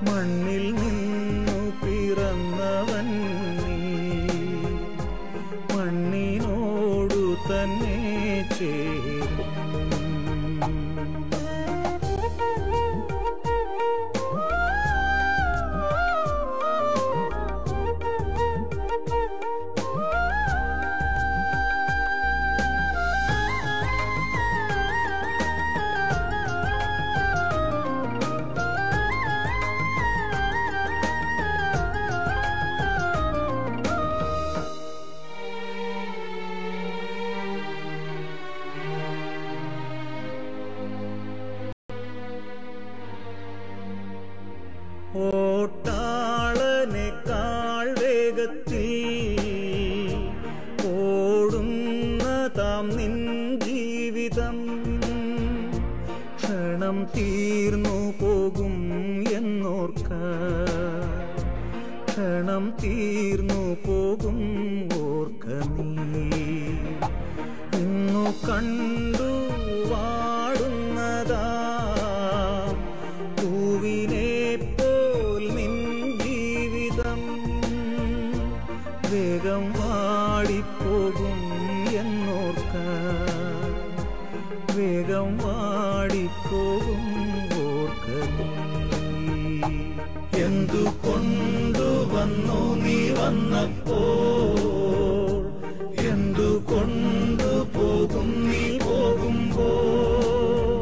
മണ്ണിൽ നിന്നു പിറന്നവൻ നീ മണ്ണിനോടു തന്നെ ചേരും. ഓട്ടാളനേക്കാൾ വേഗത്തിൽ ഓടുന്നതാം നിൻ ജീവിതം ക്ഷണം തീർന്നു പോകും എന്നോർക്ക, ക്ഷണം തീർന്നു പോകും ഓർക്ക നീ. ഇന്നു കണ്ടു വാടുന്നതാ പൂവിനെ പോൽ നിൻ ജീവിതം വേഗം വാടിപ്പോകും എന്നോർക്ക, വേഗം വാടിപ്പോകും ഓർക്ക നീ. എന്തു കൊണ്ടുവന്നു നീ വന്നപ്പോൾ, എന്തു കൊണ്ടുപോകും നീ പോകുമ്പോൾ.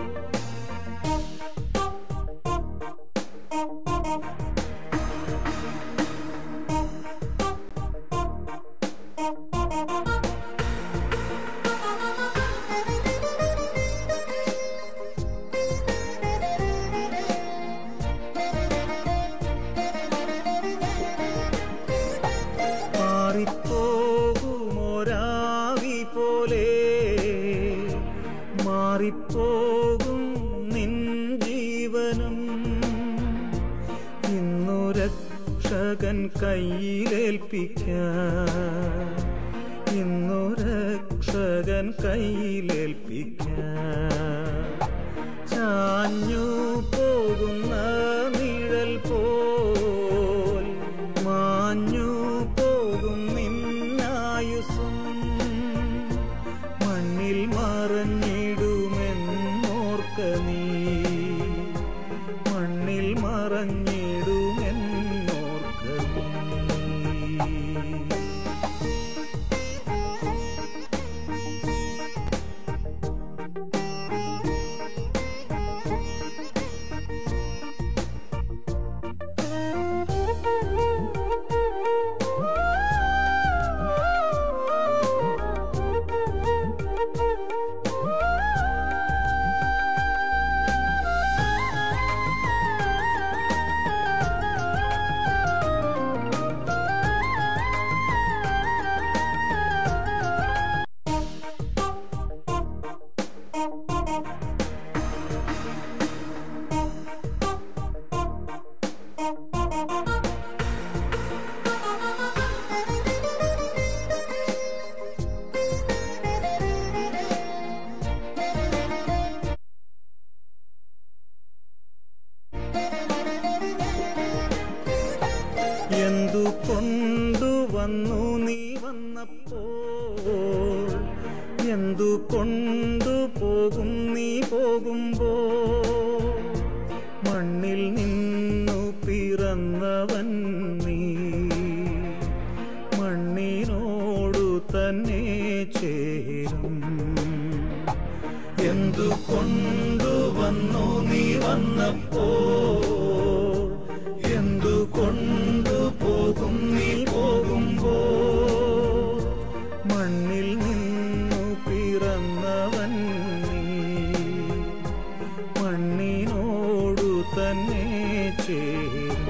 മാറിപ്പോകുമൊരാവി പോലെ മാറിപ്പോകും നിൻ ജീവനും ഇന്നു രക്ഷകൻ കയ്യിലേൽപ്പിക്കാൻ, ഇന്നു രക്ഷകൻ കയ്യിലേൽപ്പിക്കാൻ. ചാഞ്ഞു പോകുന്ന നിഴൽ പോൽ മാഞ്ഞു പോകും നിന്നായുസും മണ്ണിൽ മറഞ്ഞിടുമെന്നോർക്ക നീ, മണ്ണിൽ മറഞ്ഞിടുമെന്നോർക്ക നീ. എന്തു കൊണ്ടുവന്നു നീ വന്നപ്പോൾ, എന്തു കൊണ്ടുപോകും നീ പോകുമ്പോൾ. മണ്ണിൽ നിന്നു പിറന്നവൻ നീ മണ്ണിനോടു തന്നെ ചേരും. എന്തു കൊണ്ടുവന്നു നീ വന്നപ്പോൾ, എന്തു കൊണ്ടുപോകും നീ പോകുമ്പോൾ. മണ്ണിൽ നിന്നു പിറന്നവൻ നീ മണ്ണിനോടു തന്നെ ചേരും.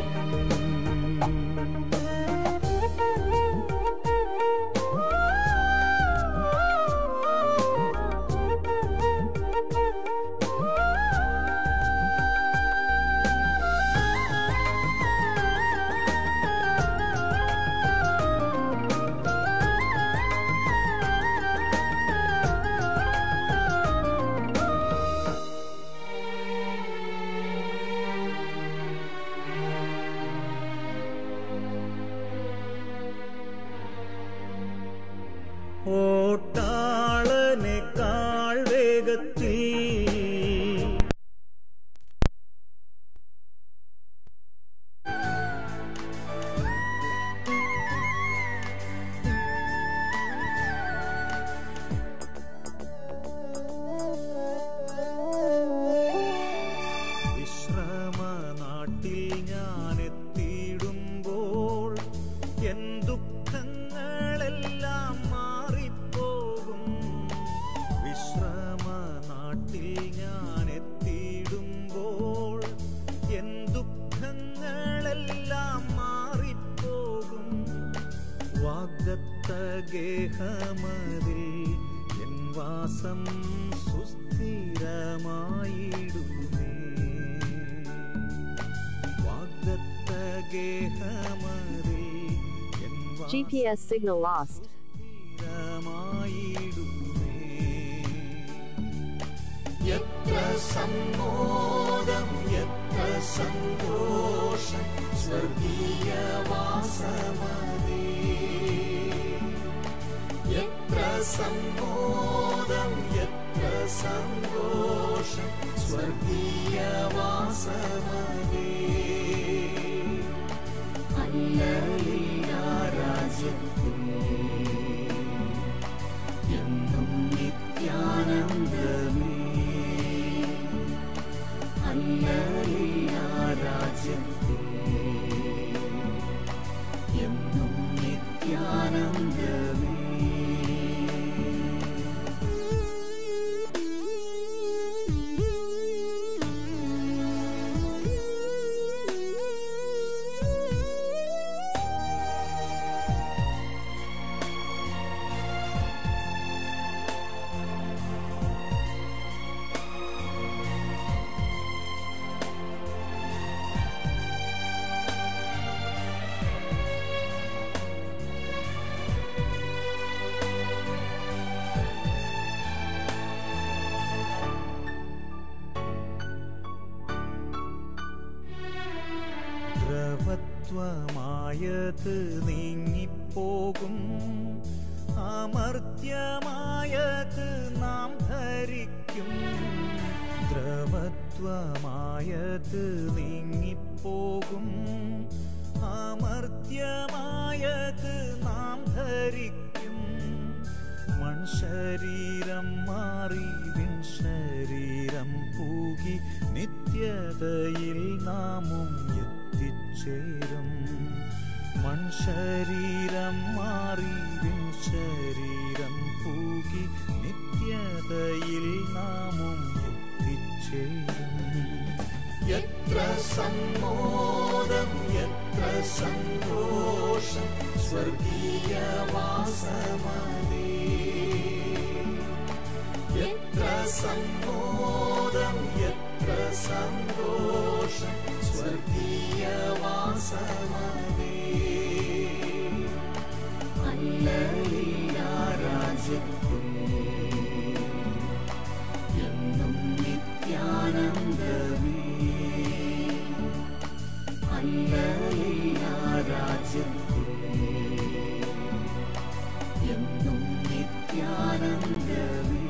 ഗേഹമതിൽ എൻ വാസം സുസ്ഥിരമായിടുമേ. വാഗ്ദത്ത ഗേഹമതിൽ എൻ GPS signal lost. സുസ്ഥിരമായിടുമേ. എത്ര സമ്മോദം എത്ര സന്തോഷം സ്വർഗീയ വാസമതേ. എത്ര സമ്മോദം എത്ര സന്തോഷം സ്വർഗീയ വാസമതേ. ഹല്ലേലൂയ രാജ്യത്തിൽ എന്നും നിത്യാനന്ദമേ. ഹല്ലേലൂയ രാജ്യത്തിൽ എന്നും നിത്യാനന്ദമേ. ദ്രവത്വമായത് നീങ്ങിപ്പോകും, അമർത്യമായത് നാം ധരിക്കും. ദ്രവത്വമായത് നീങ്ങിപ്പോകും, അമർത്യമായത് നാം ധരിക്കും. മൺശരീരം മാറി വിൺശരീരം പൂകി നിത്യതയിൽ നാമും എത്തിച്ചേരും. മൺശരീരം മാറി വിൺശരീരം പൂകി നിത്യതയിൽ നാമും എത്തിച്ചേരും. എത്ര സമ്മോദം എത്ര സന്തോഷം സ്വർഗീയ വാസമതേ. എത്ര സമ്മോദം എത്ര സന്തോഷം സ്വർഗീയ വാസമതേ. ഹല്ലേലൂയ രാജ്യത്തിൽ എന്നും നിത്യാനന്ദമേ. ഹല്ലേലൂയ രാജ്യത്തിൽ എന്നും നിത്യാനന്ദമേ.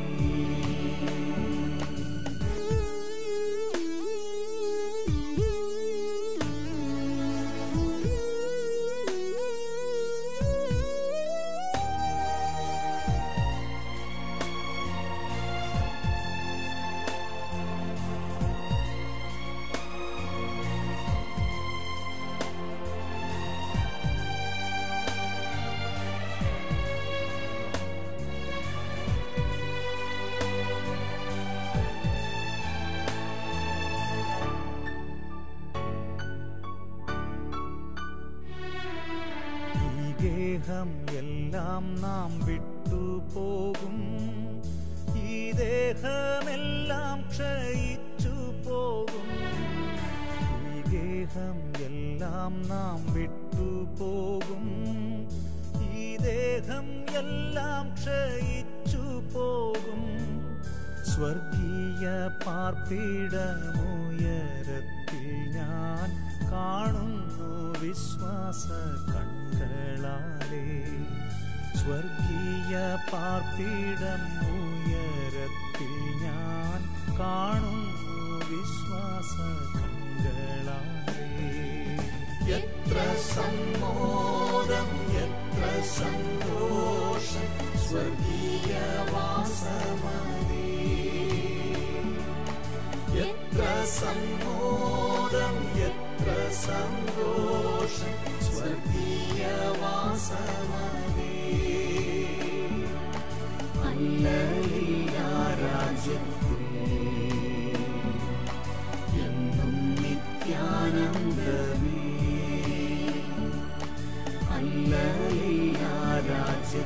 ഗേഹം എല്ലാം നാം വിട്ടുപോകും, ഈ ദേഹമെല്ലാം ക്ഷയിച്ചു പോകും. ഈ ഗേഹം എല്ലാം നാം വിട്ടുപോകും, ഈ ദേഹം എല്ലാം ക്ഷയിച്ചു പോകും. സ്വർഗീയ പാർപ്പിടമുയരത്തിൽ ഞാൻ കാണുന്നു വിശ്വാസ കണ്ണുകളാലേ. സ്വർഗീയ പാർപ്പിടം ഉയരത്തിൽ ഞാൻ കാണുന്നു വിശ്വാസ കണ്ണുകളാലേ. എത്ര സമ്മോദം എത്ര സന്തോഷം സ്വർഗീയ വാസമതേ. എത്ര സമ്മോദം എത്ര സന്തോഷം സ്വർഗീയ വാസമതേ. ഹല്ലേലൂയ രാജ്യത്തിൽ എന്നും നിത്യാനന്ദമേ. ഹല്ലേലൂയ രാജ്യത്തിൽ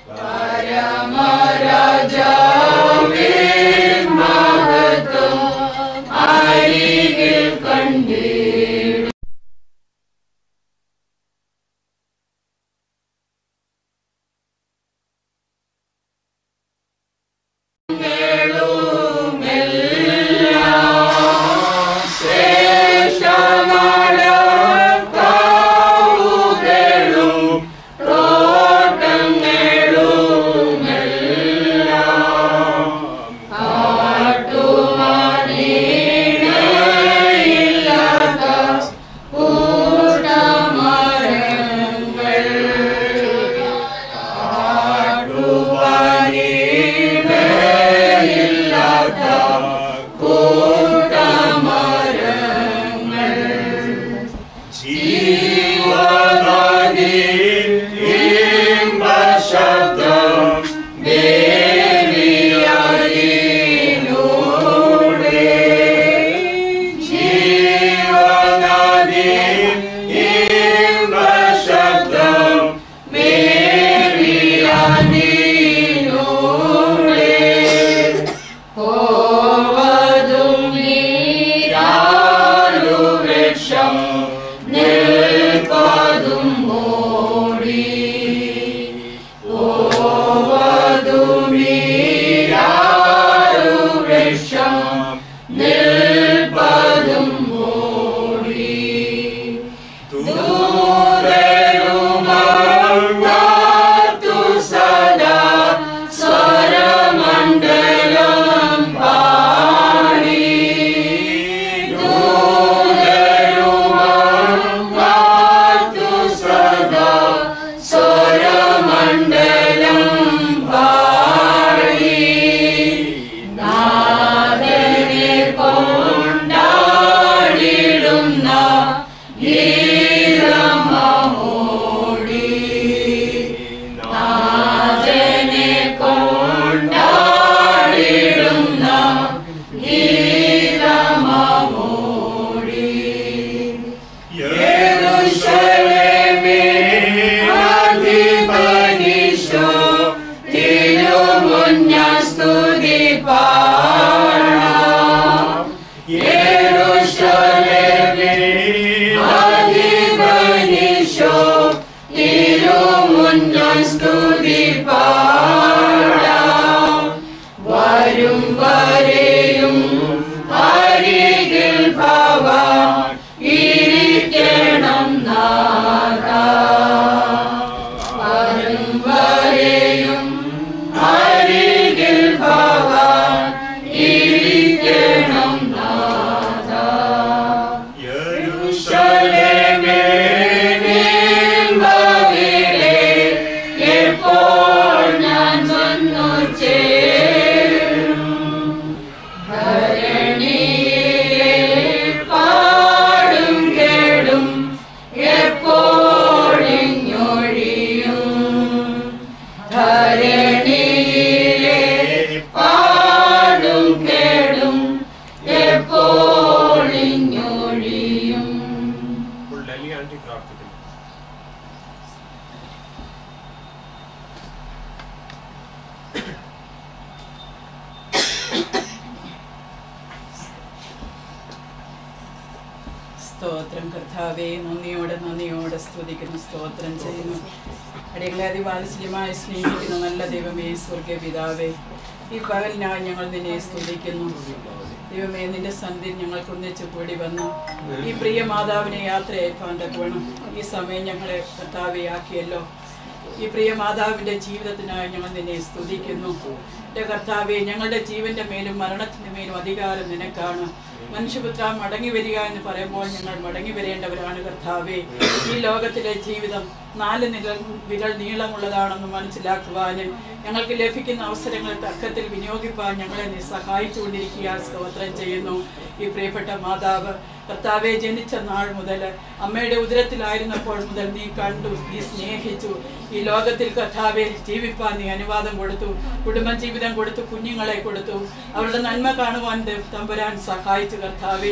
സ്തോത്രം കർത്താവേ, നന്ദിയോടെ സ്തുതിക്കുന്നു, സ്തോത്രം ചെയ്യുന്നു. അടികളെ അതിവാത്സല്യമായി സ്നേഹിക്കുന്ന നല്ല ദൈവമേ, സ്വർഗീയ പിതാവേ, ഈ പകലിനായി ഞങ്ങൾ നിന്നെ സ്തുതിക്കുന്നു. ദൈവമേ, നിന്റെ സന്ധ്യ ഞങ്ങൾക്ക് ഒന്നിച്ച് കൂടി വന്നു ഈ പ്രിയ മാതാവിനെ യാത്രയയപ്പാൻ തക്കവണ്ണം ഈ സമയം ഞങ്ങളെ കർത്താവെ ആക്കിയല്ലോ. ഈ പ്രിയ മാതാവിൻ്റെ ജീവിതത്തിനായി ഞങ്ങൾ നിന്നെ സ്തുതിക്കുന്നു. എൻ്റെ കർത്താവെ, ഞങ്ങളുടെ ജീവന്റെ മേലും മരണത്തിൻ്റെ മേലും അധികാരം നിനക്കാണ്. മനുഷ്യപുത്ര, മടങ്ങി വരിക എന്ന് പറയുമ്പോൾ ഞങ്ങൾ മടങ്ങി വരേണ്ടവരാണ് കർത്താവെ. ഈ ലോകത്തിലെ ജീവിതം 4 വിരൽ നീളമുള്ളതാണെന്ന് മനസ്സിലാക്കുവാൻ ഞങ്ങൾക്ക് ലഭിക്കുന്ന അവസരങ്ങൾ തക്കത്തിൽ വിനിയോഗിപ്പാൻ ഞങ്ങളെ നീ സഹായിച്ചുകൊണ്ടിരിക്കുക. സ്തോത്രം ചെയ്യുന്നു. ഈ പ്രിയപ്പെട്ട മാതാവ് കർത്താവെ, ജനിച്ച നാൾ മുതൽ അമ്മയുടെ ഉദരത്തിലായിരുന്നപ്പോൾ മുതൽ നീ കണ്ടു, നീ സ്നേഹിച്ചു. ഈ ലോകത്തിൽ കർത്താവെ ജീവിപ്പാൻ നീ അനുവാദം കൊടുത്തു, കുടുംബജീവിതം കൊടുത്തു, കുഞ്ഞുങ്ങളെ കൊടുത്തു. അവരുടെ നന്മ കാണുവാൻ തമ്പുരാൻ സഹായിച്ചു കർത്താവെ.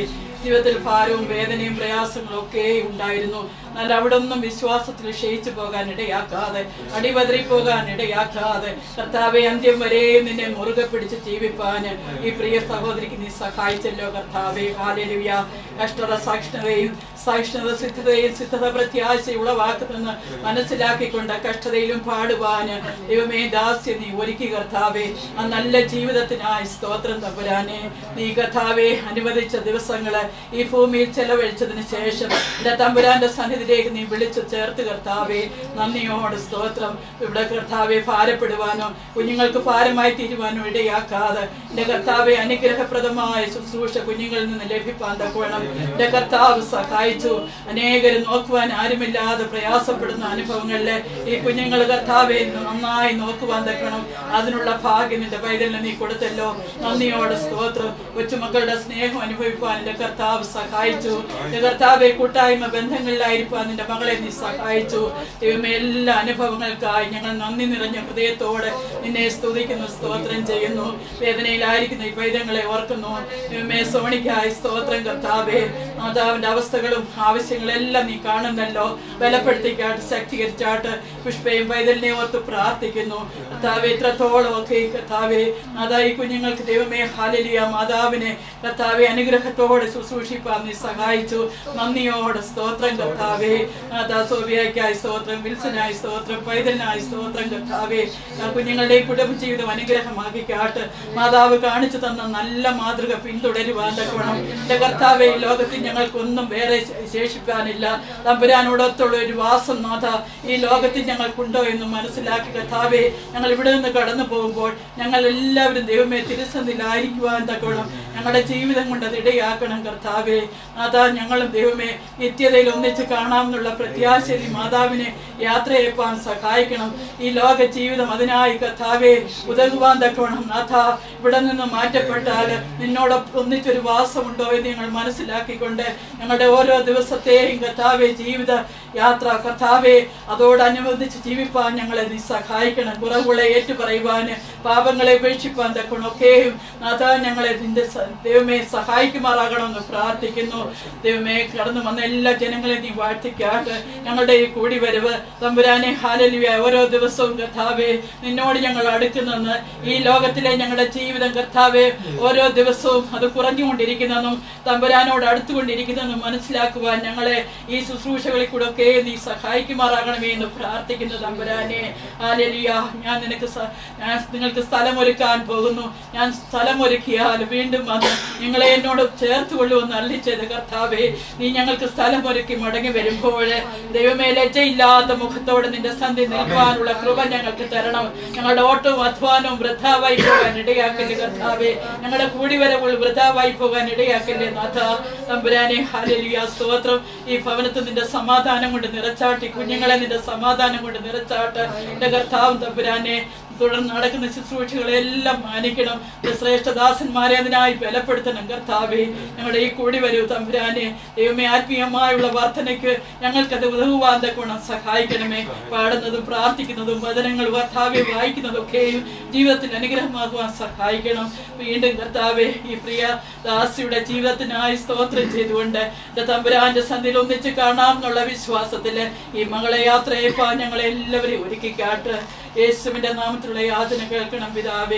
ജീവിതത്തിൽ ഭാരവും വേദനയും പ്രയാസങ്ങളും ഒക്കെ ഉണ്ടായിരുന്നു. എന്നാൽ അവിടെ ഒന്നും വിശ്വാസത്തിൽ ക്ഷയിച്ചു പോകാൻ ഇടയാക്കാതെ, അടിപതറിപ്പോകാൻ ഇടയാക്കാതെ കർത്താവെ അന്ത്യം വരെയും നിന്നെ മുറുകെ പിടിച്ച് ജീവിപ്പാന് ഈ പ്രിയ സഹോദരിക്ക് നീ സഹായിച്ചല്ലോ കർത്താവെ. ഹല്ലേലൂയ. കഷ്ടത സഹിഷ്ണുതയും സിദ്ധതയും സിദ്ധത പ്രത്യാശ ഉളവാക്കുന്നെന്ന് മനസ്സിലാക്കിക്കൊണ്ട് കഷ്ടതയിലും പാടുവാന് ദൈവമേ ദാസ്യം നീ ഒരുക്കി കർത്താവെ. ആ നല്ല ജീവിതത്തിനായി സ്തോത്രം തമ്പുരാനെ. നീ കർത്താവെ അനുവദിച്ച ദിവസങ്ങള് ഈ ഭൂമിയിൽ ചെലവഴിച്ചതിന് ശേഷം എന്റെ തമ്പുരാന്റെ സന്നിധിയിലേക്ക് നീ വിളിച്ചു ചേർത്ത് കർത്താവെ. നന്ദിയോട് സ്തോത്രം. ഇവിടെ കർത്താവെ ഭാരപ്പെടുവാനോ കുഞ്ഞുങ്ങൾക്ക് ഭാരമായി തീരുവാനോ ഇടയാക്കാതെ എന്റെ കർത്താവെ അനുഗ്രഹപ്രദമായ ശുശ്രൂഷ കുഞ്ഞുങ്ങളിൽ നിന്ന് ലഭിപ്പാൻ തക്കവണ്ണം എന്റെ കർത്താവ് സഹായിച്ചു. അനേകരും നോക്കുവാൻ ആരുമില്ലാതെ പ്രയാസപ്പെടുന്ന അനുഭവങ്ങളില് ഈ കുഞ്ഞുങ്ങൾ കർത്താവെ നന്നായി നോക്കുവാൻ തക്കണം. അതിനുള്ള ഭാഗ്യം നിന്റെ പൈതലിന് നീ കൊടുത്തല്ലോ. നന്ദിയോട് സ്തോത്രം. കൊച്ചുമക്കളുടെ സ്നേഹം അനുഭവിപ്പാൻ എന്റെ കർത്താവ് സഹായിച്ചു. എന്റെ കർത്താവെ കൂട്ടായ്മ ബന്ധങ്ങളിലായിരിക്കാൻ നിന്റെ മകളെ നീ സഹായിച്ചു. ദൈവമേ എല്ലാ അനുഭവങ്ങൾക്കായി ഞങ്ങൾ നന്ദി നിറഞ്ഞ ഹൃദയത്തോടെ നിന്നെ സ്തുതിക്കുന്നു, സ്തോത്രം ചെയ്യുന്നു. വേദനയിലായിരിക്കുന്ന ഈ പൈതങ്ങളെ ഓർക്കുന്നു. ദൈവമേ സോണിക്കായി സ്തോത്രം കർത്താവെ. മാതാവിന്റെ അവസ്ഥകളും ആവശ്യങ്ങളെല്ലാം നീ കാണുന്നല്ലോ. ബലപ്പെടുത്തിക്കാട്ട് ശക്തീകരിച്ചാട്ട് പുഷ്പയും പൈതലിനെ ഓർത്ത് പ്രാർത്ഥിക്കുന്നു കർത്താവെ. ഇത്രത്തോളം ഒക്കെ കർത്താവെ മാതാ ഈ കുഞ്ഞുങ്ങൾക്ക് ദൈവമേ ഹല്ലേലൂയ മാതാവിനെ കർത്താവെ അനുഗ്രഹത്തോടെ ശുശ്രൂഷിപ്പാൻ നീ സഹായിച്ചു. നന്ദിയോടെ സ്തോത്രം കർത്താവെ. മാതാ സോഫിയയ്ക്കായി സ്തോത്രം, വിൽസനായി സ്തോത്രം, പൈതലിനായി സ്തോത്രം കർത്താവെ. കുഞ്ഞുങ്ങളുടെ കുടുംബ ജീവിതം അനുഗ്രഹമാക്കിക്കാട്ട് മാതാവ് കാണിച്ചു തന്ന നല്ല മാതൃക പിന്തുടരുവാൻ തക്കവണ്ണം എന്റെ കർത്താവെ ഈ ലോകത്തിൽ ഞങ്ങൾക്കൊന്നും വേറെ ശേഷിപ്പാനില്ല. തമ്പുരാനോടൊത്തുള്ള ഒരു വാസം നാഥ ഈ ലോകത്തിൽ ഞങ്ങൾക്കുണ്ടോ എന്ന് മനസ്സിലാക്കി കർത്താവെ ഞങ്ങൾ ഇവിടെ നിന്ന് കടന്നു പോകുമ്പോൾ ഞങ്ങൾ എല്ലാവരും ദൈവമേ തിരുസന്നിധിയിലായിരിക്കുവാൻ തക്കവണ്ണം ഞങ്ങളുടെ ജീവിതം കൊണ്ട് അത് ഇടയാക്കണം കർത്താവെ. നാഥ ഞങ്ങളും ദൈവമേ നിത്യതയിൽ ഒന്നിച്ച് കാണാമെന്നുള്ള പ്രത്യാശയിൽ മാതാവിനെ യാത്രയപ്പാൻ സഹായിക്കണം. ഈ ലോക ജീവിതം അതിനായി കർത്താവെ ഉതകുവാൻ തക്കവണ്ണം നാഥ ഇവിടെ നിന്ന് മാറ്റപ്പെട്ടാൽ നിന്നോടൊപ്പം ഒന്നിച്ചൊരു വാസമുണ്ടോ എന്ന് ഞങ്ങൾ മനസ്സിലാക്കിക്കൊണ്ട് ഞങ്ങളുടെ ഓരോ ദിവസത്തെയും കർത്താവെ ജീവിത യാത്ര കർത്താവെ അതോടനുബന്ധിച്ച് ജീവിപ്പാൻ ഞങ്ങളെ നീ സഹായിക്കണം. കുറവുകളെ ഏറ്റുപറയുവാന്, പാപങ്ങളെ ഉപേക്ഷിപ്പാൻ തക്കണം ഒക്കെയും നാഥ ഞങ്ങളെ നിന്റെ ദൈവമേ സഹായിക്കുമാറാകണമെന്ന് പ്രാർത്ഥിക്കുന്നു. ദൈവമേ കടന്നു വന്ന എല്ലാ ജനങ്ങളെ നീ വാഴ്ത്തിക്കാട്ട്. ഞങ്ങളുടെ ഈ കൂടി വരവ് തമ്പുരാനെ ഹല്ലേലൂയ ഓരോ ദിവസവും കർത്താവെ നിന്നോട് ഞങ്ങൾ അടുക്കുന്നെന്ന് ഈ ലോകത്തിലെ ഞങ്ങളുടെ ജീവിതം കർത്താവെ ഓരോ ദിവസവും അത് കുറഞ്ഞുകൊണ്ടിരിക്കുന്നെന്നും തമ്പുരാനോട് അടുത്തുകൊണ്ടിരിക്കുന്നെന്നും മനസ്സിലാക്കുവാൻ ഞങ്ങളെ ഈ ശുശ്രൂഷകളിൽ കൂടെ ഒക്കെ നീ സഹായിക്കുമാറാകണമേ എന്ന് പ്രാർത്ഥിക്കുന്നു തമ്പുരാനെ. ഹല്ലേലൂയ. ഞാൻ നിങ്ങൾക്ക് സ്ഥലമൊരുക്കാൻ പോകുന്നു. ഞാൻ സ്ഥലമൊരുക്കിയാൽ വീണ്ടും അത് നിങ്ങളെ എന്നോട് ചേർത്തുകൊള്ളുമെന്ന് അരുളിച്ചത് കർത്താവെ. നീ ഞങ്ങൾക്ക് സ്ഥലമൊരുക്കി മടങ്ങി വരുമ്പോൾ ദൈവമേ ലജ്ജയില്ലാത്ത മുഖത്തോടെ നിന്റെ സന്ധി നിൽക്കാനുള്ള കൃപ ഞങ്ങൾക്ക് തരണം. ഞങ്ങളുടെ ഓട്ടവും അധ്വാനവും വൃഥാവായി പോകാൻ ഇടയാക്കല്ലേ കർത്താവെ. ഞങ്ങളുടെ കൂടിവരവുകൾ വൃഥാവായി പോകാൻ ഇടയാക്കല്ലേ നാഥ തമ്പുരാനെ. ഹല്ലേലൂയ സ്തോത്രം. ഈ ഭവനത്തിൽ നിന്റെ സമാധാനം കൊണ്ട് നിറച്ചാട്ടി കുഞ്ഞുങ്ങളെ നിന്റെ സമാധാനം കൊണ്ട് നിറച്ചാട്ട് എന്റെ കർത്താവും തമ്പുരാനെ. തുടർന്ന് നടക്കുന്ന ശുശ്രൂഷകളെല്ലാം മാനിക്കണം. ശ്രേഷ്ഠദാസന്മാരെ അതിനായി ബലപ്പെടുത്തണം കർത്താവെ. ഞങ്ങളുടെ ഈ കൂടി വരൂ തമ്പുരാനെ. ദൈവമേ ആത്മീയമായുള്ള വർധനയ്ക്ക് ഞങ്ങൾക്കത് ഉതകുവാൻ തക്കവണ്ണം സഹായിക്കണമേ. പാടുന്നതും പ്രാർത്ഥിക്കുന്നതും വചനങ്ങൾ കർത്താവെ വായിക്കുന്നതൊക്കെയും ജീവിതത്തിൽ അനുഗ്രഹമാകുവാൻ സഹായിക്കണം. വീണ്ടും കർത്താവെ ഈ പ്രിയ ദാസിയുടെ ജീവിതത്തിനായി സ്തോത്രം ചെയ്തുകൊണ്ട് എന്റെ തമ്പുരാന്റെ സന്ധിയിൽ ഒന്നിച്ച് കാണാമെന്നുള്ള വിശ്വാസത്തില് ഈ മകളെ യാത്രയപ്പാൻ ഞങ്ങളെ എല്ലാവരെയും ഒരുക്കിക്കാട്ട്. യേശുവിന്റെ നാമത്തിലുള്ള യാചന കേൾക്കണം പിതാവേ.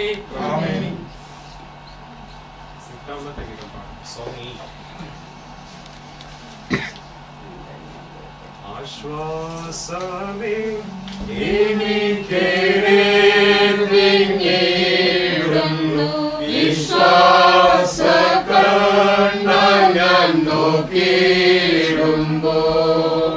ആശ്വാസമേ എനിക്കേറിടുന്നു വിശ്വാസകണ്ണാൽ ഞാൻ നോക്കിയിടുമ്പോൾ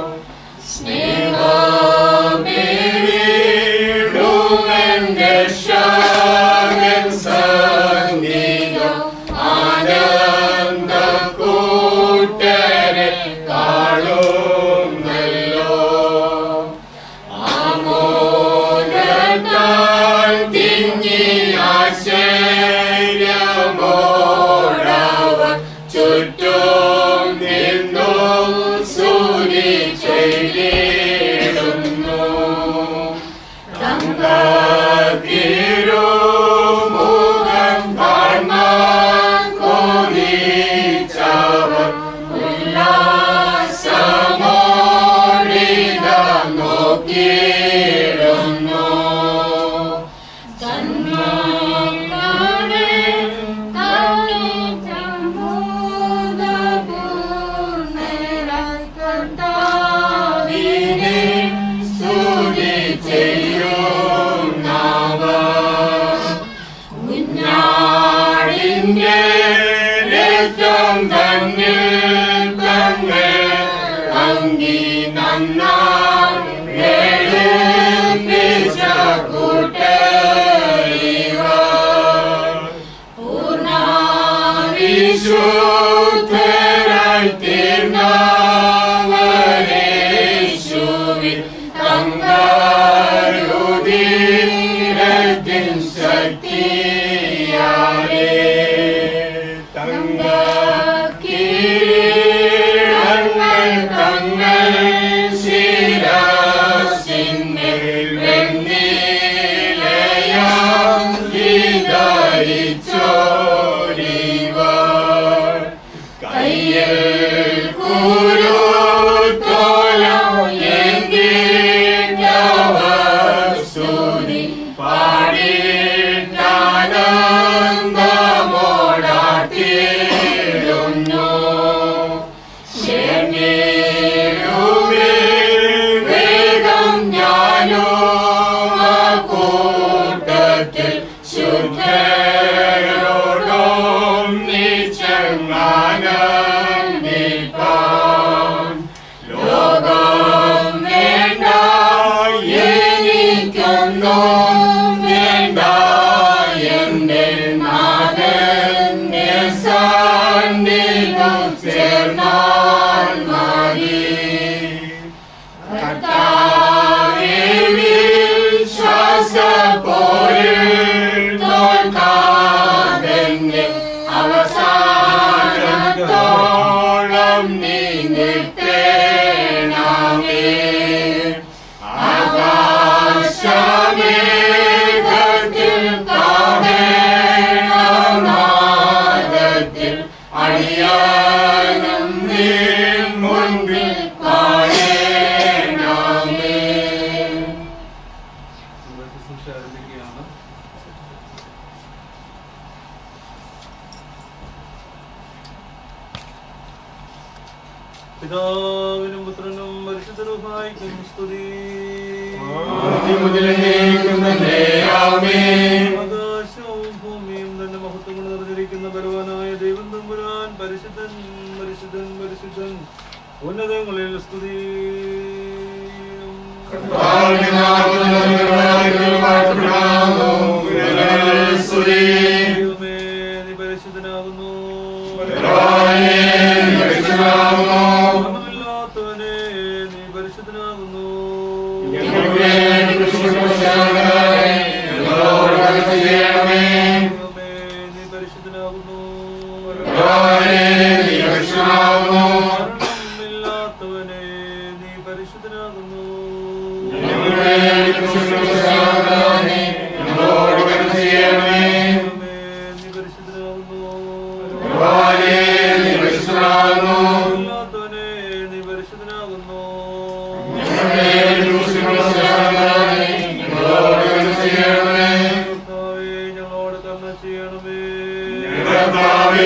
സ്നേഹമേറിടുമെന്റെ ശാഖൻ സന്നിധം ആനന്ദ കൂട്ടരെ കാണുന്നല്ലോ. ആമോദത്താൽ തിങ്ങി ആശ്ചര്യമോടവർ ചുറ്റും നിന്നും സൂര്യ പിതാവിനും പുത്രനും പരിശുദ്ധനുമായിക്കും സ്തുതി. ആകാശവും ഭൂമിയും തന്നെ മഹത്വം കൊണ്ട് നിറഞ്ഞിരിക്കുന്ന ബലവാനായ ദൈവം തമ്പുരാൻ പരിശുദ്ധൻ പരിശുദ്ധൻ പരിശുദ്ധൻ. ഉന്നതങ്ങളിൽ സ്തുതി. ദൈവമേ നീ പരിശുദ്ധനാകുന്നു. മരണമില്ലാത്തവനെ നീ പരിശുദ്ധനാകുന്നു. ദൈവമേ നീ പരിശുദ്ധനാകുന്നു. മരണമില്ലാത്തവനെ നീ പരിശുദ്ധനാകുന്നു. ദൈവമേ നീ പരിശുദ്ധനാകുന്നു. മരണമില്ലാത്തവനെ നീ പരിശുദ്ധനാകുന്നു. കർത്താവേ ഞങ്ങളോട് കരുണ ചെയ്യണമേ. കർത്താവേ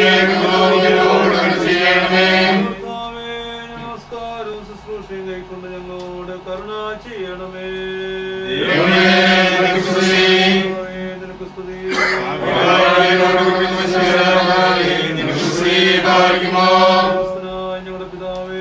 നമസ്കാരവും ശുശ്രൂഷയും കൈക്കൊണ്ട് ഞങ്ങളോട് കരുണ ചെയ്യണമേ. നിനക്ക് സ്തുതി. ഞങ്ങളുടെ പിതാവേ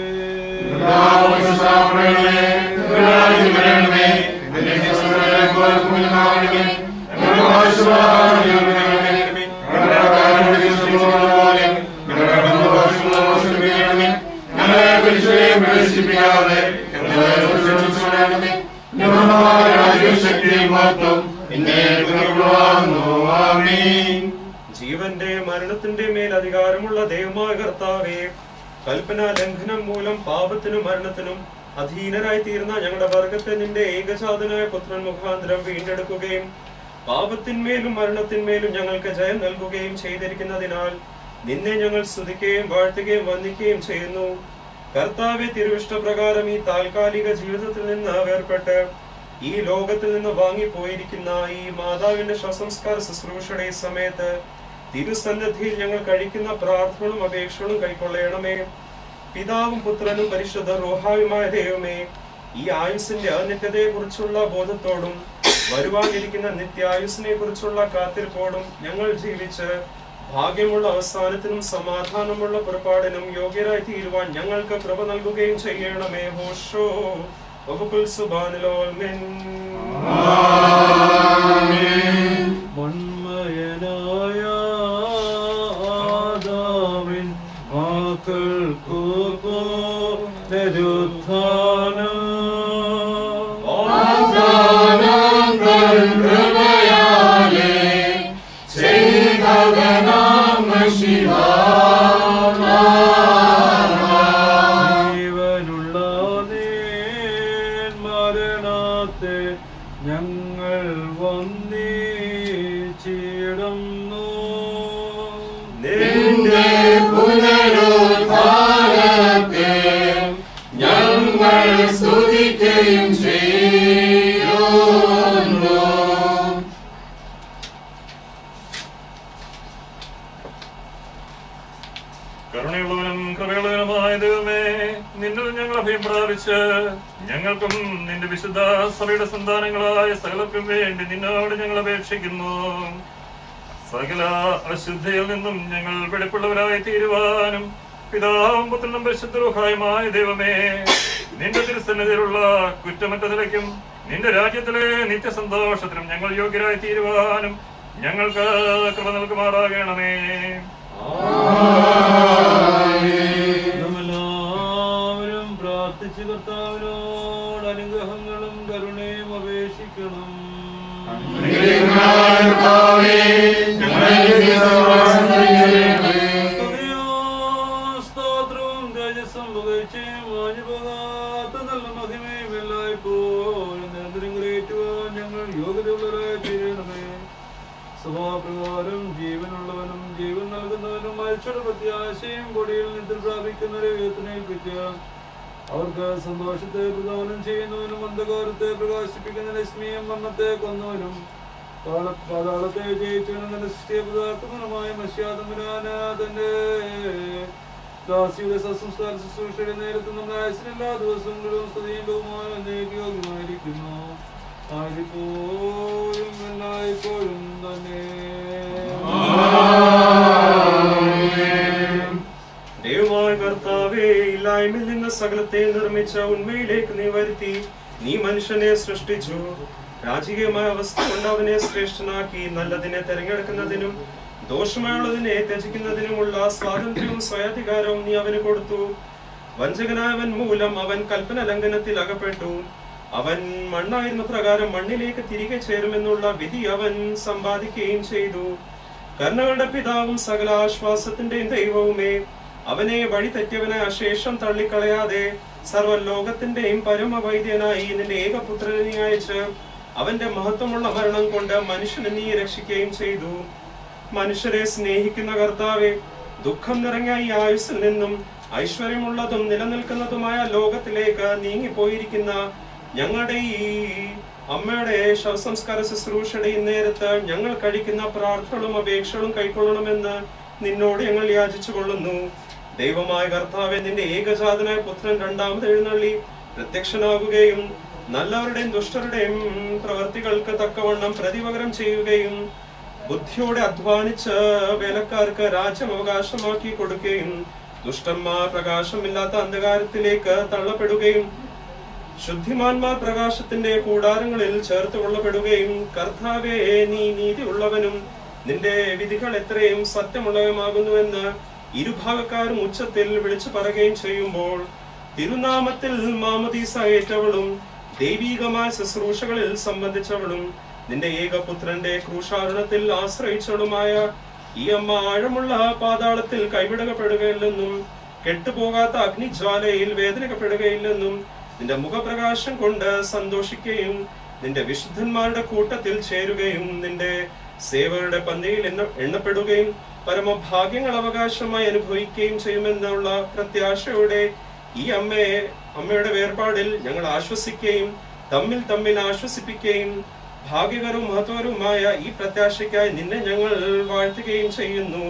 ജീവന്റെ മരണത്തിന്റെ മേൽ അധികാരമുള്ള ദൈവമായ കർത്താവേ, കൽപ്പന ലംഘനം മൂലം പാപത്തിനും മരണത്തിനും അധീനരായി തീർന്ന ഞങ്ങളുടെ വർഗത്തെ നിന്റെ ഏകജാതനായ പുത്രൻ മുഖാന്തരം വീണ്ടെടുക്കുകയും പാപത്തിന്മേലും മരണത്തിന്മേലും ഞങ്ങൾക്ക് ജയം നൽകുകയും ചെയ്തിരിക്കുന്നതിനാൽ നിന്നെ ഞങ്ങൾ സ്തുതിക്കുകയും വാഴ്ത്തുകയും വന്ദിക്കുകയും ചെയ്യുന്നു. കർത്താവെ, തിരുവിഷ്ടപ്രകാരം ഈ താൽക്കാലിക ജീവിതത്തിൽ നിന്ന് വേർപെട്ട് ഈ ലോകത്തിൽ നിന്ന് വാങ്ങിപ്പോയിരിക്കുന്ന ഈ മാതാവിന്റെ ശവസംസ്കാര ശുശ്രൂഷയുടെ സമയത്ത് തിരുസന്നിധിയിൽ ഞങ്ങൾ കഴിക്കുന്ന പ്രാർത്ഥനകളും അപേക്ഷകളും കൈക്കൊള്ളണമേ. പിതാവും പുത്രനും പരിശുദ്ധ റൂഹായുമായ ദൈവമേ, ഈ ആയുസിന്റെ അനിത്യതയെ കുറിച്ചുള്ള ബോധത്തോടും വരുവാനിരിക്കുന്ന നിത്യായുസിനെ കുറിച്ചുള്ള കാത്തിരിപ്പോടും ഞങ്ങൾ ജീവിച്ച് ഭാഗ്യമുള്ള അവസാനത്തിനും സമാധാനമുള്ള പുറപ്പാടിനും യോഗ്യരായി തീരുവാൻ ഞങ്ങൾക്ക് കൃപ നൽകുകയും ചെയ്യണമേ. ഹോഷോ വകുപ്പുൽ സുബാനിലോൽമെൻ. മൺമയനായ ആദാമിൻ മക്കൾക്കു പുനരുത്ഥാനം കൃപയാലേ ചെയ്തവനാം ശിവാ ജീവനുള്ള മരണത്തെ ഞങ്ങൾ വന്ദിച്ചിടുന്നു. നിന്റെ പുനരുദ്ധാനത്തെ ഞങ്ങൾ സ്തുതിക്കുകയും ചെയ്യുന്നു. കരുണയുള്ളവനും കൃപയുള്ളവനുമായ ദൈവമേ, നിന്നിൽ ഞങ്ങൾ അഭയം പ്രാപിച്ച് ഞങ്ങൾക്കും നിന്റെ വിശുദ്ധ സഭയുടെ സന്താനങ്ങളായ സകലർക്കും വേണ്ടി നിന്നോട് ഞങ്ങൾ അപേക്ഷിക്കുന്നു. സകല അശുദ്ധിയിൽ നിന്നും ഞങ്ങൾ വെടിപ്പുള്ളവരായി തീരുവാനും പിതാവും പുത്രനും പരിശുദ്ധരുമായ ദൈവമേ, നിന്റെ തിരുസന്നിധിയിലുള്ള കുറ്റമറ്റ നിലയ്ക്കും നിന്റെ രാജ്യത്തിലെ നിത്യസന്തോഷത്തിനും ഞങ്ങൾ യോഗ്യരായി തീരുവാനും ഞങ്ങൾക്ക് കൃപ നൽകുമാറാകണമേ. നമ്മളെല്ലാവരും പ്രാർത്ഥിച്ച് കർത്താവിനോട് അനുഗ്രഹങ്ങളും കരുണയും അപേക്ഷിക്കണം. സ്തോത്രവും തേജസ്സും പുകഴ്ചയും വാഞ്ഞുപോകാത്ത നല്ല മഹിമയും എല്ലായ്പ്പോഴും നിരന്തരം ഗ്രഹിക്കുവാൻ ഞങ്ങൾ യോഗ്യതയുള്ളവരായി തീരണമേ. സ്വഭാവപ്രകാരം ജീവനുള്ളവനും ജീവൻ നൽകുന്നവനും മരിച്ചൊരു പ്രത്യാശയും കൊടിയിൽ നിദ്ര പ്രാപിക്കുന്നവരെ ഉയർത്തിനേൽപ്പിക്കുക. അവർക്ക് സന്തോഷത്തെ പ്രദാനം ചെയ്യുന്നവനും അന്ധകാരത്തെ പ്രകാശിപ്പിക്കുന്ന ലക്ഷ്മിയും മരണത്തെ കൊന്നവനും പാതാളത്തെ ജയിച്ചവനും തന്റെ സൃഷ്ടിയെ പുതാക്കുന്നവനുമായ മനുഷ്യാതമ്പുരാന് തന്റെ ദാസിയുടെ സസംസ്കാര ശുശ്രൂഷയുടെ നേരത്തെ നമ്മുടെ ആയുസിനെല്ലാ ദിവസങ്ങളിലും സ്തുതിയും ബഹുമാനം എന്നേക്ക് യോഗ്യമായിരിക്കുന്നു. ആയിരിപ്പോഴും എല്ലായ്പ്പോഴും തന്നെ. ദൈവമായ കർത്താവേ, ഇല്ലായ്മയിൽ നിന്ന് സകലത്തെ നിർമ്മിച്ച ഉണ്മയിലേക്ക് നീ വരുത്തി. നീ മനുഷ്യനെ സൃഷ്ടിച്ചു. രാജകീയമായ അവസ്ഥ കൊണ്ട് അവനെ ശ്രേഷ്ഠനാക്കി. നല്ലതിനെ തെരഞ്ഞെടുക്കുന്നതിനും ദോഷമായുള്ളതിനെ ത്യജിക്കുന്നതിനുമുള്ള സ്വാതന്ത്ര്യവും സ്വയാധികാരവും നീ അവന് കൊടുത്തു. വഞ്ചകനായവൻ മൂലം അവൻ കൽപ്പന ലംഘനത്തിൽ അകപ്പെട്ടു. അവൻ മണ്ണായിരുന്ന പ്രകാരം മണ്ണിലേക്ക് തിരികെ ചേരുമെന്നുള്ള വിധി അവൻ സമ്പാദിക്കുകയും ചെയ്തു. കർണകളുടെ പിതാവും സകല ആശ്വാസത്തിന്റെയും ദൈവവുമേ, അവനെ വഴി തെറ്റിയവനെ അശേഷം തള്ളിക്കളയാതെ സർവ്വലോകത്തിന്റെയും പരമവൈദ്യനായി നിന്റെ ഏകപുത്രനെ നീ അയച്ച് അവന്റെ മഹത്വമുള്ള മരണം കൊണ്ട് മനുഷ്യനെ നീ രക്ഷിക്കുകയും ചെയ്തു. മനുഷ്യരെ സ്നേഹിക്കുന്ന കർത്താവെ, ദുഃഖം നിറഞ്ഞ ഈ ആയുസ്സിൽ നിന്നും ഐശ്വര്യമുള്ളതും നിലനിൽക്കുന്നതുമായ ലോകത്തിലേക്ക് നീങ്ങിപ്പോയിരിക്കുന്ന ഞങ്ങളുടെ ഈ അമ്മയുടെ ശവസംസ്കാര ശുശ്രൂഷയുടെ ഈ നേരത്ത് ഞങ്ങൾ കഴിക്കുന്ന പ്രാർത്ഥനകളും അപേക്ഷകളും കൈക്കൊള്ളണമെന്ന് നിന്നോട് ഞങ്ങൾ യാചിച്ചു കൊള്ളുന്നു. ദൈവമായ കർത്താവെ, നിന്റെ ഏകജാതനായ പുത്രൻ രണ്ടാമത് എഴുന്നള്ളി പ്രത്യക്ഷനാകുകയും നല്ലവരുടെയും ദുഷ്ടരുടെയും പ്രവർത്തികൾക്ക് തക്കവണ്ണം പ്രതിപകരം ചെയ്യുകയും ബുദ്ധിയോടെ അധ്വാനിച്ച് വേലക്കാർക്ക് രാജ്യം അവകാശമാക്കി കൊടുക്കുകയും ദുഷ്ടന്മാർ പ്രകാശമില്ലാത്ത അന്ധകാരത്തിലേക്ക് തള്ളപ്പെടുകയും ശുദ്ധിമാന്മാർ പ്രകാശത്തിന്റെ കൂടാരങ്ങളിൽ ചേർത്ത് കൊള്ളപ്പെടുകയും കർത്താവേ, നീ നീതിയുള്ളവനും നിന്റെ വിധികൾ എത്രയും സത്യമുള്ളവയുമാകുന്നുവെന്ന് ഇരുഭാഗക്കാരും ഉച്ചത്തിൽ വിളിച്ചു പറയുകയും ചെയ്യുമ്പോൾ തിരുനാമത്തിൽ മാമോദീസ ഏറ്റവളും ദൈവീകമായ ശുശ്രൂഷകളിൽ സംബന്ധിച്ചവളും നിന്റെ ഏകപുത്രന്റെ ക്രൂശാരണത്തിൽ ആശ്രയിച്ചവളുമായ ഈ അമ്മ ആഴമുള്ള പാതാളത്തിൽ കൈവിടകപ്പെടുകയില്ലെന്നും കെട്ടുപോകാത്ത അഗ്നിജ്വാലയിൽ വേദനിക്കപ്പെടുകയില്ലെന്നും നിന്റെ മുഖപ്രകാശം കൊണ്ട് സന്തോഷിക്കുകയും നിന്റെ വിശുദ്ധന്മാരുടെ കൂട്ടത്തിൽ ചേരുകയും നിന്റെ സേവകരുടെ പന്തിയിൽ എണ്ണപ്പെടുകയും പരമഭാഗ്യങ്ങൾ അവകാശമായി അനുഭവിക്കുകയും ചെയ്യുമെന്നുള്ള പ്രത്യാശയോടെ ഈ അമ്മയുടെ വേർപാടിൽ ഞങ്ങൾ ആശ്വസിക്കുകയും തമ്മിൽ ആശ്വസിപ്പിക്കുകയും ഭാഗ്യകരവും മഹത്വകരവുമായ ഈ പ്രത്യാശയ്ക്കായി നിന്നെ ഞങ്ങൾ വാഴ്ത്തുകയും ചെയ്യുന്നു.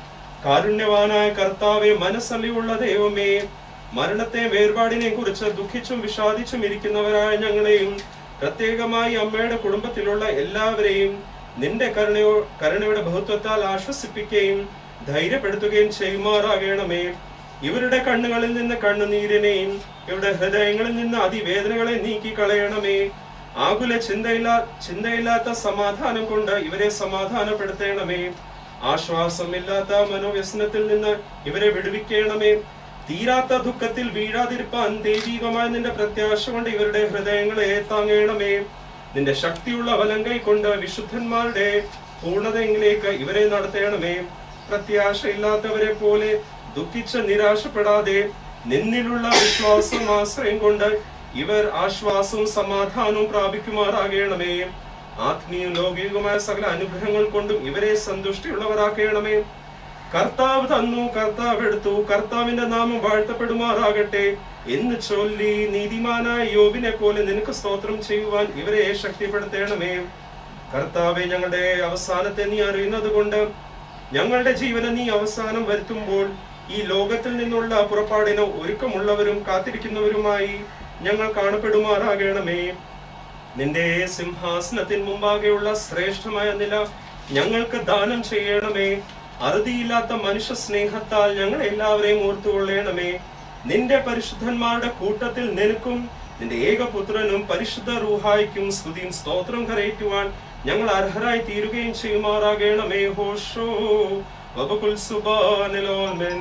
കാരുണ്യവാനായ കർത്താവെ, മനസ്സലിയുള്ള ദൈവമേ, മരണത്തെ വേർപാടിനെ കുറിച്ച് ദുഃഖിച്ചും വിഷാദിച്ചും ഇരിക്കുന്നവരായ ഞങ്ങളെയും പ്രത്യേകമായി അമ്മയുടെ കുടുംബത്തിലുള്ള എല്ലാവരെയും നിന്റെ കരുണയുടെ ബഹുത്വത്താൽ ആശ്വസിപ്പിക്കുകയും ധൈര്യപ്പെടുത്തുകയും ചെയ്യുമാറാകണമേ. ഇവരുടെ കണ്ണുകളിൽ നിന്ന് കണ്ണുനീരിനെയും ഇവരുടെ ഹൃദയങ്ങളിൽ നിന്ന് അതിവേദനകളെ നീക്കി കളയണമേ. ആകുല ചിന്തയില്ലാത്ത സമാധാനം കൊണ്ട് ഇവരെ സമാധാനപ്പെടുത്തണമേ. ആശ്വാസമില്ലാത്ത മനോവ്യസനത്തിൽ നിന്ന് ഇവരെ വിടുവിക്കണമേ. തീരാത്ത ദുഃഖത്തിൽ വീഴാതിരിപ്പാൻ ദൈവികമായ നിന്റെ പ്രത്യാശ കൊണ്ട് ഇവരുടെ ഹൃദയങ്ങളെ താങ്ങണമേ. നിന്റെ ശക്തിയുള്ള വലങ്കൈ കൊണ്ട് വിശുദ്ധന്മാരുടെ പൂർണ്ണതയിലേക്ക് ഇവരെ നടത്തണമേ. പ്രത്യാശയില്ലാത്തവരെ പോലെ ദുഃഖിച്ച് നിരാശപ്പെടാതെ നിന്നിലുള്ള വിശ്വാസം ആശ്രയം കൊണ്ട് ഇവർ ആശ്വാസവും സമാധാനവും പ്രാപിക്കുമാറാകണമേ. ആത്മീയ ലൗകികമായ സകല അനുഗ്രഹങ്ങൾ കൊണ്ടും ഇവരെ സന്തുഷ്ടിയുള്ളവരാക്കണമേ. കർത്താവ് തന്നു, കർത്താവ് എടുത്തു, കർത്താവിന്റെ നാമം വാഴ്ത്തപ്പെടുമാറാകട്ടെ എന്ന് ചൊല്ലി നീതിമാനായ യോബിനെ പോലെ നിനക്ക് സ്തോത്രം ചെയ്യുവാൻ ഇവരെ ശക്തിപ്പെടുത്തണമേ. കർത്താവെ, ഞങ്ങളുടെ അവസാനത്തെ നീ അറിയുന്നത് കൊണ്ട് ഞങ്ങളുടെ ജീവനെ നീ അവസാനം വരുത്തുമ്പോൾ ഈ ലോകത്തിൽ നിന്നുള്ള പുറപ്പാടിന് ഒരുക്കമുള്ളവരും കാത്തിരിക്കുന്നവരുമായി ഞങ്ങൾ കാണപ്പെടുമാറാകണമേ. നിന്റെ സിംഹാസനത്തിന് മുമ്പാകെയുള്ള ശ്രേഷ്ഠമായ നില ഞങ്ങൾക്ക് ദാനം ചെയ്യണമേ. അറുതിയില്ലാത്ത മനുഷ്യ സ്നേഹത്താൽ ഞങ്ങൾ എല്ലാവരെയും ഓർത്തുകൊള്ളണമേ. നിന്റെ പരിശുദ്ധന്മാരുടെ കൂട്ടത്തിൽ നിനക്കും നിന്റെ ഏകപുത്രനും പരിശുദ്ധ റൂഹായിക്കും സ്തുതിയും സ്തോത്രം കരയറ്റുവാൻ ഞങ്ങൾ അർഹരായി തീരുകയും ചെയ്യുമാറാകണമേ. ഹോഷോ വബകുൽ സുബാനലോൽമെൻ.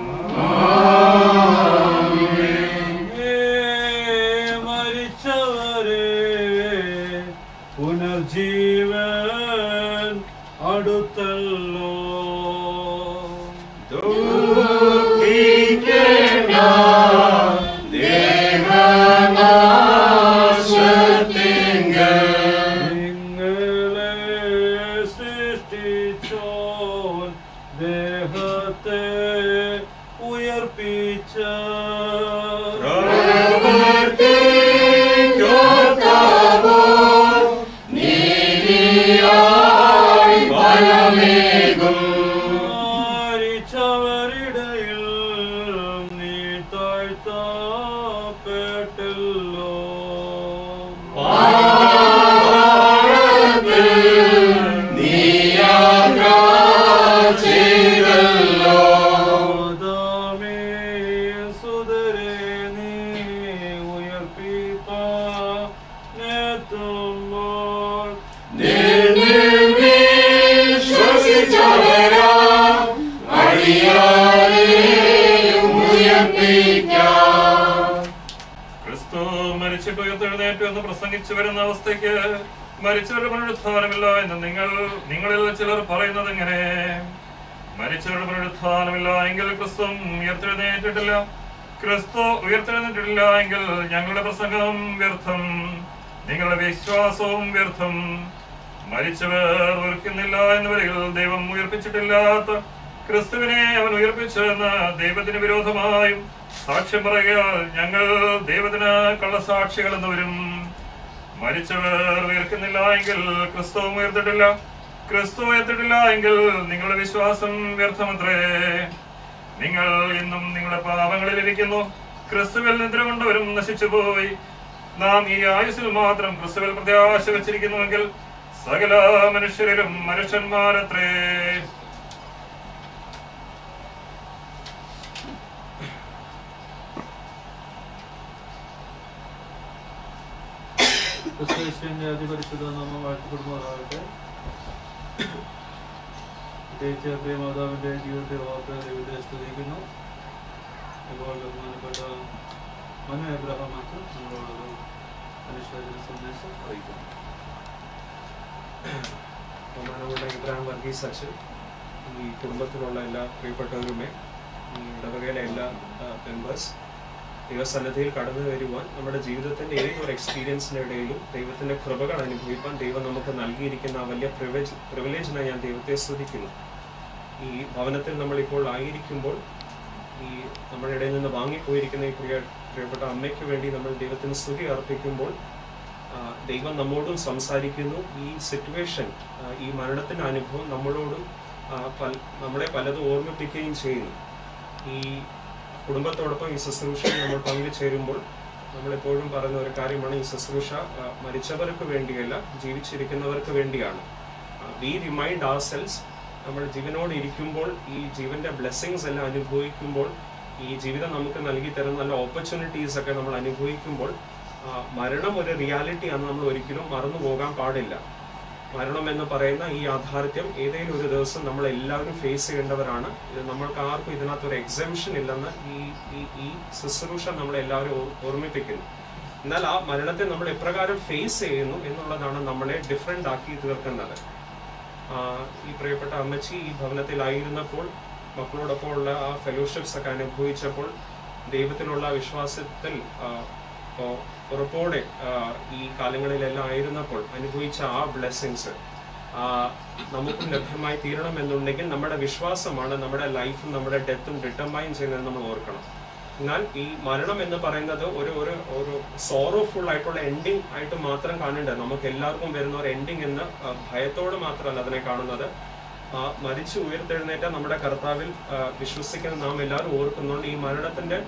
മരിച്ചവരെ പുനർജീവൻ അടുത്തല്ലോ. നിങ്ങളെ സൃഷ്ടിച്ചോൻ ദേഹത്തെ ഉയർപ്പിച്ച മരിച്ചവരിടയിൽ നീ താഴ്ത്തപ്പെട്ടല്ലോ. ആദാമേ, സുതരേ, നീ ഉയർപ്പിപ്പാനെത്തുമ്പോൾ ക്രിസ്തു മരിച്ചിട്ട് ഉയർത്തെഴുന്നേറ്റു എന്ന് പ്രസംഗിച്ചു വരുന്ന അവസ്ഥയ്ക്ക് മരിച്ചവരുടെ പുനരുത്ഥാനമില്ല എന്ന് നിങ്ങളിൽ ചിലർ പറയുന്നത് എങ്ങനെ? മരിച്ചവരുടെ പുനരുത്ഥാനമില്ല എങ്കിൽ ക്രിസ്തു ഉയർത്തെഴുന്നേറ്റിട്ടില്ല. ക്രിസ്തു ഉയർത്തെഴുന്നേറ്റിട്ടില്ല എങ്കിൽ ഞങ്ങളുടെ പ്രസംഗം വ്യർത്ഥം, നിങ്ങളുടെ വിശ്വാസവും വ്യർത്ഥം. മരിച്ചവർ ഉയർക്കുന്നില്ല എന്ന് വരികിൽ ദൈവം ഉയർപ്പിച്ചിട്ടില്ലാത്ത ക്രിസ്തുവിനെ അവൻ ഉയർപ്പിച്ചെന്ന് ദൈവത്തിന് വിരോധമായും സാക്ഷ്യം പറയുകയാൽ ഞങ്ങൾ ദൈവത്തിന് കള്ളസാക്ഷികൾ എന്ന് വരും. മരിച്ചവർ ഉയർക്കുന്നില്ല എങ്കിൽ ക്രിസ്തു ഉയർത്തിട്ടില്ല. ക്രിസ്തു ഉയർത്തിട്ടില്ല എങ്കിൽ നിങ്ങളുടെ വിശ്വാസം വ്യർത്ഥമത്രേ. നിങ്ങൾ ഇന്നും നിങ്ങളുടെ പാപങ്ങളിൽ ഇരിക്കുന്നു. ക്രിസ്തുവിൽ നിദ്ര കൊണ്ടവരും നശിച്ചുപോയി. നാം ഈ ആയുസ്സിൽ മാത്രം ക്രിസ്തുവിൽ പ്രത്യാശ വെച്ചിരിക്കുന്നുവെങ്കിൽ സകല മനുഷ്യരിലും മനുഷ്യന്മാരത്രേ. ക്രിസ്തുവിന്റെ അതിപരിശുദ്ധ നാമം വാഴ്ത്തപ്പെടുമാറാകട്ടെ. പ്രത്യേകിച്ച് പ്രിയമാതാവിന്റെ ജീവിതത്തെ ഓർത്ത് ദൈവത്തെ സ്തുതിക്കുന്നു. ഇപ്പോൾ ബഹുമാനപ്പെട്ട മനു എബ്രഹാം അച്ഛൻ നമ്മളോടൊരു അനുശോചന സന്ദേശം അറിയിക്കുന്നു. ബഹുമാനമുള്ള ഇബ്രാഹിം വർഗീസ് അച്ഛൻ, ഈ കുടുംബത്തിലുള്ള എല്ലാ പ്രിയപ്പെട്ടവരുമേ, ഈ ഇടവകയിലെ എല്ലാ മെമ്പേഴ്സ് ദൈവസന്നിധിയിൽ കടന്നു വരുവാൻ നമ്മുടെ ജീവിതത്തിൻ്റെ ഏതൊരു എക്സ്പീരിയൻസിൻ്റെ ഇടയിലും ദൈവത്തിൻ്റെ കൃപകൾ അനുഭവിക്കാൻ ദൈവം നമുക്ക് നൽകിയിരിക്കുന്ന ആ വലിയ പ്രിവിലേജിനായി ഞാൻ ദൈവത്തെ സ്തുതിക്കുന്നു. ഈ ഭവനത്തിൽ നമ്മളിപ്പോൾ ആയിരിക്കുമ്പോൾ ഈ നമ്മുടെ ഇടയിൽ നിന്ന് വാങ്ങിപ്പോയിരിക്കുന്ന ഈ പ്രിയപ്പെട്ട അമ്മയ്ക്ക് വേണ്ടി നമ്മൾ ദൈവത്തിന് സ്തുതി അർപ്പിക്കുമ്പോൾ ദൈവം നമ്മോടും സംസാരിക്കുന്നു. ഈ സിറ്റുവേഷൻ, ഈ മരണത്തിൻ്റെ അനുഭവം നമ്മളോടും നമ്മളെ പലതും ഓർമ്മിപ്പിക്കുകയും ചെയ്യുന്നു. ഈ കുടുംബത്തോടൊപ്പം ഈ ശുശ്രൂഷയിൽ നമ്മൾ പങ്കുചേരുമ്പോൾ നമ്മളെപ്പോഴും പറയുന്ന ഒരു കാര്യമാണ്, ഈ ശുശ്രൂഷ മരിച്ചവർക്ക് വേണ്ടിയല്ല, ജീവിച്ചിരിക്കുന്നവർക്ക് വേണ്ടിയാണ്. വി റിമൈൻഡ് അവർ സെൽസ് നമ്മൾ ജീവനോട് ഇരിക്കുമ്പോൾ ഈ ജീവന്റെ ബ്ലെസ്സിങ്സ് എല്ലാം അനുഭവിക്കുമ്പോൾ ഈ ജീവിതം നമുക്ക് നൽകി തരുന്ന നല്ല ഓപ്പർച്യൂണിറ്റീസ് ഒക്കെ നമ്മൾ അനുഭവിക്കുമ്പോൾ മരണം ഒരു റിയാലിറ്റിയാണ് നമ്മൾ ഒരിക്കലും മറന്നു പോകാൻ പാടില്ല. മരണം എന്ന് പറയുന്ന ഈ യാഥാർത്ഥ്യം ഏതെങ്കിലും ഒരു ദിവസം നമ്മൾ എല്ലാവരും ഫേസ് ചെയ്യേണ്ടവരാണ്. ഇത് നമ്മൾക്ക് ആർക്കും ഇതിനകത്തൊരു എക്സംഷൻ ഇല്ലെന്ന് ഈ ശുശ്രൂഷ നമ്മളെല്ലാവരും ഓർമ്മിപ്പിക്കുന്നു. എന്നാൽ ആ മരണത്തെ നമ്മൾ എപ്രകാരം ഫേസ് ചെയ്യുന്നു എന്നുള്ളതാണ് നമ്മളെ ഡിഫറെൻ്റ് ആക്കി തീർക്കുന്നത്. ഈ പ്രിയപ്പെട്ട അമ്മച്ചി ഈ ഭവനത്തിലായിരുന്നപ്പോൾ മക്കളോടൊപ്പം ഉള്ള ആ ഫെലോഷിപ്സ് ഒക്കെ അനുഭവിച്ചപ്പോൾ ദൈവത്തിലുള്ള വിശ്വാസത്തിൽ ഉറപ്പോടെ ഈ കാലങ്ങളിലെല്ലാം ആയിരുന്നപ്പോൾ അനുഭവിച്ച ആ ബ്ലെസ്സിങ്സ് നമുക്കും ലഭ്യമായി തീരണമെന്നുണ്ടെങ്കിൽ നമ്മുടെ വിശ്വാസമാണ് നമ്മുടെ ലൈഫും നമ്മുടെ ഡെത്തും ഡിറ്റർമൈൻ ചെയ്യുന്നതെന്ന് നമ്മൾ ഓർക്കണം. എന്നാൽ ഈ മരണം എന്ന് പറയുന്നത് ഒരു സോറോഫുൾ ആയിട്ടുള്ള എൻഡിങ് ആയിട്ട് മാത്രം കാണേണ്ടത്. നമുക്ക് എല്ലാവർക്കും വരുന്ന ഒരു എൻഡിങ് എന്ന് ഭയത്തോട് മാത്രമല്ല അതിനെ കാണുന്നത്. മരിച്ചു ഉയർത്തെഴുന്നേറ്റ നമ്മുടെ കർത്താവിൽ വിശ്വസിക്കുന്ന നാം എല്ലാവരും ഓർക്കുന്നുണ്ട് ഈ മരണത്തിന്റെ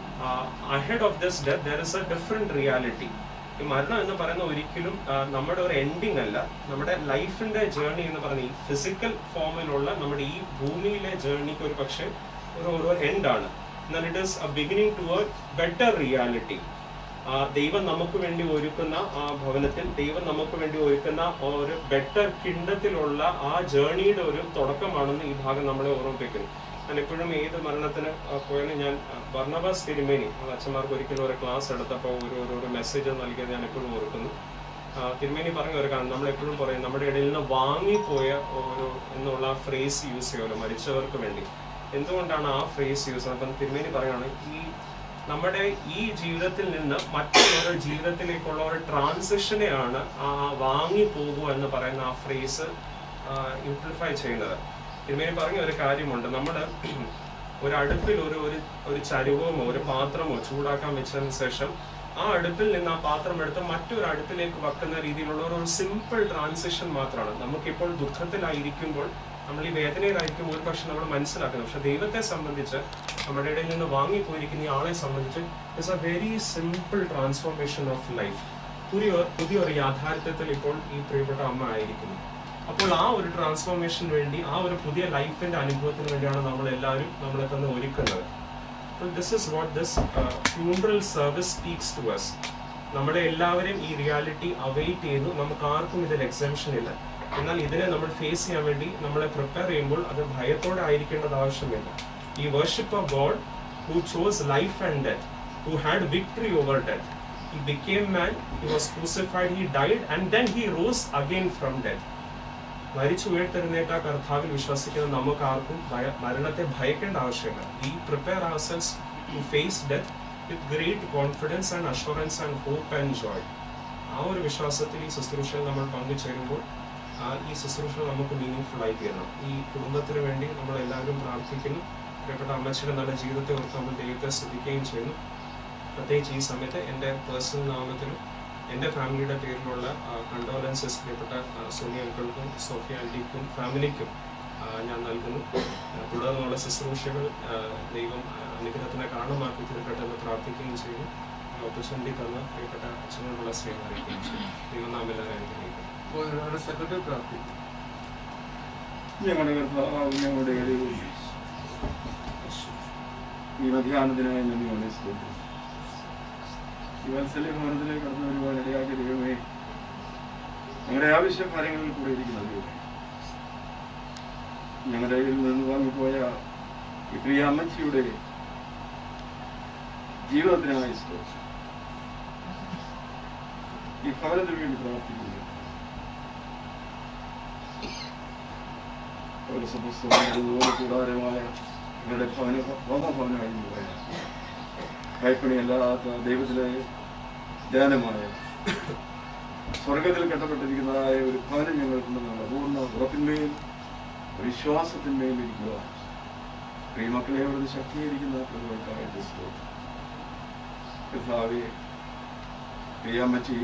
ahead of this death there is a different reality. ഈ മരണം എന്ന് പറയുന്ന ഒരിക്കലും നമ്മുടെ ഒരു എൻഡിങ് അല്ല. നമ്മുടെ ലൈഫിന്റെ ജേർണി എന്ന് പറയുന്ന ഈ ഫിസിക്കൽ ഫോമിലുള്ള നമ്മുടെ ഈ ഭൂമിയിലെ ജേർണിക്ക് ഒരു പക്ഷേ ഒരു എൻഡാണ്. എന്നാൽ it is a beginning to a better reality. ദൈവം നമുക്ക് വേണ്ടി ഒരുക്കുന്ന ആ ഭവനത്തിൽ, ദൈവം നമുക്ക് വേണ്ടി ഒരുക്കുന്ന ഒരു ബെറ്റർ കിണ്ടത്തിലുള്ള ആ ജേർണിയുടെ ഒരു തുടക്കമാണെന്ന് ഈ ഭാഗം നമ്മളെ ഓർമ്മിപ്പിക്കുന്നു. ഞാൻ എപ്പോഴും ഏത് മരണത്തിന് പോയാലും ഞാൻ ബർണബാസ് തിരുമേനി അച്ഛന്മാർക്ക് ഒരിക്കലും ഒരു ക്ലാസ് എടുത്തപ്പോൾ ഒരു മെസ്സേജ് നൽകിയത് ഞാൻ എപ്പോഴും ഓർക്കുന്നു. തിരുമേനി പറഞ്ഞ ഒരു കാരണം നമ്മളെപ്പോഴും പറയും നമ്മുടെ ഇടയിൽ നിന്ന് വാങ്ങിപ്പോയ എന്നുള്ള ഫ്രേസ് യൂസ് ചെയ്യുമല്ലോ മരിച്ചവർക്ക് വേണ്ടി. എന്തുകൊണ്ടാണ് ആ ഫ്രേസ് യൂസ് ചെയ്യുന്നത്? അപ്പം തിരുമേനി പറയുകയാണ് നമ്മുടെ ഈ ജീവിതത്തിൽ നിന്ന് മറ്റൊരു ജീവിതത്തിലേക്കുള്ള ഒരു ട്രാൻസിഷനെയാണ് ആ വാങ്ങിപ്പോകുക എന്ന് പറയുന്ന ആ ഫ്രേസ് ഇംപ്ലിഫൈ ചെയ്യുന്നത്. തിരുമേനി പറഞ്ഞ ഒരു കാര്യമുണ്ട്. നമ്മൾ ഒരു അടുപ്പിൽ ഒരു ചരുവമോ ഒരു പാത്രമോ ചൂടാക്കാൻ വെച്ചതിന് ശേഷം ആ അടുപ്പിൽ നിന്ന് ആ പാത്രം എടുത്ത് മറ്റൊരു അടുപ്പിലേക്ക് വെക്കുന്ന രീതിയിലുള്ള ഒരു സിമ്പിൾ ട്രാൻസിഷൻ മാത്രമാണ്. നമുക്കിപ്പോൾ ദുഃഖത്തിലായിരിക്കുമ്പോൾ, നമ്മൾ ഈ വേദനയിലായിരിക്കും ഒരു പക്ഷെ നമ്മൾ മനസ്സിലാക്കുന്നത്. പക്ഷെ ദൈവത്തെ സംബന്ധിച്ച് നമ്മുടെ ഇടയിൽ നിന്ന് വാങ്ങിപ്പോയിരിക്കുന്ന ഈ ആളെ സംബന്ധിച്ച് it's a very simple transformation of life. പുതിയൊരു യാഥാർത്ഥ്യത്തിൽ ഇപ്പോൾ ഈ പ്രിയപ്പെട്ട അമ്മ ആയിരിക്കുന്നു. അപ്പോൾ ആ ഒരു ട്രാൻസ്ഫോർമേഷന് വേണ്ടി, ആ ഒരു പുതിയ ലൈഫിന്റെ അനുഭവത്തിന് വേണ്ടിയാണ് നമ്മൾ എല്ലാവരും നമ്മളെ തന്നെ ഒരുക്കുന്നത്. This is what this funeral service speaks to us. നമ്മളെ എല്ലാവരെയും ഈ റിയാലിറ്റി അവൈറ്റ് ചെയ്തു. നമുക്ക് ആർക്കും ഇതിൽ എക്സംഷൻ ഇല്ല. എന്നാൽ ഇതിനെ നമ്മൾ ഫേസ് ചെയ്യാൻ വേണ്ടി നമ്മളെ പ്രിപ്പയർ ചെയ്യുമ്പോൾ അത് ഭയത്തോടെ ആയിരിക്കേണ്ടത് ആവശ്യമില്ല. ഈ worship of God who chose life and death, who had victory over death. He became man, he was crucified, he died, and then he rose again from death. മരിച്ചു ഉയർത്തെഴുന്നേറ്റ കർത്താവിൽ വിശ്വസിക്കുന്ന നമുക്ക് ആർക്കും മരണത്തെ ഭയക്കേണ്ട ആവശ്യമില്ല. We prepare ourselves to face death with great confidence and assurance and hope and joy. ആ ഒരു വിശ്വാസത്തിൽ ഈ ശുശ്രൂഷയിൽ നമ്മൾ പങ്കുചേരുമ്പോൾ ഈ ശുശ്രൂഷ നമുക്ക് മീനിങ് ഫുൾ ആയി തീരണം. ഈ കുടുംബത്തിന് വേണ്ടി നമ്മൾ എല്ലാവരും പ്രാർത്ഥിക്കുന്നു. പ്രിയപ്പെട്ട അമ്മച്ചിയുടെ നല്ല ജീവിതത്തെ ഓർത്ത് നമ്മൾ ദൈവത്തെ സ്തുതിക്കുകയും ചെയ്യുന്നു. പ്രത്യേകിച്ച് ഈ സമയത്ത് എൻ്റെ പേഴ്സണൽ നാമത്തിലും എൻ്റെ ഫാമിലിയുടെ പേരിലുള്ള കണ്ടോലൻസസ് പ്രിയപ്പെട്ട സോണി അങ്കിൾക്കും സോഫിയ ആൻറ്റിക്കും ഫാമിലിക്കും ഞാൻ നൽകുന്നു. തുടർന്നുള്ള ശുശ്രൂഷകൾ ദൈവം അനുഗ്രഹത്തിനെ കാരണമാക്കി തീർക്കട്ടെ എന്ന് പ്രാർത്ഥിക്കുകയും ചെയ്യുന്നു. ഓപ്പർച്യൂണിറ്റി തന്ന പ്രിയപ്പെട്ട അച്ഛനോടുള്ള സ്നേഹം അറിയിക്കുകയും ചെയ്യും. ദൈവം നാം എല്ലാവരും അനുഗ്രഹിക്കും. സെക്രട്ടറി പ്രാർത്ഥിക്കും. ഞങ്ങളുടെ ഞങ്ങളുടെ ഈ മധ്യാഹ്നത്തിനായി ഞങ്ങളുടെ സ്തോത്രം. ഈ വാത്സല്യ ഭവനത്തിലേക്ക് കടന്നു വരുവാൻ ഇടയാക്കിയ ദൈവമേ, ഞങ്ങളുടെ ആവശ്യ കാര്യങ്ങളിൽ കൂടെ ഇരിക്കുന്ന ദൈവമേ, ഞങ്ങളുടെ കയ്യിൽ നിന്ന് വാങ്ങിപ്പോയ ഈ പ്രിയ അമ്മച്ചിയുടെ ജീവിതത്തിനായി സ്തോത്രം. ഈ ഭവനത്തിന് വേണ്ടി പ്രാർത്ഥിക്കുന്നു. ഒരു സമസ്തമായ കൂടാരമായ ഞങ്ങളുടെ ഭവനമായിരുന്നു പോയ കൈപ്പണിയല്ലാത്ത ദൈവത്തിലെ ധ്യാനമായ സ്വർഗത്തിൽ കെട്ടപ്പെട്ടിരിക്കുന്നതായ ഒരു ഭവനം ഞങ്ങൾക്കുണ്ടെന്നുള്ള പൂർണ്ണ ഉറപ്പിന്മേൽ വിശ്വാസത്തിന്മേൽ ഇരിക്കുക. പ്രിയ മക്കളെ അവിടുന്ന് ശക്തീകരിക്കുന്ന പ്രതികൾക്കായിട്ട് കർത്താവേ, പ്രിയ അമ്മച്ചി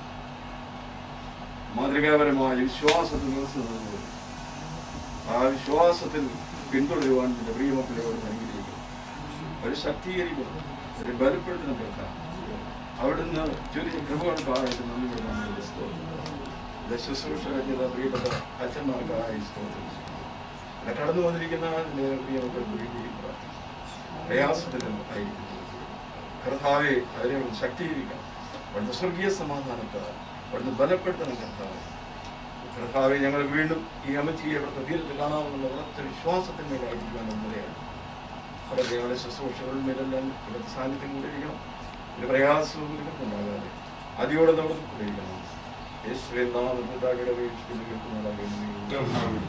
മാതൃകാപരമായ വിശ്വാസത്തിൽ നിർത്തുന്നത് ആ വിശ്വാസത്തിൽ പിന്തുടരുവാൻ എൻ്റെ പ്രിയ മക്കളെയോട് അനുഗ്രഹിക്കുന്നു. ഒരു ശക്തീകരിക്കുന്നു, ഒരു ബലപ്പെടുത്തുന്ന പ്രധാനം അവിടുന്ന് ചുരുങ്ങിയ കൃപകൾക്കായിട്ട് നന്ദിയോട് ശുശ്രൂഷ ചെയ്ത പ്രിയപ്പെട്ട അച്ഛന്മാർക്കായി സ്തോത്രം. കടന്നു വന്നിരിക്കുന്ന പ്രിയ മക്കൾക്ക് പ്രയാസത്തിലും ആയിരിക്കുന്നു. കർത്താവെ അവരെ ശക്തീകരിക്കണം. അവിടുന്ന് സ്വർഗീയ സമാധാനത്താൽ അവിടുന്ന് ബലപ്പെടുത്തണം. കർത്താവെ ഞങ്ങൾ വീണ്ടും ഈ അമ്മച്ചിയെ അവിടുത്തെ തീരത്ത് കാണാമെന്നുള്ള ഉറച്ച വിശ്വാസത്തിന്മേലായിരിക്കാൻ നിലയാണ്. അവിടെ ഞങ്ങളുടെ ശുശ്രൂഷകളിന്മേലെല്ലാം ഇവിടുത്തെ സാന്നിധ്യം കൊണ്ടിരിക്കണം. ഒരു പ്രയാസവും ഉണ്ടാകാതെ അതിയോടെ നമ്മൾ കൊണ്ടിരിക്കണം. യേശുവേ നാമത്തിൻ്റെ അപേക്ഷിച്ച് കേൾക്കുന്നതാകുന്നു.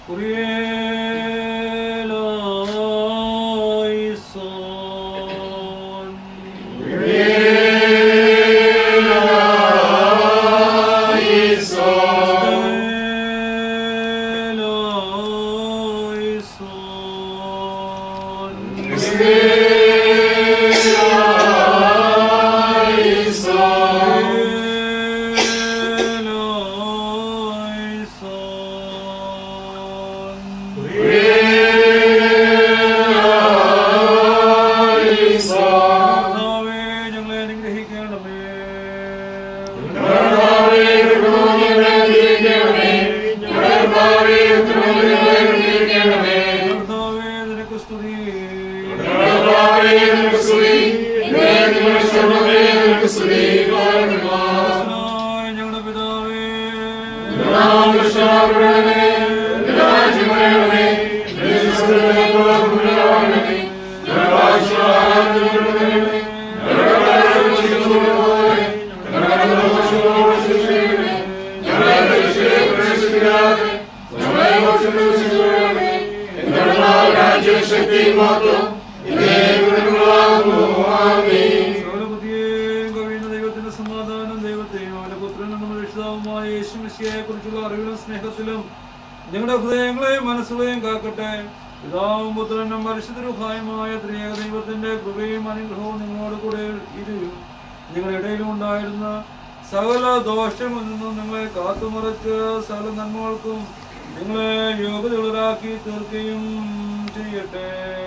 നിങ്ങളുടെ ഹൃദയങ്ങളെയും മനസ്സുകളെയും കാക്കട്ടെ. പിതാവും പുത്രനും പരിശുദ്ധരുമായ ത്രിയേക ദൈവത്തിന്റെ കൃപയും അനുഗ്രഹവും നിങ്ങളോട് കൂടെ ഇരുവും നിങ്ങളുടെ ഇടയിലും ഉണ്ടായിരുന്ന സകല ദോഷങ്ങളിൽ നിന്നും നിങ്ങളെ കാത്തുമറച്ച് സകല നന്മകൾക്കും നിങ്ങളെ യോഗ്യതകളാക്കി തീർക്കുകയും ചെയ്യട്ടെ.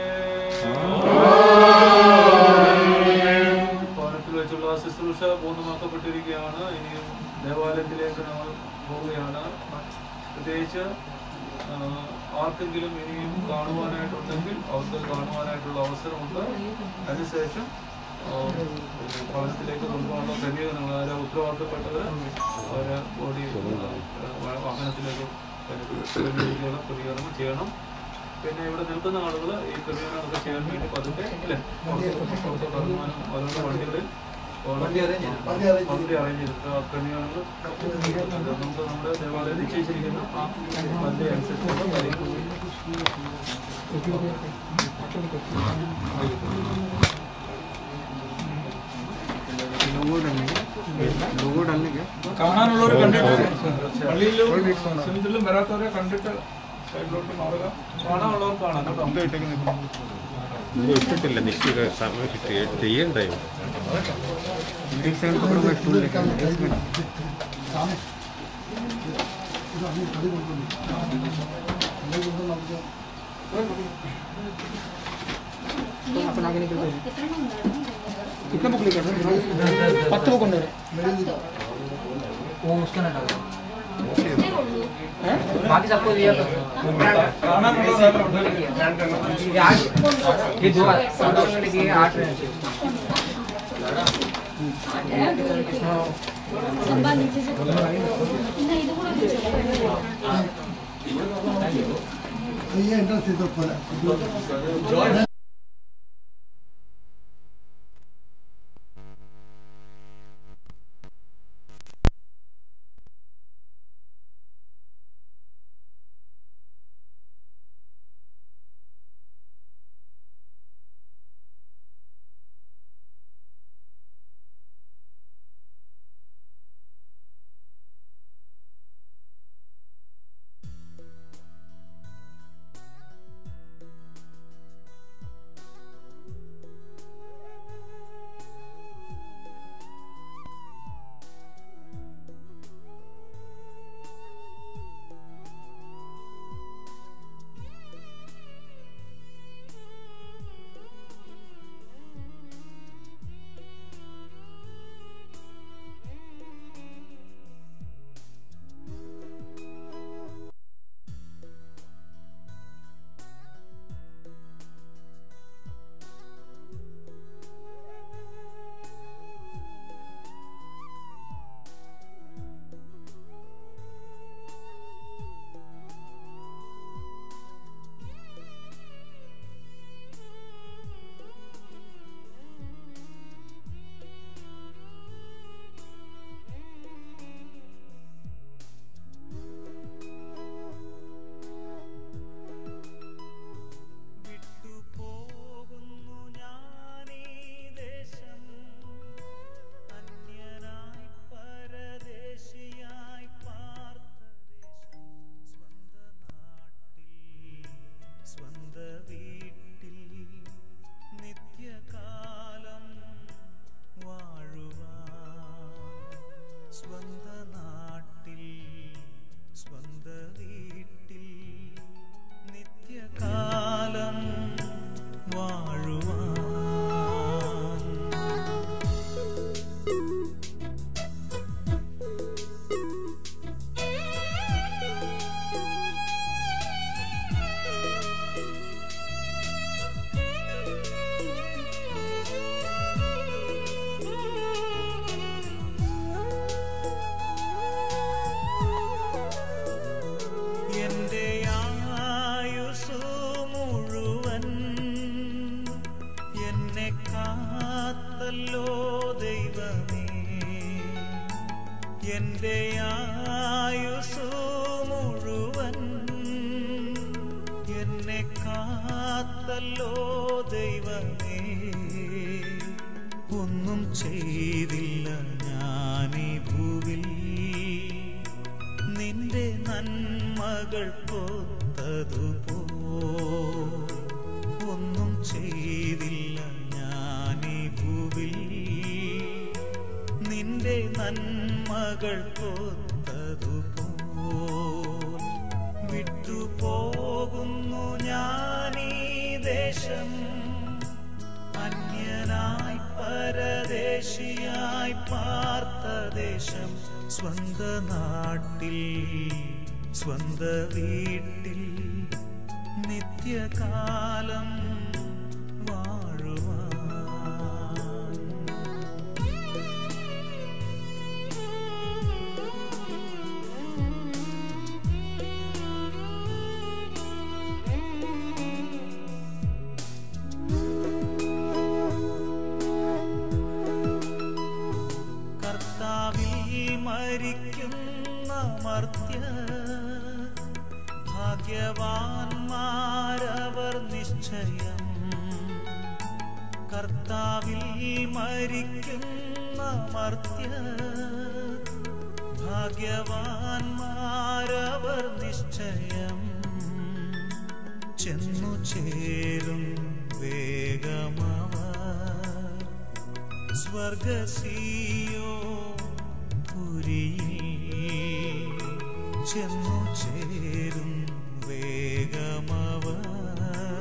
ഭവനത്തിൽ വെച്ചുള്ള ശുശ്രൂഷ പൂർണ്ണമാക്കപ്പെട്ടിരിക്കുകയാണ്. ഇനിയും ദേവാലയത്തിലേക്ക് നമ്മൾ പോവുകയാണ്. പ്രത്യേകിച്ച് ആർക്കെങ്കിലും ഇനിയും കാണുവാനായിട്ടുണ്ടെങ്കിൽ അവർക്ക് കാണുവാനായിട്ടുള്ള അവസരമുണ്ട്. അതിനുശേഷം ഭവനത്തിലേക്ക് കൊണ്ടുപോകാനുള്ള ക്രമീകരണങ്ങൾ അവരെ ഉത്തരവാദിത്തപ്പെട്ടവർ അവരെ ബോഡി വാഹനത്തിലേക്ക് ക്രമീകരണം ചെയ്യണം. പിന്നെ ഇവിടെ നിൽക്കുന്ന ആളുകൾ ഈ ക്രമീകരണമൊക്കെ ചെയ്യാൻ വേണ്ടി പതുക്കെ അല്ലേ കടന്നുവാനും ഓരോരോ വണ്ടികളിൽ വണ്ടി അറേഞ്ച് ചെയ്തിട്ട് ആ ക്രമീകരണങ്ങൾ നമുക്ക് നമ്മുടെ ദേവാലയം നിശ്ചയിച്ചിരിക്കുന്ന ആ വണ്ടി അനുസരിച്ചുള്ള കാര്യങ്ങൾ കാണാനുള്ളവർ കണ്ടിട്ട് പള്ളിയിലും സിമിത്തിലും വരാത്തവരെ കണ്ടിട്ട് സൈഡിലോട്ട് മാറുക. കാണാനുള്ളവർ കാണാം കേട്ടോ. ഇട്ടിട്ടില്ല നിശ്ചിത സമയം ചെയ്യണ്ടേ. कितने बुक लेकर 10 बुक ഉണ്ട് वो उसका ना डालो बाकी सबको दिया ये 2 मिनट की 8 मिनट ये इंटरेस्ट है तो पर എന്റെ ആയുസ്സു മുഴുവൻ എന്നെ കാത്തല്ലോ ദൈവമേ. ഒന്നും ചെയ്തില്ല ഞാനീ ഭൂവിൽ നിന്റെ നന്മകൾ പൊത്തതുപോ. ഒന്നും ചെയ്തില്ല ഞാനീ ഭൂവിൽ നിന്റെ നന്മകൾ പൊത്തതുപോ. വിട്ടുപോകുന്നു ഞാനീ ദേശം, അന്യനായി പരദേശിയായി പാർത്ത ദേശം. സ്വന്ത നാട്ടിൽ സ്വന്ത വീട്ടിൽ നിത്യകാലം വാഴുവാൻ. മരിക്കുന്ന മർത്യ ഭാഗ്യവാന്മാരവർ നിശ്ചയം. കർത്താവിൽ മരിക്കുന്ന മർത്യ ഭാഗ്യവാന്മാരവർ നിശ്ചയം. ചെന്നു ചേരും വേഗമവർ സ്വർഗസിയോ ചെന്നു ചേരും വേഗമവർ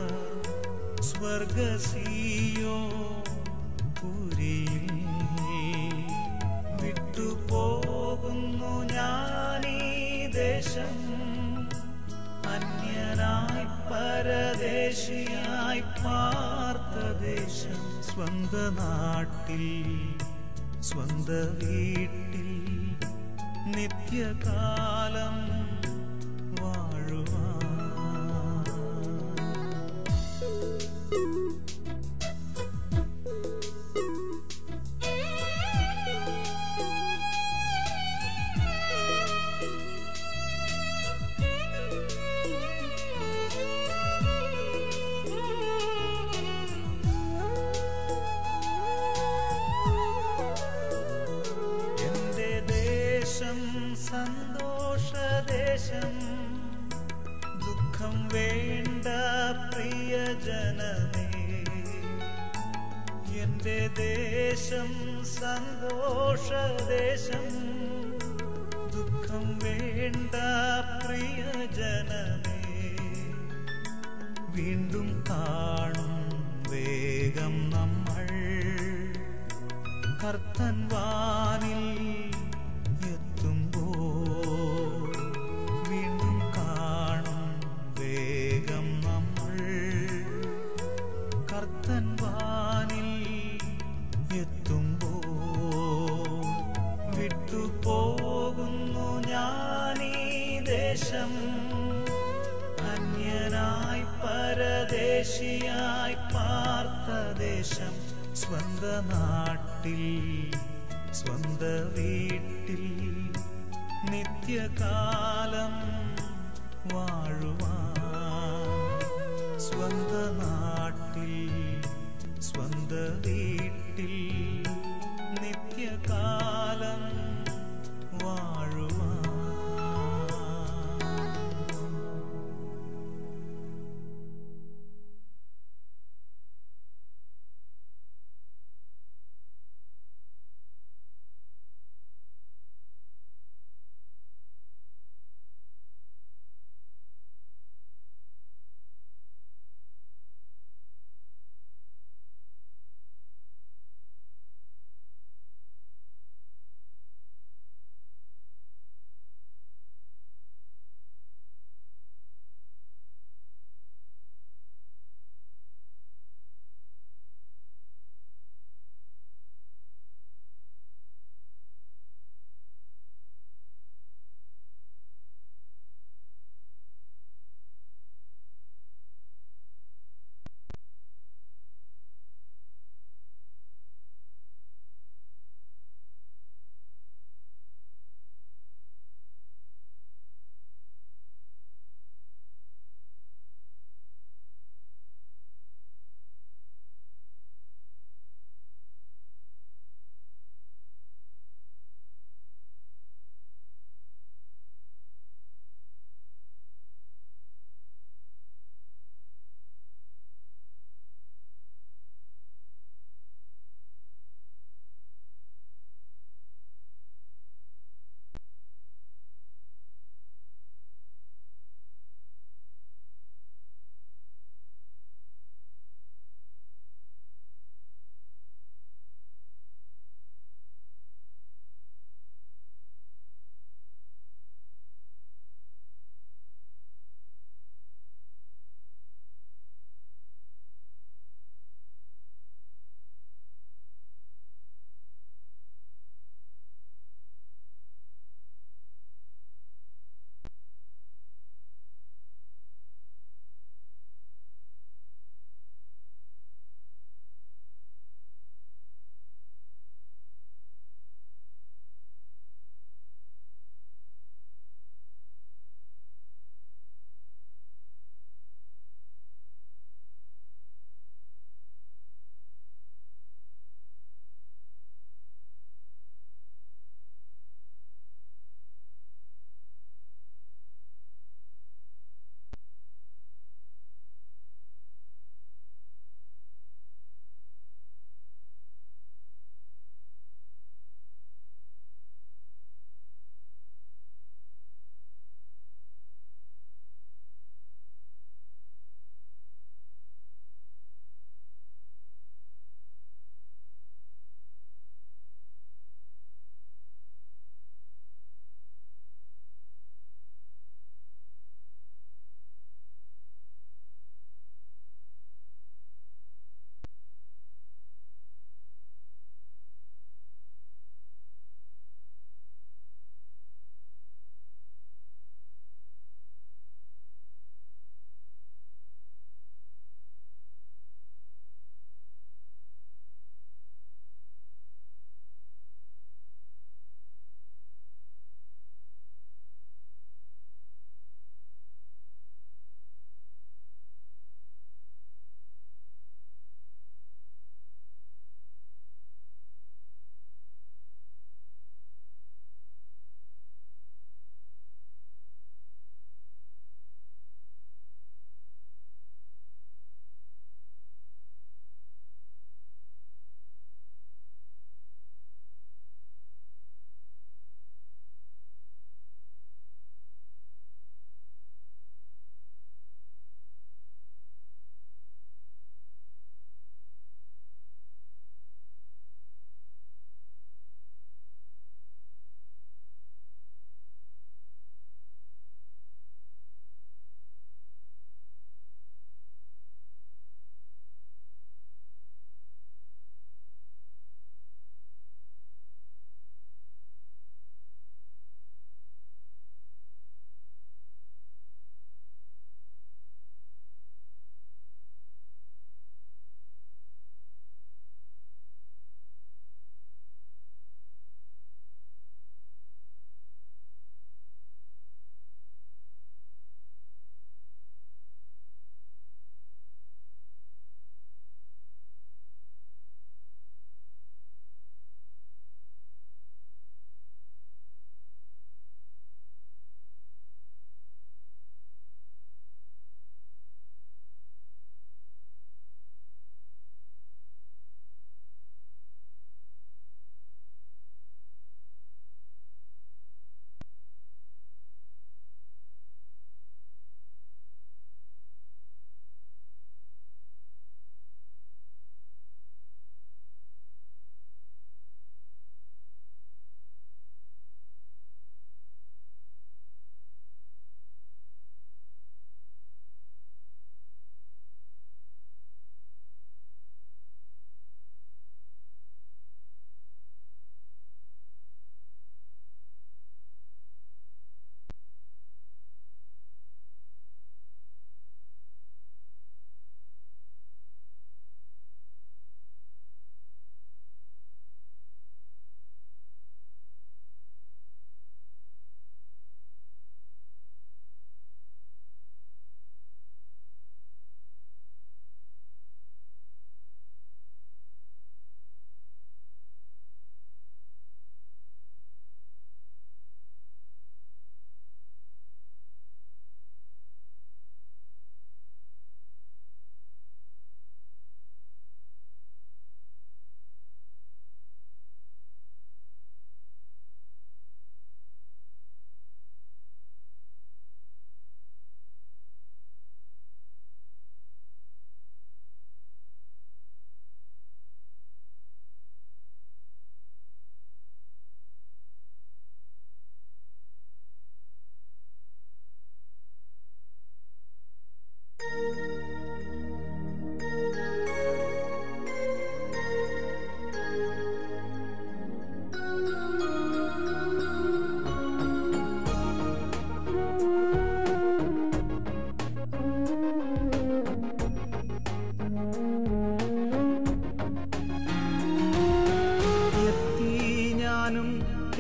സ്വർഗസിയോ പുരിയിൽ. വിട്ടുപോകുന്നു ഞാനീ ദേശം, അന്യനായി പരദേശിയായി പാർത്ത ദേശം. സ്വന്ത നാട്ടിൽ സ്വന്ത വീട്ടിൽ നിത്യകാലം വാഴുവാൻ. സന്തോഷദേശം, ദുഃഖം വേണ്ട പ്രിയജനമേ. എന്റെ ദേശം സന്തോഷദേശം, ദുഃഖം വേണ്ട പ്രിയജനമേ. വീണ്ടും കാണും വേഗം നമ്മൾ കർത്തൻ വാനിൽ. വീണ്ടും കാണും വേഗം നമ്മൾ കർത്തൻ വാനിൽ എത്തുമ്പോൾ. വിട്ടുപോകുന്നു ഞാനീ ദേശം, അന്യനായി പരദേശിയായി പാർത്ത ദേശം. സ്വന്ത നാട്ടിൽ സ്വന്ത വീട്ടിൽ നിത്യകാലം വാഴുവാൻ. സ്വന്ത നാട്ടിൽ സ്വന്ത വീട്ടിൽ നിത്യകാലം വാഴുവാൻ.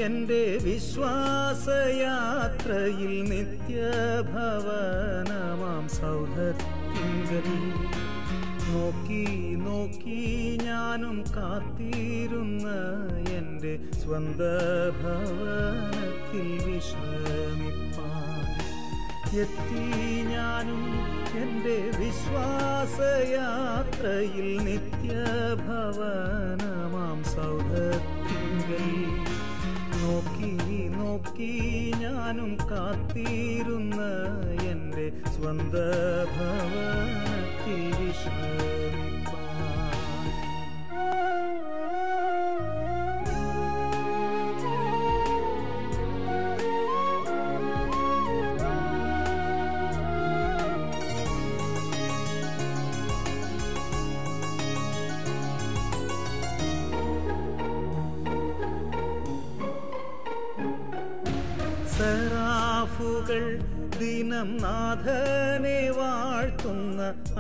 എൻ്റെ വിശ്വാസയാത്രയിൽ നിത്യഭവനമാം സൗധത്തിങ്കൽ നോക്കി നോക്കി ഞാനും കാത്തിരുന്ന എൻ്റെ സ്വന്ത ഭവനത്തിൽ വിശ്രമിപ്പാൻ എത്തി ഞാനും എൻ്റെ വിശ്വാസയാത്രയിൽ നിത്യഭവനമാം സൗധത്തിങ്കൽ നോക്കി നോക്കി ഞാനും കാത്തിരുന്ന എൻ്റെ സ്വന്ത ഭവനത്തിൽ വിശ്രമിപ്പാൻ സെറാഫുകൾ ദിനം നാഥനെ വാഴ്ത്തുന്ന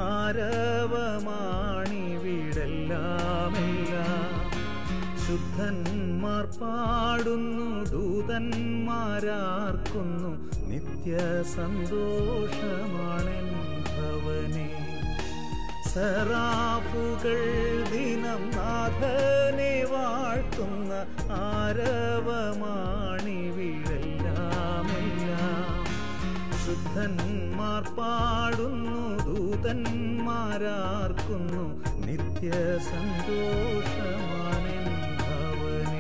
ആരവമാണിവിടെല്ലാമെല്ലാം ശുദ്ധന്മാർ പാടുന്നു ദൂതന്മാരാർക്കുന്നു നിത്യസന്തോഷമാണെൻ ഭവനേ സെറാഫുകൾ ദിനം നാഥനെ വാഴ്ത്തുന്ന ആരവമാണിവിടെല്ലാമെല്ലാം ശുദ്ധന്മാർ പാടുന്നു ദൂതന്മാരാർക്കുന്നു നിത്യസന്തോഷമാണെൻ ഭവനേ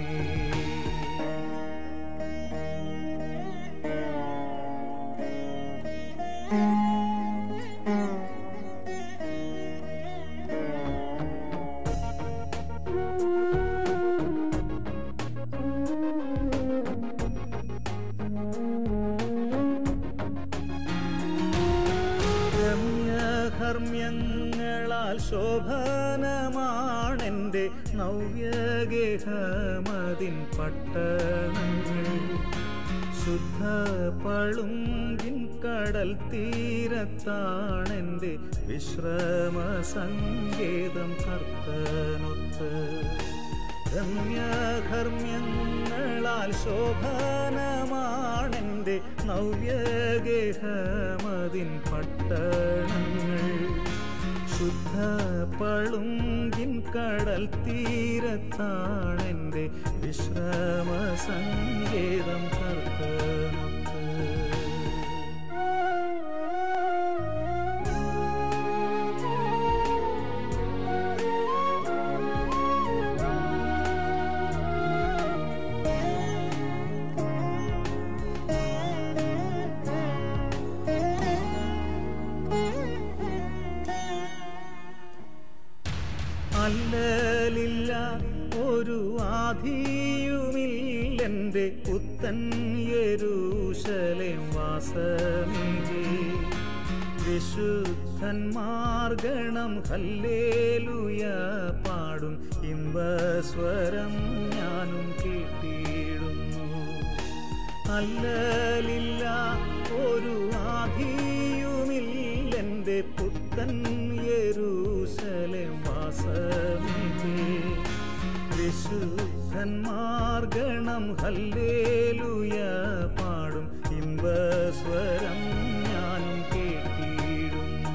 രമ്യകർമ്മ്യങ്ങളാൽ ശോഭനമാണെൻ്റെ നവ്യഗേഹമതിൻ പട്ടണങ്ങൾ ശുദ്ധ പളുങ്കിൻ കടൽ തീരത്താണെൻ്റെ വിശ്രമ സങ്കേതം കർത്തനൊത്ത് രമ്യകർമ്മ്യങ്ങളാൽ ശോഭനമാണെൻ്റെ നവ്യഗേഹമതിൻ പട്ടണങ്ങൾ ശുദ്ധ പളുങ്കിൻ കടൽ തീരത്താണെൻ്റെ വിശ്രമ സങ്കേതം കർത്തനൊത്ത് അല്ലലില്ല ഒരു ആധിയുമില്ലെൻ്റെ പുത്തൻ യെരൂശലേം വാസമികേ വിശുദ്ധന്മാർഗണം ഹല്ലേലൂയ പാടും ഇമ്പസ്വരം ഞാനും കേട്ടിടുന്നു അല്ലലില്ല ഒരു ആധിയുമില്ലെൻ്റെ പുത്തൻ യെരൂശലേം വാസമികേ വിശുദ്ധന്മാർഗണം ഹല്ലേലൂയ പാടും ഇമ്പസ്വരം ഞാനും കേട്ടിടുന്നു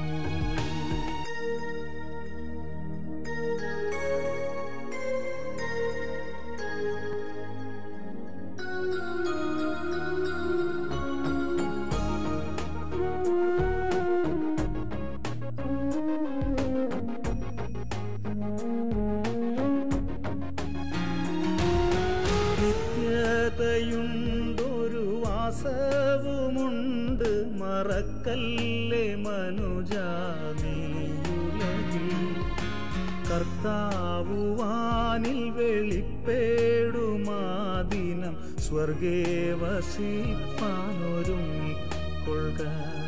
നിത്യതയുണ്ടൊരു വാസവുമുണ്ട് മറക്കല്ലേ മനുജാ നീയുലകിൽ കർത്താവുവാനിൽ വെളിപ്പെടുമാദിനം സ്വർഗേ വസിപ്പാനൊരുങ്ങിക്കൊള്ളുക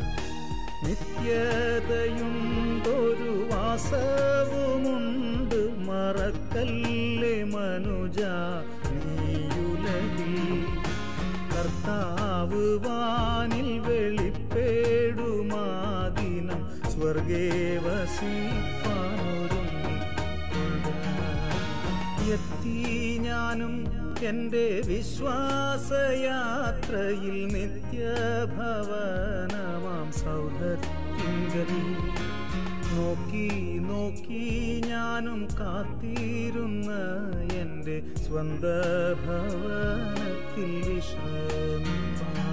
നിത്യതയുണ്ടൊരു വാസവുമുണ്ട് മറക്കല്ലേ മനുജാ നീയുലകിൽ കർത്താവ് വാനിൽ വെളിപ്പെടുമാദിനം സ്വർഗേ വസിപ്പാനൊരുങ്ങിക്കൊള്ളുക എത്തി ഞാനും എൻ്റെ വിശ്വാസയാത്രയിൽ നിത്യഭവനമാം സൗധത്തിങ്കൽ നോക്കി നോക്കി ഞാനും കാത്തിരുന്ന എൻ്റെ സ്വന്ത ഭവനത്തിൽ വിശ്രമിപ്പാൻ.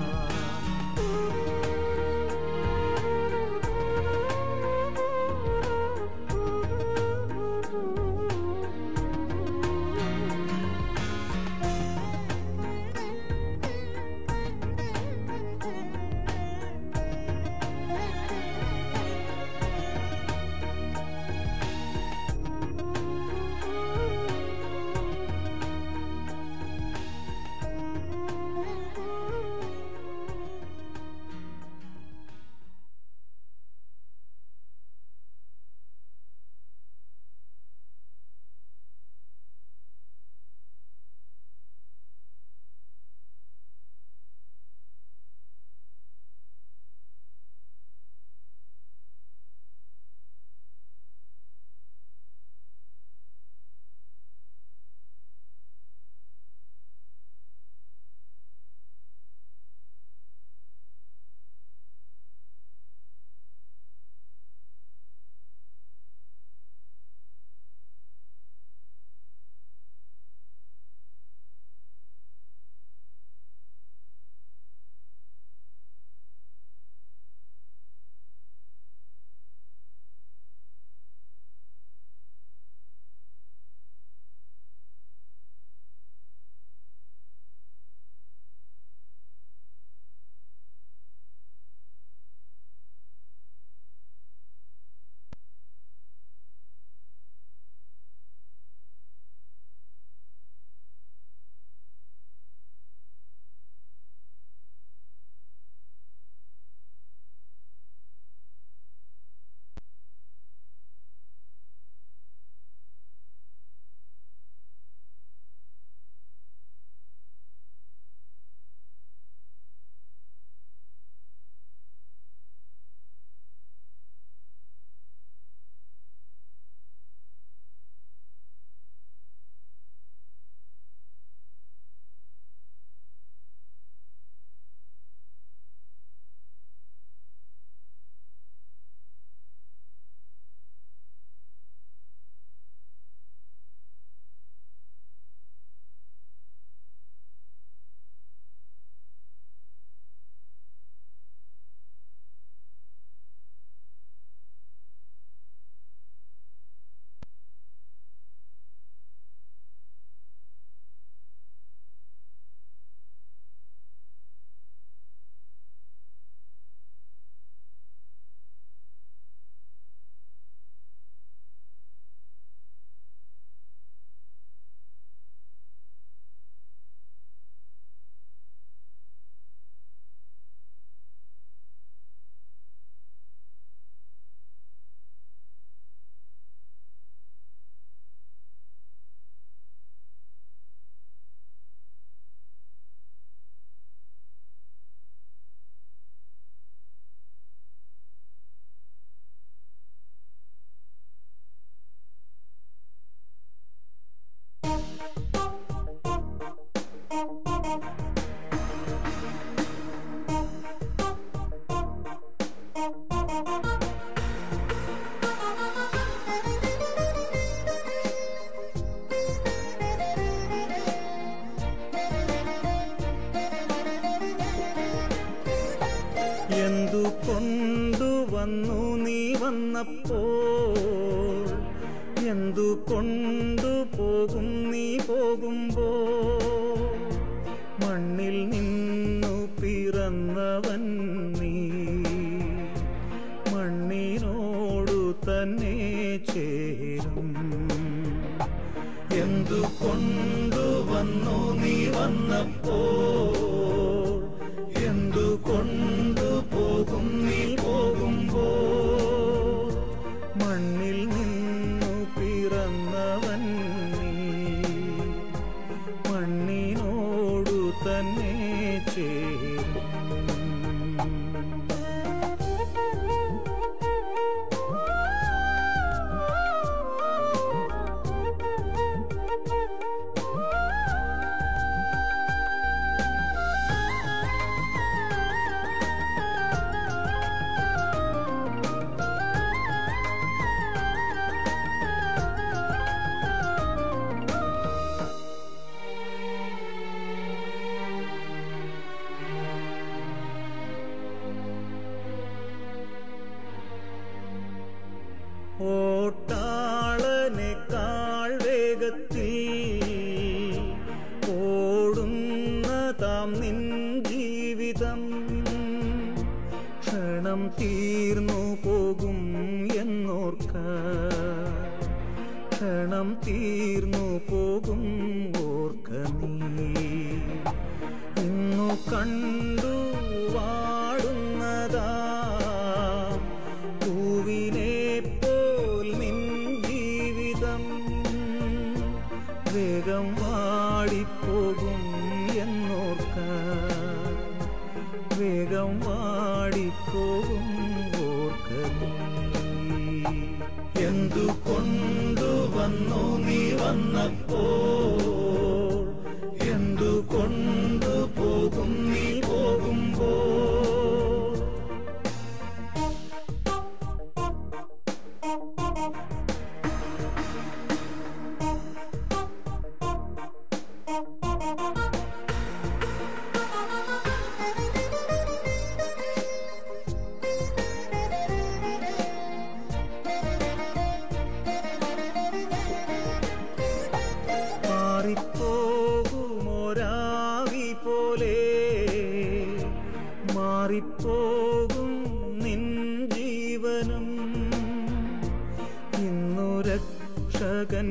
കൊണ്ടുവന്നു നീ വന്നപ്പോൾ, എന്തു കൊണ്ടുപോകും നീ പോകുമ്പോൾ. മണ്ണിൽ നിന്നു പിറന്നവൻ നീ, മണ്ണിനോടു തന്നെ ചേരും. എന്തു കൊണ്ടുവന്നു നീ വന്നപ്പോൾ, എന്തു കൊണ്ടുപോകും നീ പോകുമ്പോൾ. മണ്ണിൽ നിന്നു പിറന്നവൻ നീ, മണ്ണിനോടു തന്നെ ചേരും. ഓട്ടാളനേക്കാൾ വേഗത്തിൽ ഓടുന്നതാം നിൻ ജീവിതം ക്ഷണം തീർന്നു പോകും എന്നോർക്ക, ക്ഷണം തീർന്നു പോകും ഓർക്ക നീ. ഇന്നു കണ്ടു വാടുന്നതാ പൂവിനെ പോൽ നിൻ ജീവിതം വേഗം വാടിപ്പോകും എന്നോർക്ക, വേഗം വാടിപ്പോകും ഓർക്ക നീ. എന്തുകൊണ്ടുവന്നു നീ വന്നപ്പോൾ, എന്തുകൊണ്ടു പോകും നീ പോകുമ്പോൾ. മാറിപ്പോകുമൊരാവി പോലെ മാറിപ്പോകും നിൻ ജീവനും ഇന്നു രക്ഷകൻ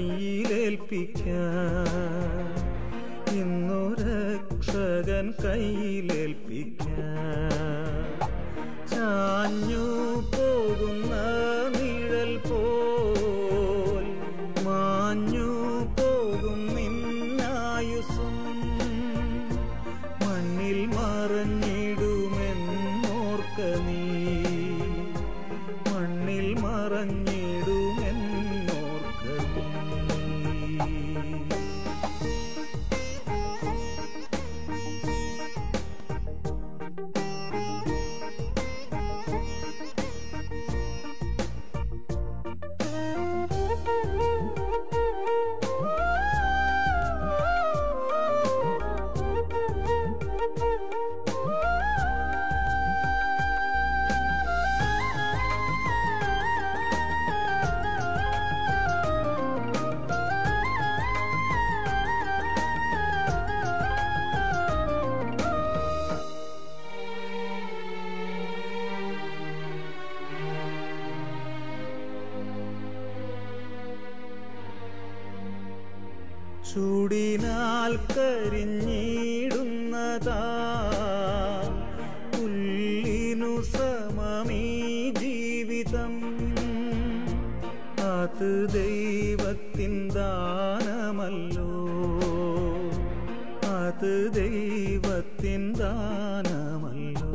കയ്യിലേൽപ്പിക്കാൻ, ഇന്നു രക്ഷകൻ കയ്യിലേൽപ്പിക്കാൻ. ചാഞ്ഞു പോകുന്ന നിഴൽ പോൽ മാഞ്ഞു പോകും നിന്നായുസും മണ്ണിൽ മറഞ്ഞിടുമെന്നോർക്ക നീ, മണ്ണിൽ മറഞ്ഞിടുമെന്നോർക്ക നീ. ചൂടിനാൽ കരിഞ്ഞിടുന്നതാ പുല്ലിനു സമമീ ജീവിതം അത് ദൈവത്തിൻ ദാനമല്ലോ, അത് ദൈവത്തിൻ ദാനമല്ലോ.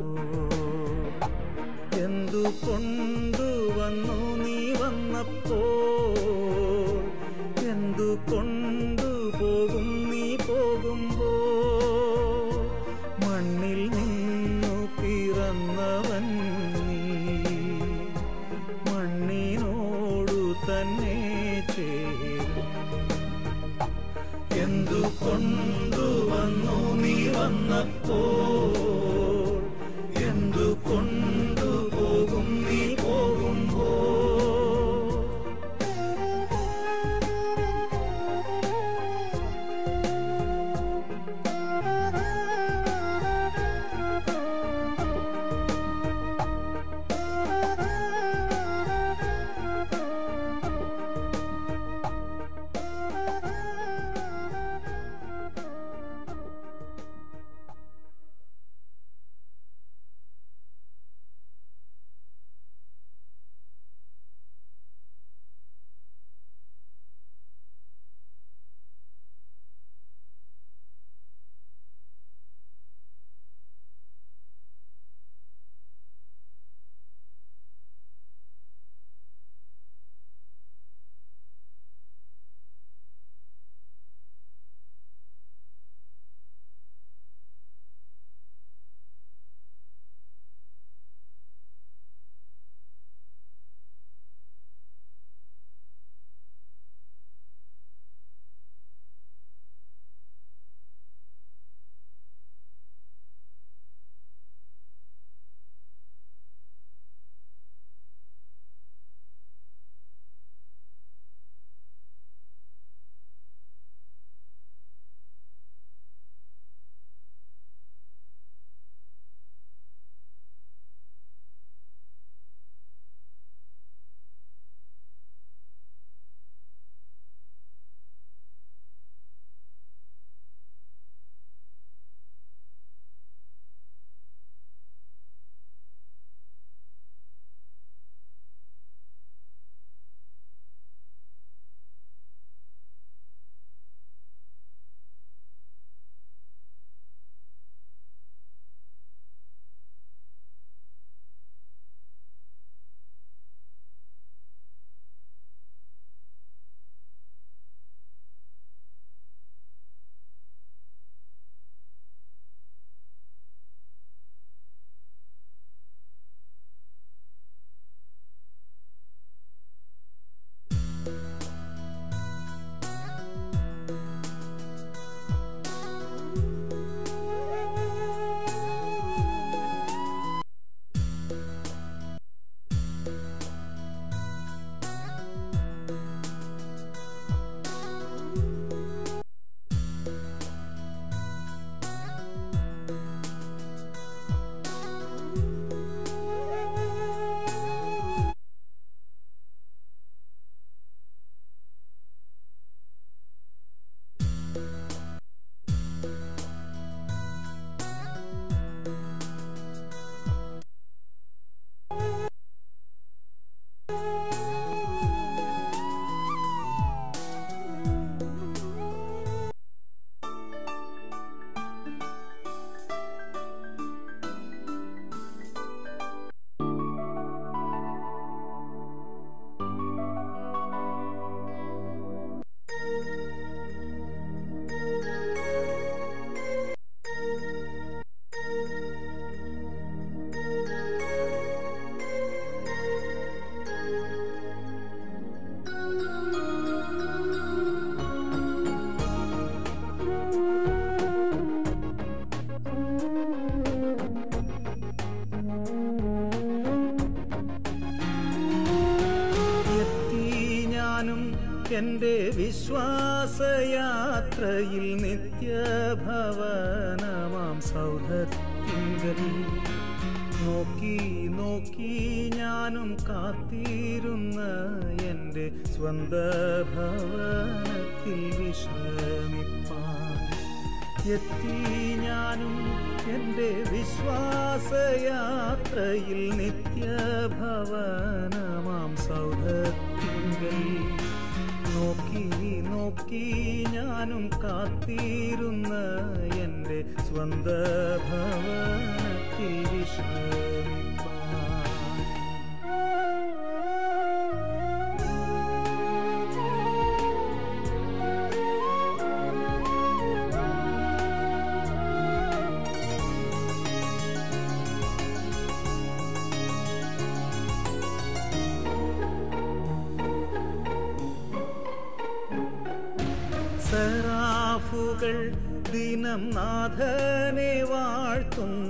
എന്തുകൊണ്ടുവന്നു നീ വന്നപ്പോൾ, എന്തുകൊണ്ടു പോകും നീ പോകുമ്പോൾ. മണ്ണിൽ നിന്നു പിറന്നവൻ നീ, മണ്ണിനോടു തന്നെ ചേരും. എന്തുകൊണ്ടുവന്നു നീ വന്നപ്പോൾ, എന്തുകൊണ്ടു പോകും നീ പോകുമ്പോൾ. എൻ്റെ വിശ്വാസയാത്രയിൽ നിത്യഭവനമാം സൗധത്തിങ്കൽ നോക്കി നോക്കി ഞാനും കാത്തിരുന്ന എൻ്റെ സ്വന്ത ഭവനത്തിൽ വിശ്രമിപ്പാൻ എത്തി ഞാനും എൻ്റെ വിശ്വാസയാത്രയിൽ നിത്യഭവനമാം സൗധത്തിങ്കൽ നോക്കി നോക്കി ഞാനും കാത്തിരുന്ന എൻ്റെ സ്വന്ത ഭവനത്തിൽ വിശ്രമിപ്പാൻ സെറാഫുകൾ ദിനം നാഥനെ വാഴ്ത്തുന്ന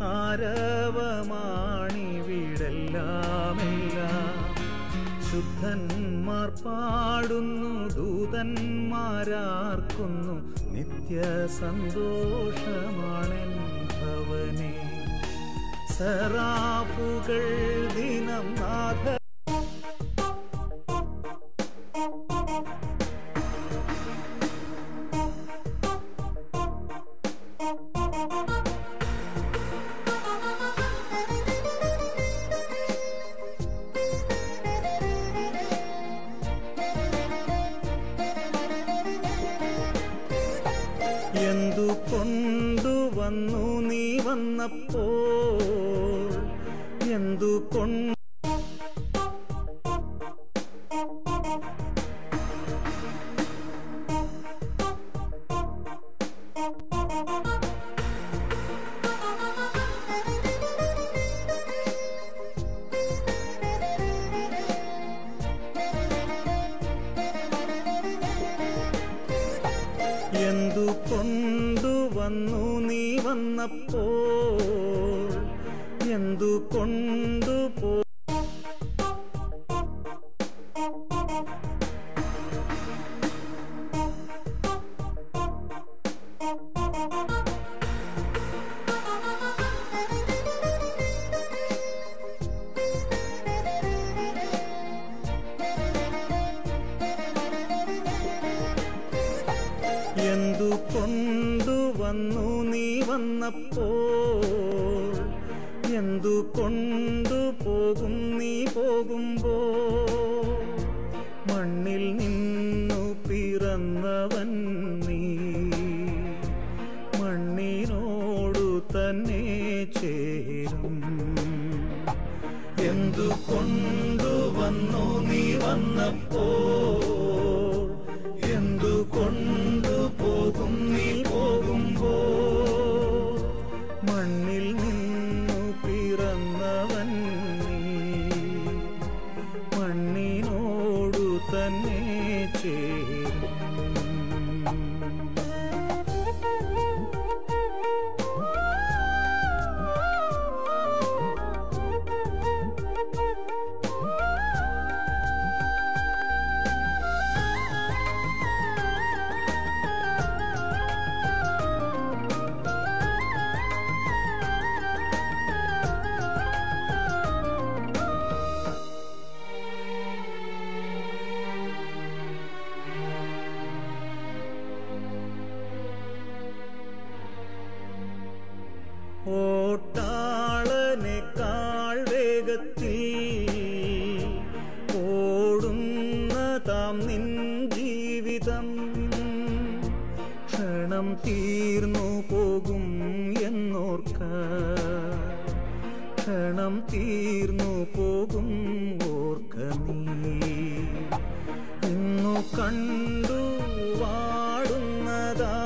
ആരവമാണിവിടെല്ലാമെല്ലാം ശുദ്ധന്മാർ പാടുന്നു ദൂതന്മാരാർക്കുന്നു നിത്യസന്തോഷമാണെൻ ഭവനേ സെറാഫുകൾ ദിനം നാഥ എന്തു കൊണ്ടുവന്നു നീ വന്നപ്പോൾ എന്തു കൊണ്ട് എന്തു കൊണ്ടുവന്നു നീ വന്നപ്പോൾ എന്തു കൊണ്ടുപോ എന്തു കൊണ്ടുവന്നു നീ വന്നപ്പോൾ എന്തു കൊണ്ടുപോകും നീ പോകുമ്പോ മണ്ണിൽ നിന്നു പിറന്നവൻ നീ മണ്ണിനോടു തന്നെ ചേരും എന്തു കൊണ്ടുവന്നു നീ വന്നപ്പോൾ എന്തു കൊണ്ടുപോകും നീ പോകുമ്പോ മണ്ണിൽ നിന്നു പിറന്നവൻ നീ മണ്ണിനോടു തന്നെ ചേരും ഓട്ടാളനേക്കാൾ വേഗത്തിൽ ഓടുന്നതാം നിൻ ജീവിതം ക്ഷണം തീർന്നു പോകും എന്നോർക്ക ക്ഷണം തീർന്നു പോകും ഓർക്ക നീ ഇന്നു കണ്ടു വാടുന്നതാ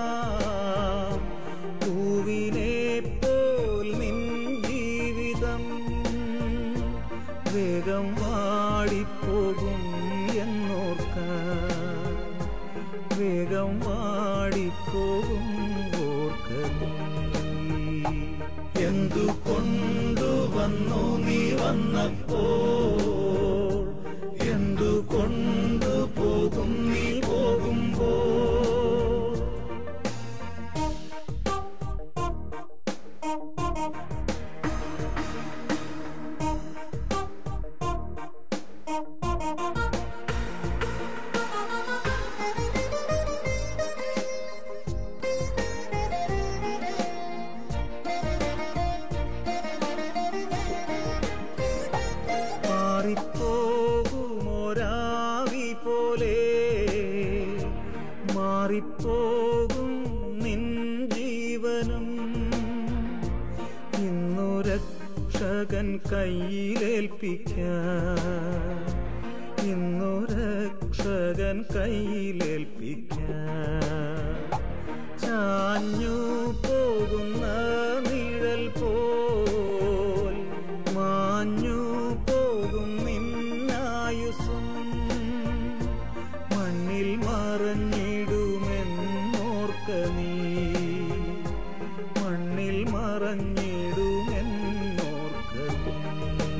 പൂവിനെ പോൽ നിൻ ജീവിതം വേഗം വാടിപ്പോകും എന്നോർക്ക വേഗം വാടിപ്പോകും ഓർക്ക നീ എന്തു കൊണ്ടുവന്നു നീ വന്നപ്പോൾ എന്തു കൊണ്ടുപോ പോകും നീ പോകുമ്പോ മാറിപ്പോകുമൊരാവി പോലെ മാറിപ്പോകും നിൻ ജീവനും ഇന്നു രക്ഷകൻ കയ്യിലേൽപ്പിക്കാൻ ഇന്നു രക്ഷകൻ കയ്യിലേൽപ്പിക്കാൻ ചാഞ്ഞു പോകുന്ന നിഴൽ പോൽ മാഞ്ഞു പോകും നിന്നായുസും മണ്ണിൽ മറഞ്ഞിടുമെന്നോർക്ക നീ മണ്ണിൽ മറഞ്ഞിടുമെന്നോർക്ക നീ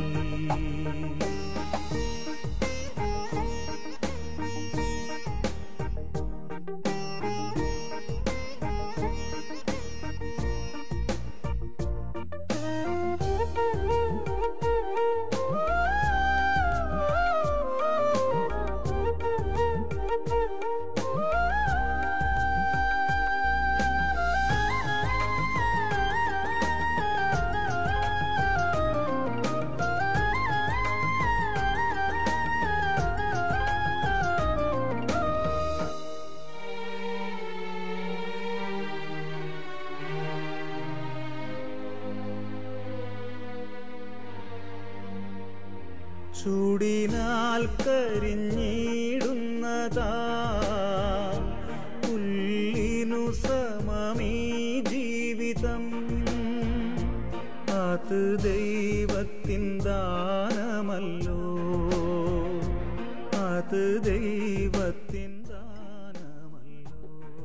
ചൂടിനാൽ കരിഞ്ഞിടുന്നതാ പുല്ലിനു സമമീ ജീവിതം അത് ദൈവത്തിൻ ദാനമല്ലോ അത് ദൈവത്തിൻ ദാനമല്ലോ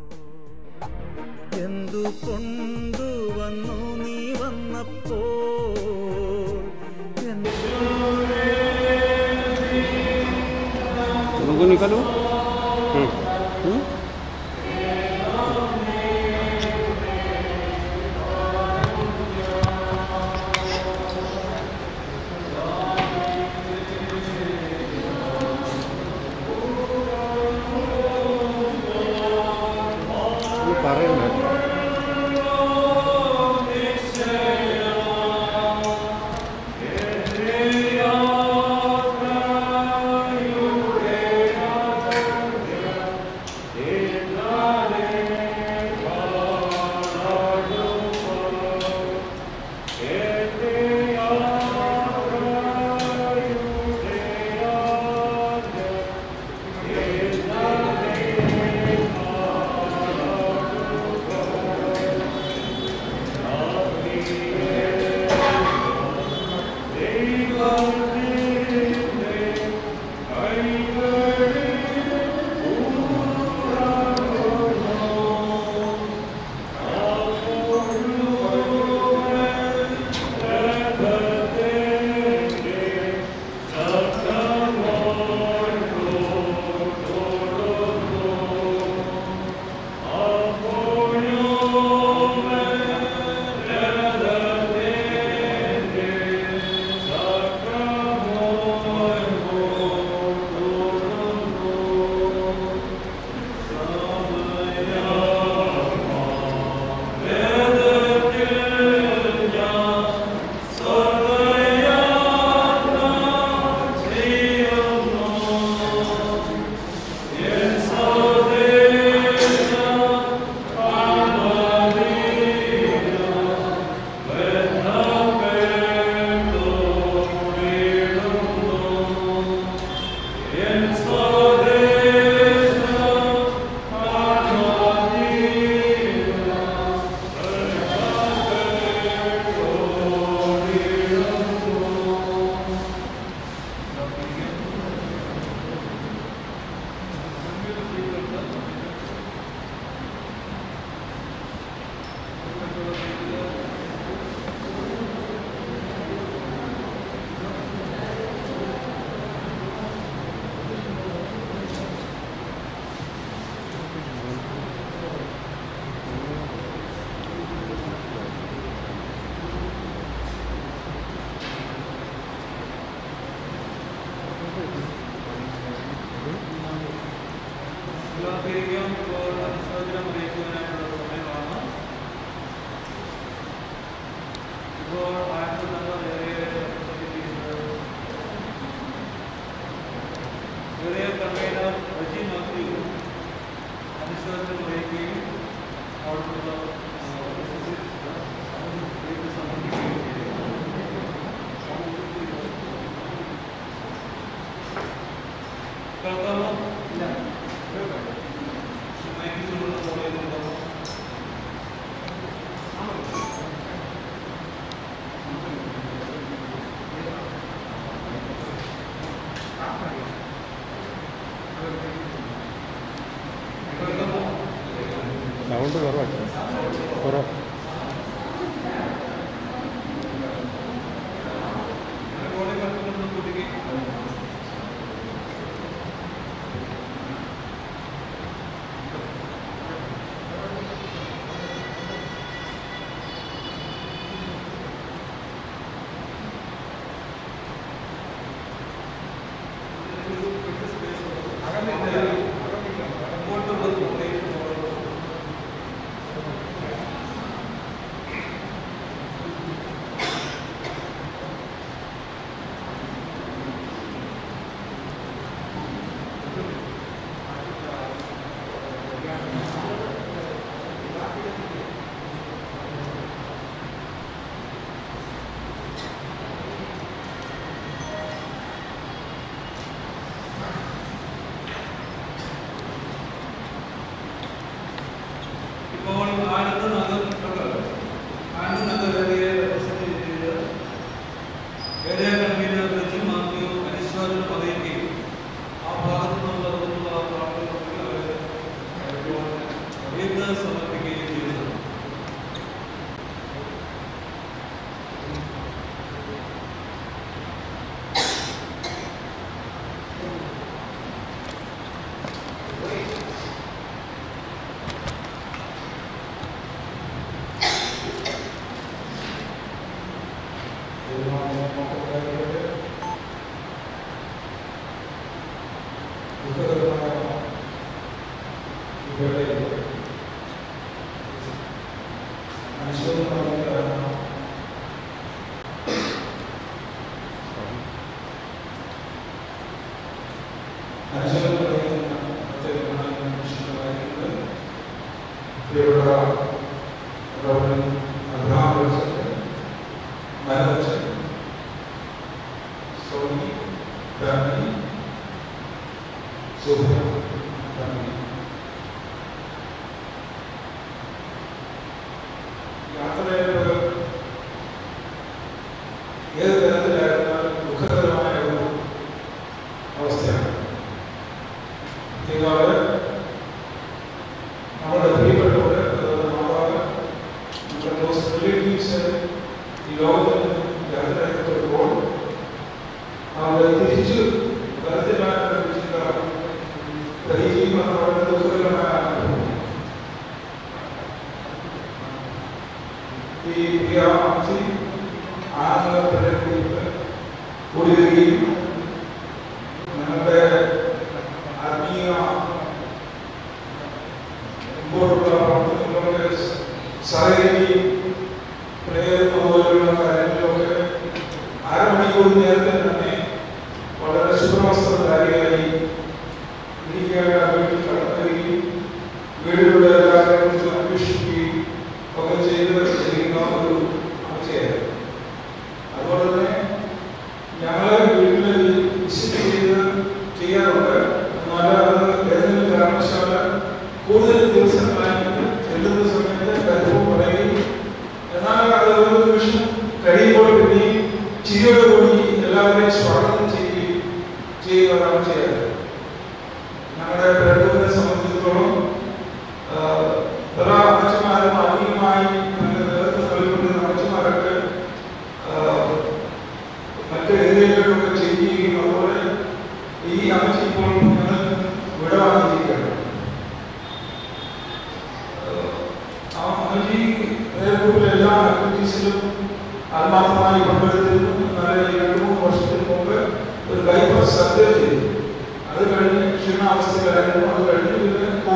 എന്തു കൊണ്ടുവന്നു നീ വന്നപ്പോൾ तुमको निकालो പറയുന്നത് സമർപ്പിക്കുകയും ഇപ്പോൾ അനുശോചനം അറിയിക്കുവാനായിട്ടുള്ള സമയമാണ്. ഇപ്പോൾ ആദ്യം നമ്മൾ കൺവീനർ റജി മാത്യു അനുശോചനം അറിയിക്കുകയും അവിടുള്ള സമർപ്പിക്കുകയും ചെയ്തു. കേൾക്കാമോ? ഇല്ല. മൈക്കിലുള്ള ഫോണിലുണ്ടോ? സൗണ്ട് കുറവാണ്. കുറവ്. ഇപ്പോൾ ആനന്ദനഗർ ഏരിയയെ റെപ്രസെന്റ് ചെയ്ത് ഏരിയ കൺവീനർ റജി മാത്യു അനുശോചനം അറിയിക്കുകയും ആ ഭാഗത്തു നിന്നുള്ള അവരെ സമർപ്പിക്കുകയും ചെയ്തത്. ഏത് തരത്തിലായിരുന്നാലും ദുഃഖകരമായ ഒരു അവസ്ഥയാണ്. ഇതുപോലെ നമ്മുടെ പ്രിയപ്പെട്ടവര്, മാതാവ്, നമ്മുടെ ക്ലോസ് റിലേറ്റീവ്സ് ഈ ലോകത്തിൽ നിന്നും യാത്രയാക്കപ്പെടുമ്പോൾ അവരെ തിരിച്ചു തരത്തിലാക്കുന്ന വളരെ ദുഃഖകരമായ അനുഭവം. ഈ പ്രിയാമി ആനന്ദത്തെ കൂടി വരികയും ഞങ്ങളുടെ ആത്മീയ മുമ്പോട്ടുള്ള പ്രവർത്തനങ്ങളുടെ സഹകരിക്കുകയും പ്രേരണ പോലുള്ള കാര്യങ്ങളിലൊക്കെ അരമണിക്കൂർ നേരത്തെ തന്നെ വളരെ ശുഭവസ്ത്രധാരിയായി വീട്ടിൽ കടന്നു വരികയും വീടുകളുടെ എല്ലാവരെ കുറിച്ച് അന്വേഷിക്കുകയും ഒക്കെ ചെയ്ത് ചെയ്യുന്ന ഒരു അവസ്ഥയായിരുന്നു. അതുപോലെ തന്നെ ഞങ്ങളെ വീട്ടിൽ വിസിറ്റ് ചെയ്ത് ചെയ്യാറുണ്ട്. എന്നാൽ അത് ഏതെങ്കിലും കാരണവശാൽ കൂടുതൽ ദിവസങ്ങളായിട്ട് ചെല്ലുന്ന സമയത്ത് കരുവും പറയുകയും എന്നാൽ അത് ഒരു നിമിഷം കഴിയുമ്പോൾ പിന്നെ ചിരിയോടുകൂടി എല്ലാവരെയും സ്വാഗതം ചെയ്യുകയാണ് ചെയ്യാറ്. ഞങ്ങളുടെ പ്രേരണയെ സംബന്ധിച്ചിടത്തോളം പല അമ്മച്ചമാരും ആത്മീയമായി നേതൃത്വം നൽകുന്ന അമ്മച്ചമാരൊക്കെ മറ്റ് ഏരിയകളിലൊക്കെ ചെയ്യുകയും അതുപോലെ ഈ അമ്മച്ചി ഇപ്പോൾ ഞങ്ങൾ വിടവാങ്ങിയിരിക്കുകയാണ്. ആ അമ്മച്ചി ഗ്രൂപ്പിലെ എല്ലാ ആക്ടിവിറ്റീസിലും ആത്മാർത്ഥമായി പങ്കെടുത്തിരുന്നു. എന്നാൽ ഈ 2-3 വർഷത്തിന് മുമ്പ് ഒരു ബൈപ്പാസ് സർജറി ചെയ്തു. അത് കഴിഞ്ഞ് ക്ഷീണാവസ്ഥയിലായിരുന്നു. അത് കഴിഞ്ഞ് പിന്നെ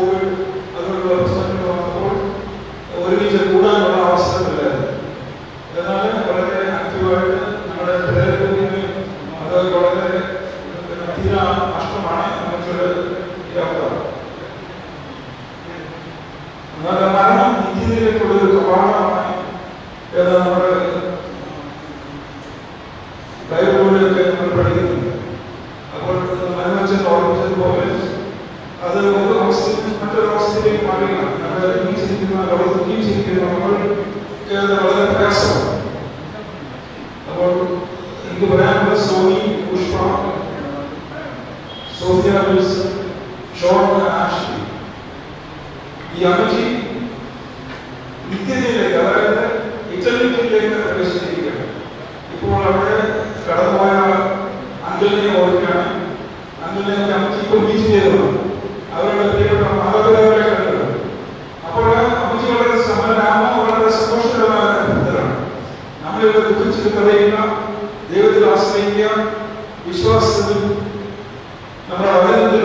ഈ അമ്മച്ചി നിത്യതയിലേക്ക്, അതായത് ഇറ്റലിറ്റിയിലേക്ക് പ്രവേശിച്ചിരിക്കുകയാണ്. ഇപ്പോൾ അവിടെ കടന്നുപോയ അങ്കിളിനെ ഓർക്കുകയാണ്. അങ്കിളിനെ അമ്മച്ചി ഇപ്പോൾ മീറ്റ് ചെയ്തതാണ്. അവരുടെ പ്രിയപ്പെട്ട മാതാപിതാക്കളെ കണ്ടത്. അപ്പോൾ അമ്മച്ചി വളരെ വളരെ സന്തോഷകരമായ ബന്ധത്തിലാണ്. നമ്മളിവിടെ ദുഃഖിച്ചിട്ട് പറയുന്ന ദൈവത്തിൽ ആശ്രയിക്കുക, വിശ്വാസത്തിൽ നമ്മുടെ അവനത്തിൽ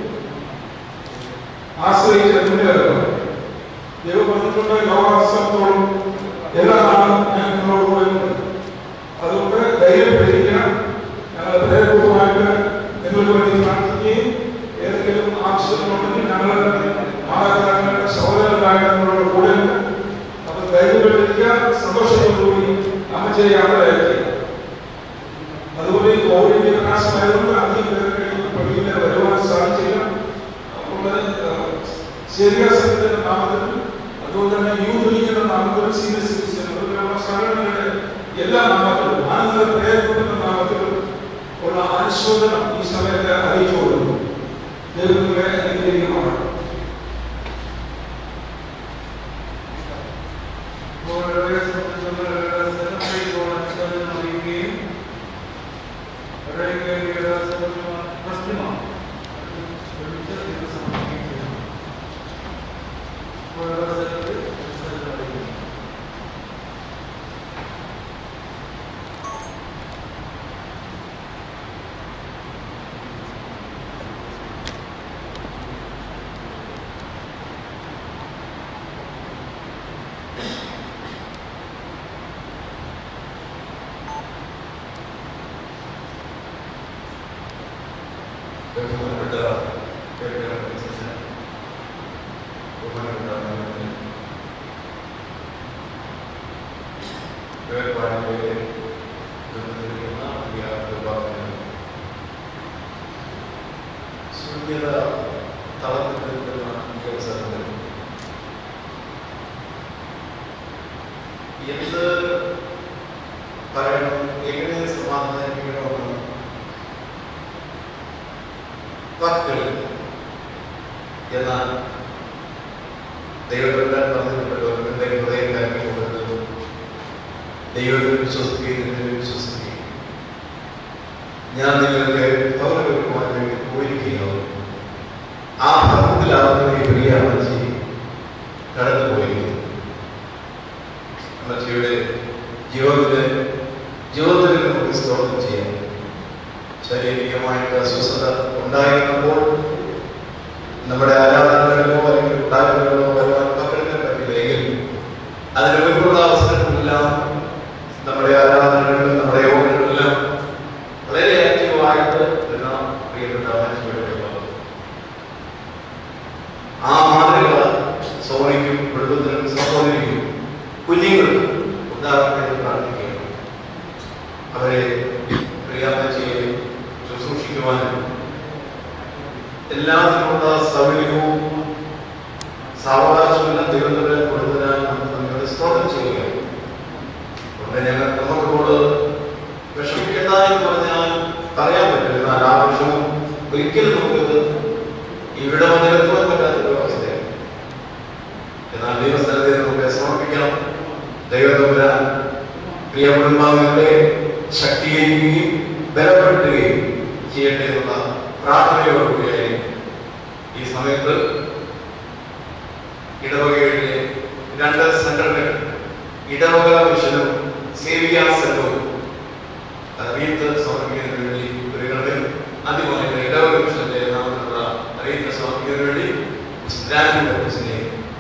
ആശ്രയിച്ച് മുന്നേറുക. ദൈവം പറഞ്ഞിട്ടുണ്ട്, ലോകാവസാനത്തോളം എല്ലാ നാളും ഞാൻ നിങ്ങളോട് കൂടെ ഉണ്ട്. അതുകൊണ്ട് ധൈര്യപ്പെട്ടിരിക്കുക. ഞങ്ങൾ ധൈര്യപൂർവ്വമായിട്ട് നിങ്ങൾക്ക് വേണ്ടി പ്രാർത്ഥിക്കുകയും ഏതെങ്കിലും ആവശ്യങ്ങളുണ്ടെങ്കിൽ ഞങ്ങൾ മാതാപിതാക്കളുടെ സഹോദരങ്ങളായിട്ട് നിങ്ങളോട് കൂടെ ഉണ്ട്. അപ്പോൾ ധൈര്യപ്പെട്ടിരിക്കുക, സന്തോഷത്തോടുകൂടി അമ്മച്ചയെ യാത്ര അയക്കുക. അതുപോലെ ഈ കോവിഡിന്റെ പ്രകാശമായതുകൊണ്ട് അധികം പേർക്ക് പള്ളിയിൽ വരുവാൻ സാധിച്ചില്ല. അപ്പോൾ ശരിയ സംഘത്തിന്റെ നാമത്തിൽ, അതുപോലെ തന്നെ യൂത്ത് ലീഗിന്റെ നാമത്തിൽ, സീനിയർ സിറ്റിസൺ സംഘടനകളുടെ എല്ലാ നാമത്തിലും, ആനന്ദ പ്രേരണത്തിന്റെ നാമത്തിലും ഉള്ള അനുശോചനം ഈ സമയത്ത് അറിയിച്ചു കൊടുക്കുന്നു. ദൈവങ്ങളെ അനുഗ്രഹിക്കുമാണ്. എന്ത് പറയണം, എങ്ങനെ സമാധാനിപ്പിക്കണമെന്ന് വാക്കുകൾ. എന്നാൽ ദൈവത്തിന്റെ പറഞ്ഞപ്പെട്ടവരുടെ ഹൃദയം കരഞ്ഞു കൊടുക്കുന്നത് ദൈവത്തിൽ വിശ്വസിക്കുകയും വിശ്വസിക്കുകയും ഞാൻ നിങ്ങൾക്ക് പൗരവരുമാൻ വേണ്ടി പോയിരിക്കുകയോ ആ ഭരണത്തിലാവുന്ന ഈ പ്രിയ അമ്മച്ചി കടന്നുപോയിരിക്കുന്നു. അമ്മച്ചിയുടെ ജീവിതത്തിൽ നമുക്ക് സ്തോത്രം ചെയ്യാം. ശാരീരികമായിട്ട് അസ്വസ്ഥത ഉണ്ടായിരുന്നപ്പോൾ നമ്മുടെ ആരാധനകളിലോ അല്ലെങ്കിൽ ഉണ്ടാകുന്നതിലോ പങ്കെടുക്കാൻ പറ്റില്ലെങ്കിൽ അതിന് മുൻപുള്ള അവസരങ്ങളെല്ലാം നമ്മുടെ ആരാധനകളിലും നമ്മുടെ യോഗങ്ങളിലെല്ലാം വളരെ ആക്റ്റീവായിട്ട് പ്രിയപ്പെട്ട ആ മാതൃക സോണിക്കും കുടുംബത്തിനും സഹോദരിക്കും കുഞ്ഞുങ്ങൾക്കും ഉണ്ടാകുന്നതിന് പ്രാർത്ഥിക്കുകയാണ്. അവരെ പ്രിയാമ്മച്ചിയെ ശുശ്രൂഷിക്കുവാനും എല്ലാത്തിനുമുള്ള സൗകര്യവും സാവകാശമെല്ലാം ദൈവത്തിൻ്റെ കൊടുത്തതിനാൽ നമ്മൾ സ്തോത്രം ചെയ്യുകയാണ്. അതുകൊണ്ട് ഞങ്ങൾ നമ്മളോട് വിഷമിക്കേണ്ട എന്ന് പറഞ്ഞാൽ പറയാൻ പറ്റില്ല. എന്നാൽ ആ വിഷമം ഒരിക്കലും നമുക്ക് ഇവിടെ വന്നെടുക്കുവാൻ പറ്റാത്തൊരു അവസ്ഥയാണ്. എന്നാൽ ദൈവസ്ഥലത്തെ നമുക്ക് സമർപ്പിക്കണം. ദൈവതമ്പുരാൻ പ്രിയ കുടുംബാംഗങ്ങളെ ശക്തീകരിക്കുകയും ബലപ്പെടുത്തുകയും ചെയ്യട്ടെ എന്നുള്ള പ്രാർത്ഥനയോടുകൂടിയായി ഈ സമയത്ത് ഇടവകയിലെ 2 സംഘടനകൾ, ഇടവക മിഷനും സേവികാ സംഘവും അറിയിപ്പ് സമർപ്പിക്കുന്നതിന് വേണ്ടി ഒരു കടൽ അതുപോലെ ഇടവക മിഷന്റെ നാമത്തിലുള്ള അറിയിപ്പ് സമർപ്പിക്കുന്നതിന് വേണ്ടി ലാൻഡിനെ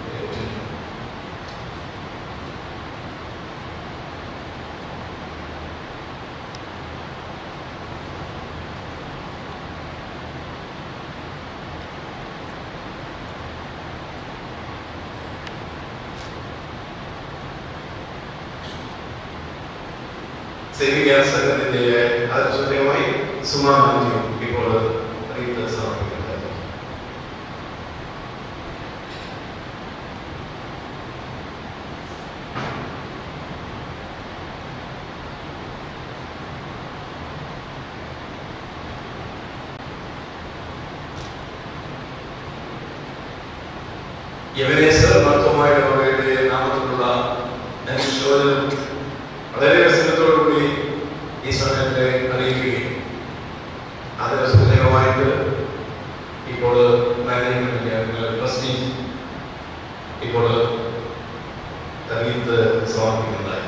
സേവികാ സംഘത്തിന്റെ ആവശ്യമായി സുമാമാന്യം ഇപ്പോൾ അറിയിപ്പ് സമർപ്പിക്കുന്നത്. യവനേശ്വർ മഹത്വമായ നാമത്തിലുള്ള വളരെ രസത്തോടുകൂടി ഈ സമയത്തെ അറിയിക്കുകയും അതിന് സൂചകമായിട്ട് ഇപ്പോൾ മാനേജ്മെന്റ് ട്രസ്റ്റി ഇപ്പോൾ തരീത്ത് സമർപ്പിക്കുന്നതായി.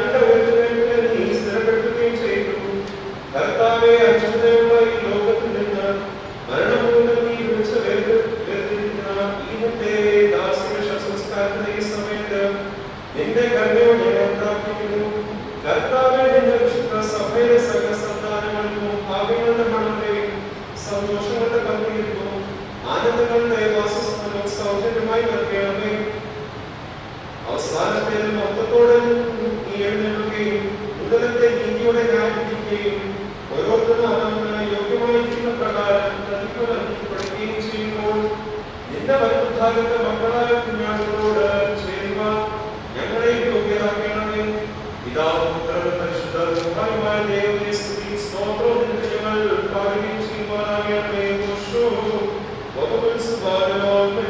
കർത്താവേ, അത്ഭുതമുള്ള ഈ ലോകത്തിന്റെ വാഗ്ദത്ത മക്കളായ കുഞ്ഞാടുകളോട് ചേരുവാൻ ഞങ്ങളെ യോഗ്യരാക്കണമേ. പിതാവും പുത്രനും പരിശുദ്ധാത്മാവുമായ ദൈവമേ, സ്തുതിയും സ്തോത്രവും നിനക്ക് ഞങ്ങൾ പാടുകയും ചെയ്യുവാനാകണമേ. ഓശോ വകുപ്പിൽ സുബാനോമൻ.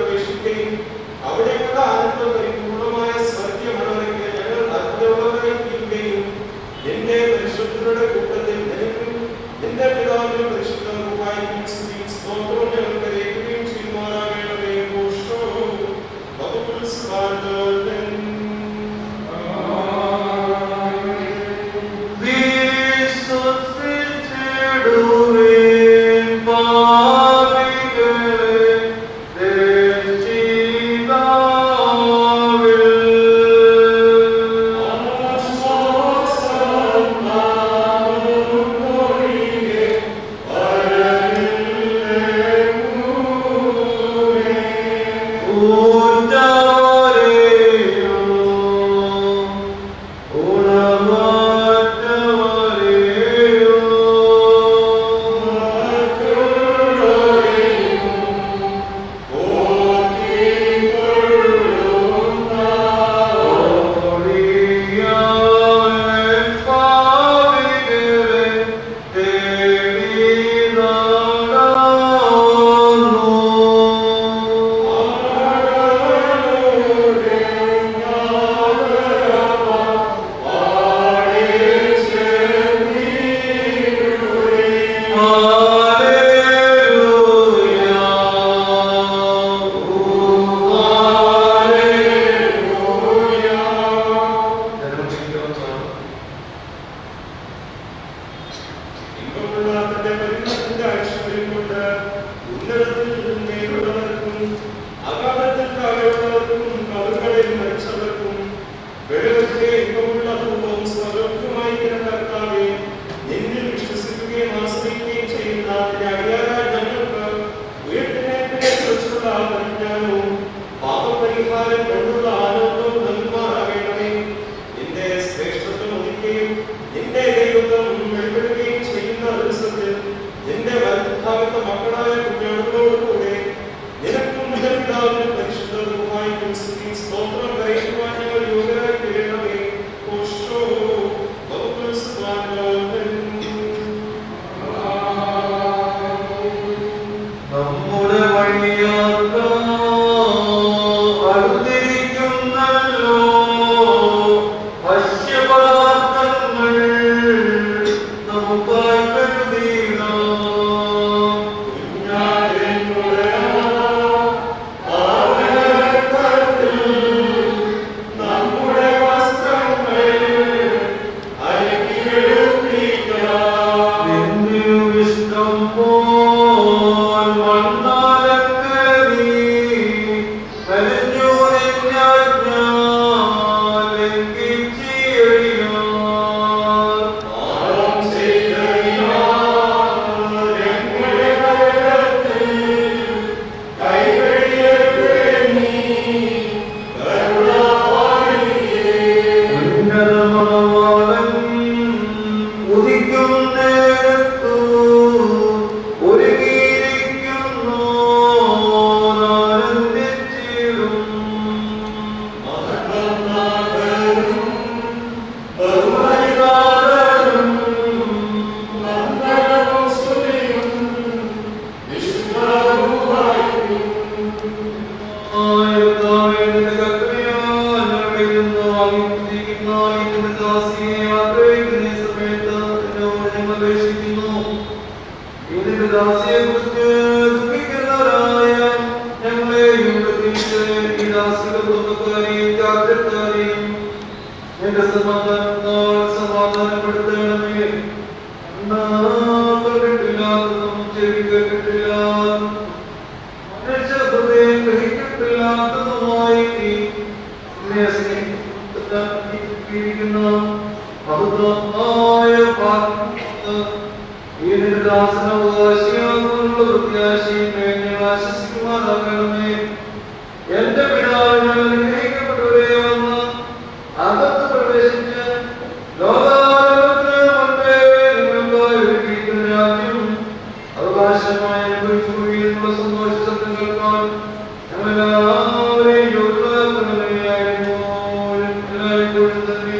അവിടെയുള്ള ആനന്ദ പരിപൂർണമായ സ്വർഗീയ മണവരയ്ക്ക് ഞങ്ങൾ അർഹതയുള്ളവരായി കാത്തിരുത്താതെയും എന്റെ സമാധാനത്താൽ സമാധാനപ്പെടുത്തണമേ. കേട്ടില്ലാത്തതും ചെവി കേട്ടിട്ടില്ലാത്തതും മനുഷ്യഹൃദയം ഗ്രഹിക്കപ്പെട്ടില്ലാത്തതുമായി നീ എന്നെ സ്നേഹിക്കുന്ന മഹത്വമായ പാത്രത്തിന് ഈ നിന്റെ ദാസനവകാശിയാകുന്നുള്ള പ്രത്യാശയെ ഞങ്ങൾ ആശ്വസിക്കുമാറാകണമേ. എന്റെ പിതാവിനെ അനുഗ്രഹിക്കപ്പെട്ടവരെ വന്ന് അകത്ത് പ്രവേശിച്ച് ലോകാരംഭത്തിന് മുൻപേ നിങ്ങൾക്കായി ഒരുക്കിയിരിക്കുന്ന രാജ്യം അവകാശമായി അനുഭവിച്ചുകൊള്ളുകയെന്നുള്ള സന്തോഷത്തെ കേൾക്കാൻ ഞങ്ങളെല്ലാവരെയും യോഗ്യരാക്കുന്നവരെയായിരുന്നു. എല്ലായ്പ്പോഴും തന്നെ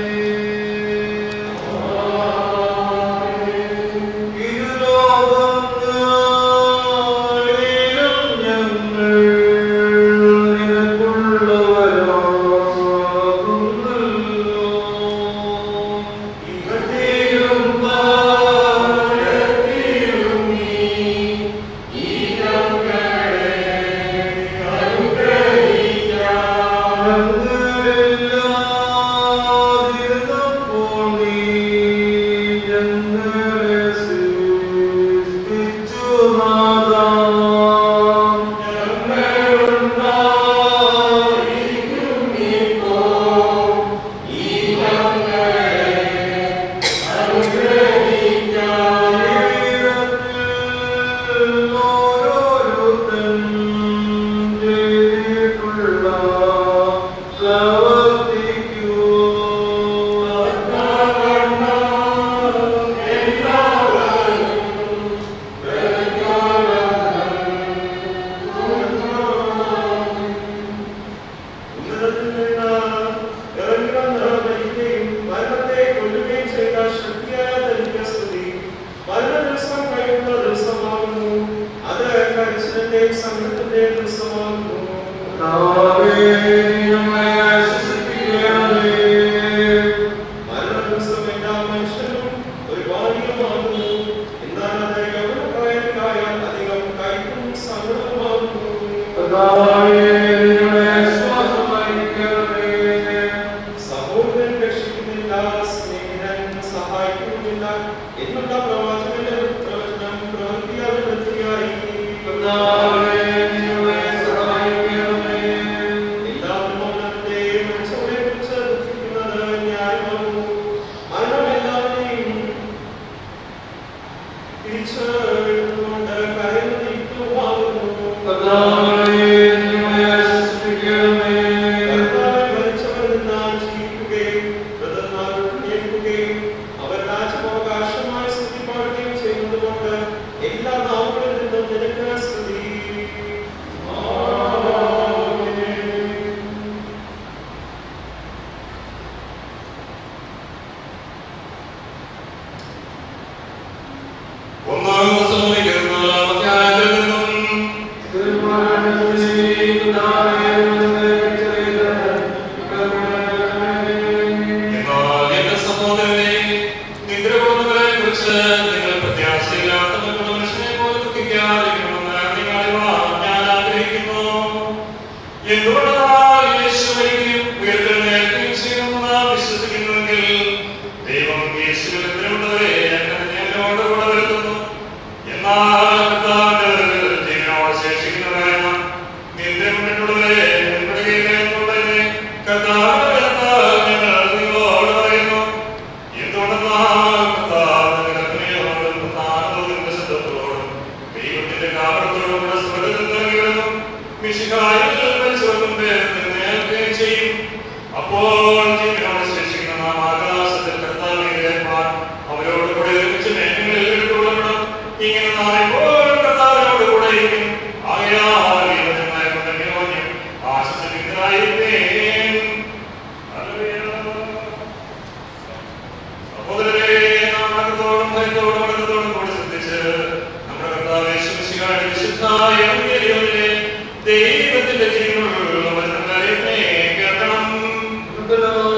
ദൈവത്തിന്റെ ജീവനുള്ള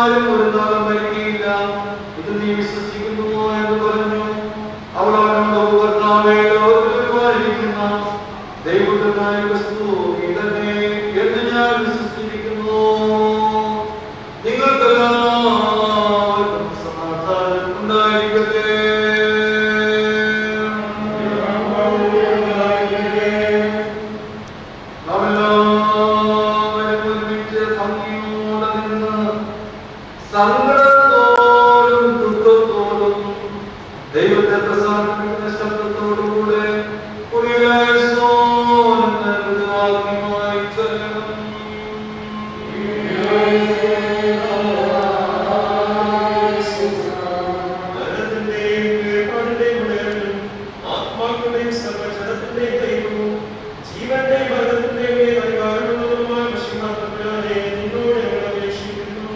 ആരും ഒരു നാളും മരിക്കുകയില്ല. ഇത് നീ വിശ്വസിക്കുന്നുവോ എന്ന് പറഞ്ഞു. അവൾ അവനോട് കർത്താവേ, ലോകത്തിലിരിക്കുന്ന ദൈവപുത്രനായ ക്രിസ്തു നീ തന്നെ എന്ന് ഞാൻ വിശ്വസിച്ചിരിക്കുന്നു. നിങ്ങൾക്കെല്ലാവർക്കും സമാധാനം ഉണ്ടായിരിക്കട്ടെ. സങ്കടത്തോടും ദുഃഖത്തോടും ദൈവത്തെ പ്രസാദിപ്പിക്കുന്ന ശബ്ദത്തോടുകൂടെ വാക്യമായി ചൊല്ലണം. ആത്മാക്കളുടെയും സർവ്വജനത്തിന്റെയും ദൈവവും ജീവന്റെയും മരണത്തിന്റെയും മേൽ അധികാരമുള്ളതുമായ മശിഹാതമ്പുരാനെ നിന്നോട് ഞങ്ങൾ അപേക്ഷിക്കുന്നു.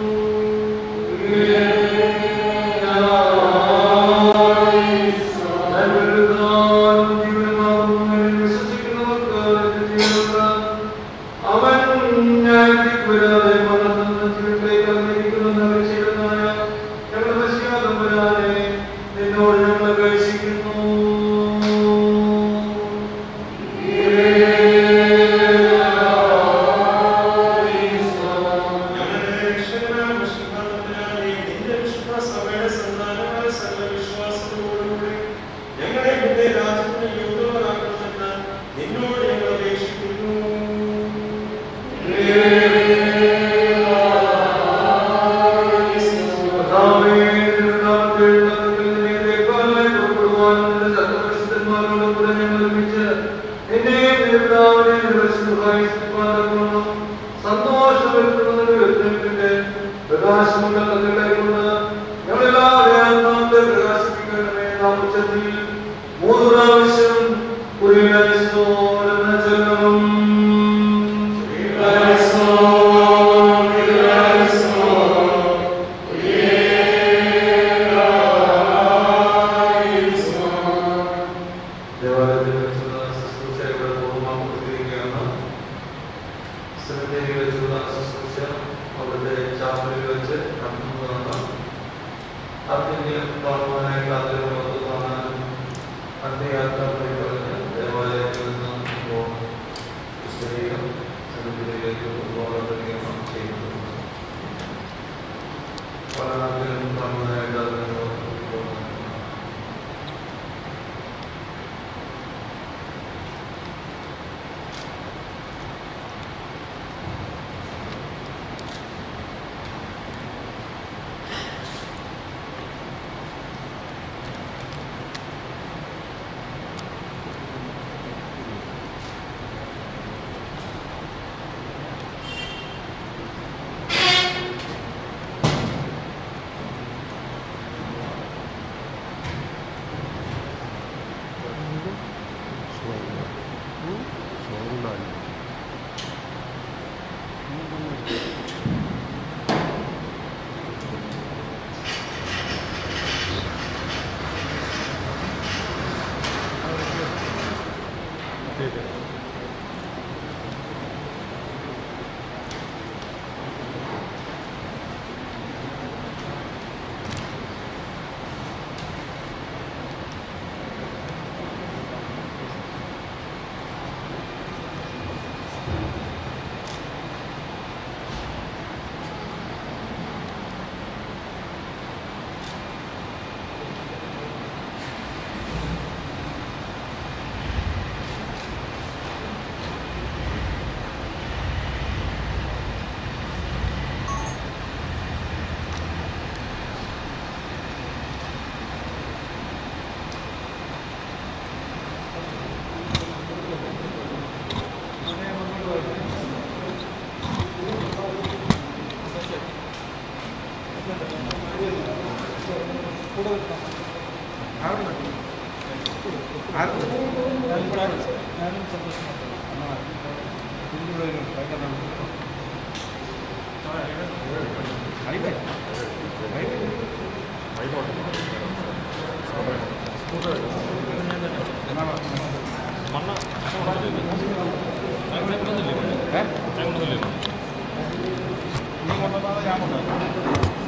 ഞാൻ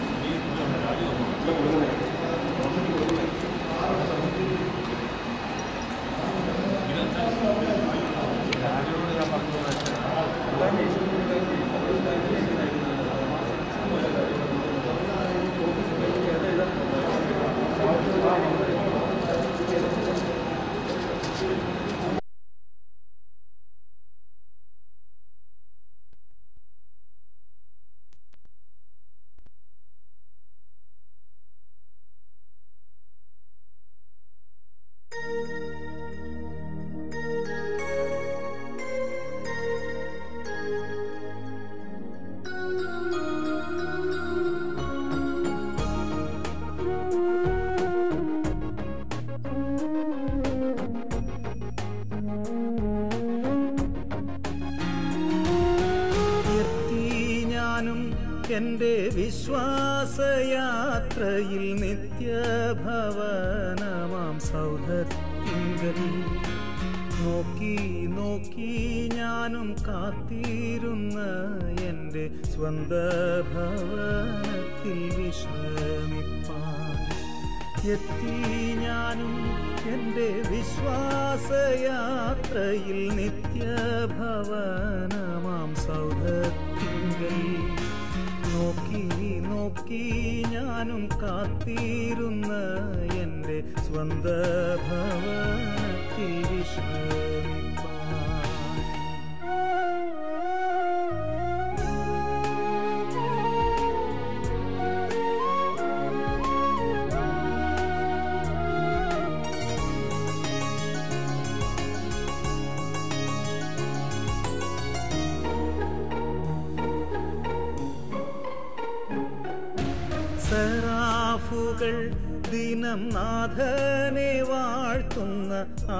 എന്റെ വിശ്വാസയാത്രയിൽ നിത്യഭവനമാം സൗധത്തിങ്കൽ നോക്കി നോക്കി ഞാനും കാത്തിരുന്ന എൻ്റെ സ്വന്ത ഭവനത്തിൽ വിശ്രമിപ്പാൻ എത്തി ഞാനും എൻ്റെ വിശ്വാസയാത്രയിൽ നിത്യഭവനമാം സൗധത്തിങ്കൽ നോക്കി നോക്കി ഞാനും കാത്തിരുന്ന എൻ്റെ സ്വന്ത ഭവനത്തിൽ വിശ്രമിപ്പാൻ സറാഫുകൾ ദിനം നാഥനെ വാഴ്ത്തുന്ന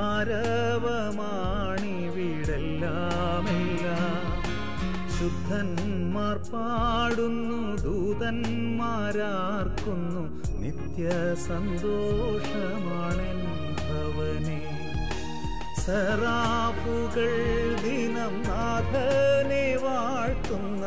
ആരവമാണിവിടെല്ലാമെല്ലാം ശുദ്ധന്മാർ പാടുന്നു ദൂതന്മാരാർക്കുന്നു നിത്യ സന്തോഷമാണെൻ ഭവനേ സറാഫുകൾ ദിനം നാഥനെ വാഴ്ത്തുന്ന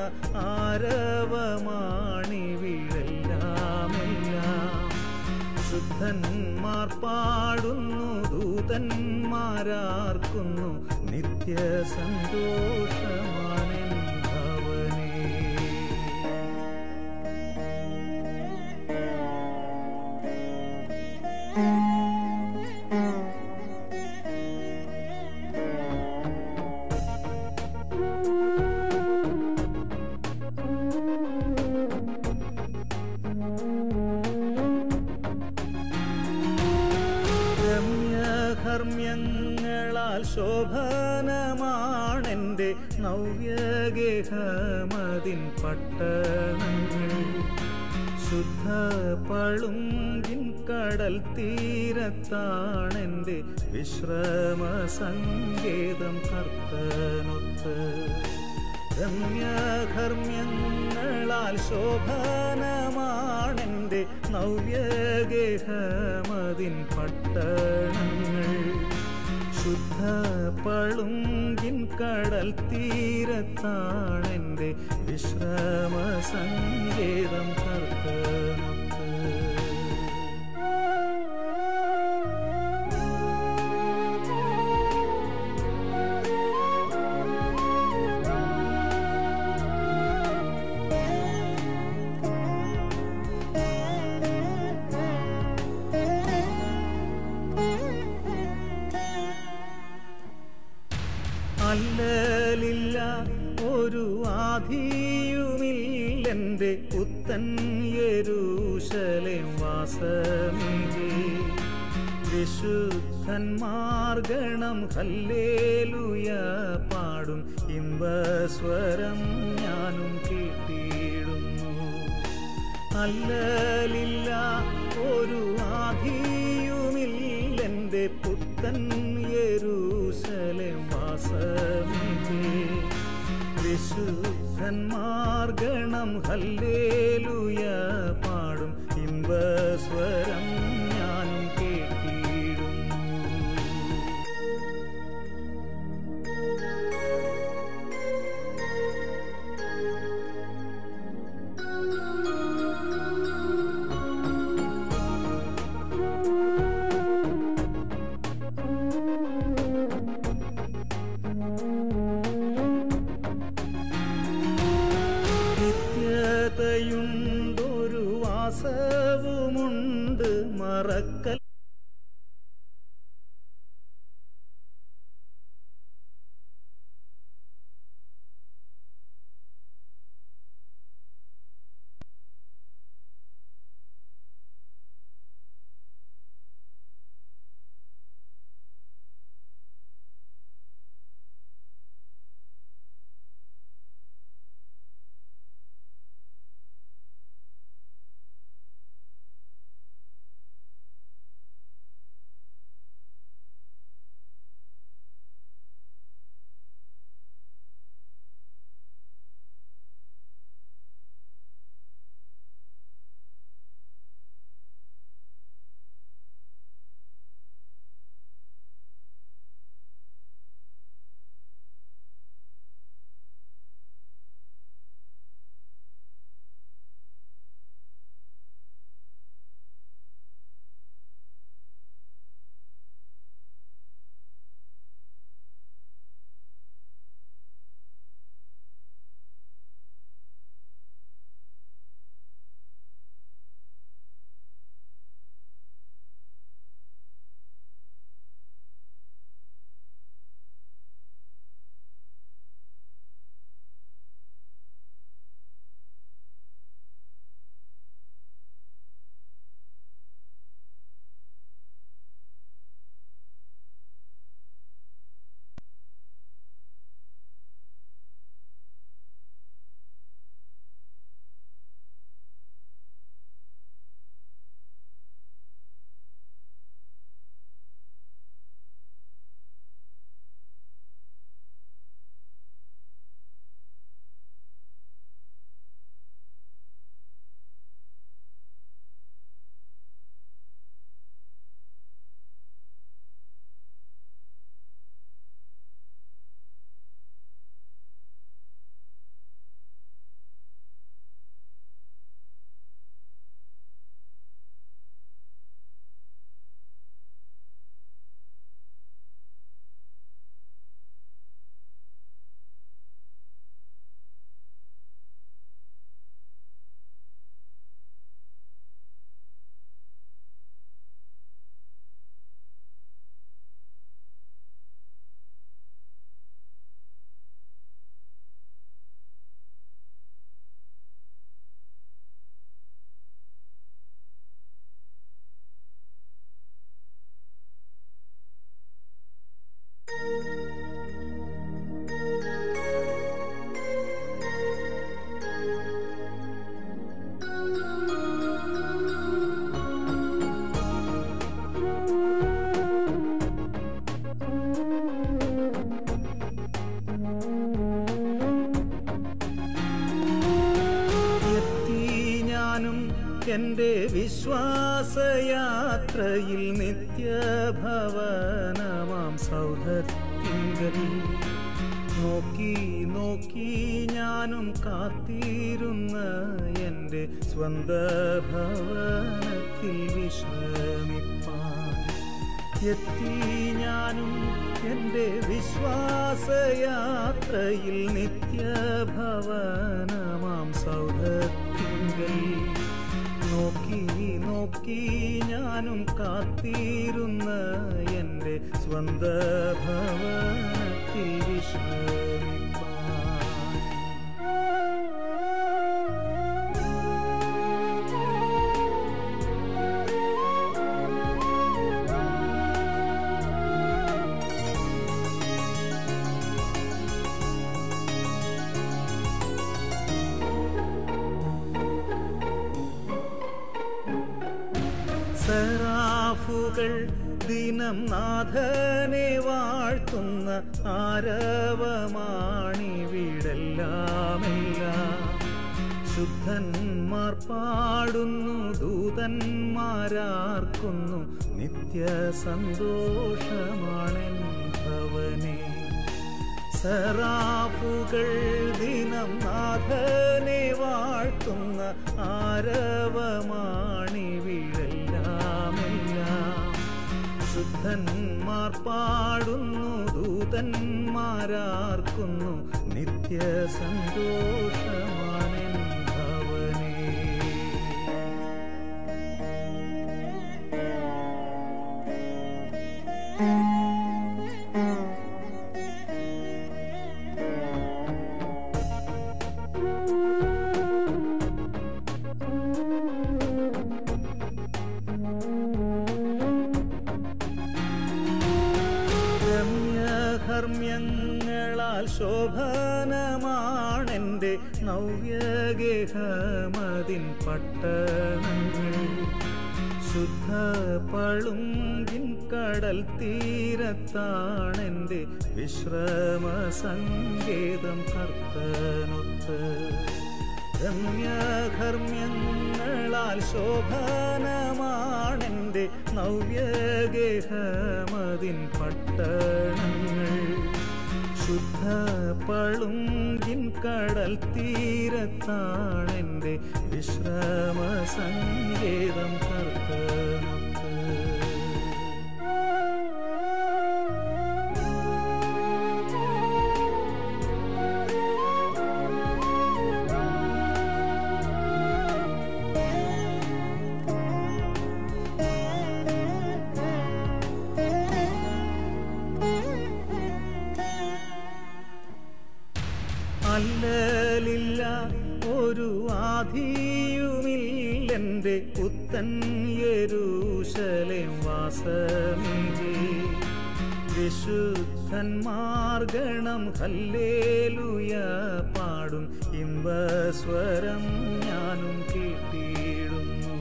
ആരവമാണിവിടെല്ലാമെല്ലാം ശുദ്ധന്മാർ പാടുന്നു ദൂതന്മാരാർക്കുന്നു നിത്യ സന്തോഷമാണെൻ ഭവനേ രമ്യകർമ്മ്യങ്ങളാൽ ശോഭനമാണെൻ്റെ നവ്യഗേഹമതിൻ പട്ടണങ്ങൾ ശുദ്ധ പളുങ്കിൻ കടൽ തീരത്താണെൻ്റെ വിശ്രമ സങ്കേതം കർത്തനൊത്ത് രമ്യകർമ്മ്യങ്ങളാൽ ശോഭനമാണെൻ്റെ നവ്യഗേഹമതിൻ പട്ടണങ്ങൾ ശുദ്ധ പളുങ്കിൻ കടൽ തീരത്താണെൻ്റെ വിശ്രമ സങ്കേതം കർത്തനൊത്ത് അല്ലലില്ല ഒരു ആധിയുമില്ലെൻ്റെ പുത്തൻ യെരൂശലേം വാസമില്ലേ വിശുദ്ധന്മാർ ഗണം ഹല്ലേലൂയ പാടും ഇമ്പസ്വരം ഞാനും കേട്ടിടുന്നു അല്ലലില്ല ഒരു ആധിയുമില്ലെൻ്റെ പുത്തൻ യെരൂശലേം വാസമില്ലേ വിശുദ്ധന്മാർ ഗണം ഹല്ലേലൂയ പാടും ഇമ്പസ്വരം ഞാനും കേട്ടിടുന്നു സ്ഥിരതയുണ്ടൊരു വാസവുമുണ്ട് മറക്കൽ. എന്റെ വിശ്വാസയാത്രയിൽ നിത്യഭവനമാം സൗധത്തിങ്കൽ നോക്കി നോക്കി ഞാനും കാത്തിരുന്ന എൻ്റെ സ്വന്ത ഭവനത്തിൽ വിശ്രമിപ്പാൻ എത്തി ഞാനും എൻ്റെ വിശ്വാസയാത്രയിൽ നിത്യഭവനമാം സൗധത്തിങ്കൽ നോക്കി നോക്കി ഞാനും കാത്തിരുന്ന എൻ്റെ സ്വന്ത ഭവനത്തിൽ വിശ്രമിപ്പാൻ. സറാഫുകൾ ദിനം നാഥനെ വാഴ്ത്തുന്ന ആരവമാണിവിടെല്ലാമെല്ലാം ശുദ്ധന്മാർ പാടുന്നു ദൂതന്മാരാർക്കുന്നു നിത്യസന്തോഷമാണെൻ ഭവനേ. സറാഫുകൾ ദിനം നാഥനെ വാഴ്ത്തുന്ന ആരവമാണിവിടെല്ലാമെല്ലാം ശുദ്ധന്മാർ പാടുന്നു ദൂതന്മാരാർക്കുന്നു നിത്യസന്തോഷമാണെൻ ഭവനേ. നവ്യഗേഹമതിൻ പട്ടണങ്ങൾ ശുദ്ധ പളുങ്കിൻ കടൽ തീരത്താണെൻ്റെ വിശ്രമ സങ്കേതം കർത്തനൊത്ത് രമ്യകർമ്മ്യങ്ങളാൽ ശോഭനമാണെൻ്റെ നവ്യഗേഹമതിൻ പട്ടണങ്ങൾ ശുദ്ധ പളുങ്കിൻ കടൽ തീരത്താണെൻ്റെ വിശ്രമ സങ്കേതം കർത്തനൊത്ത് അല്ലലില്ല ഒരു ആധിയുമില്ലെൻ്റെ പുത്തൻ യെരൂശലേം വാസമില്ലേ വിശുദ്ധന്മാർഗണം ഹല്ലേലൂയ പാടും ഇമ്പസ്വരം ഞാനും കേട്ടിടുന്നു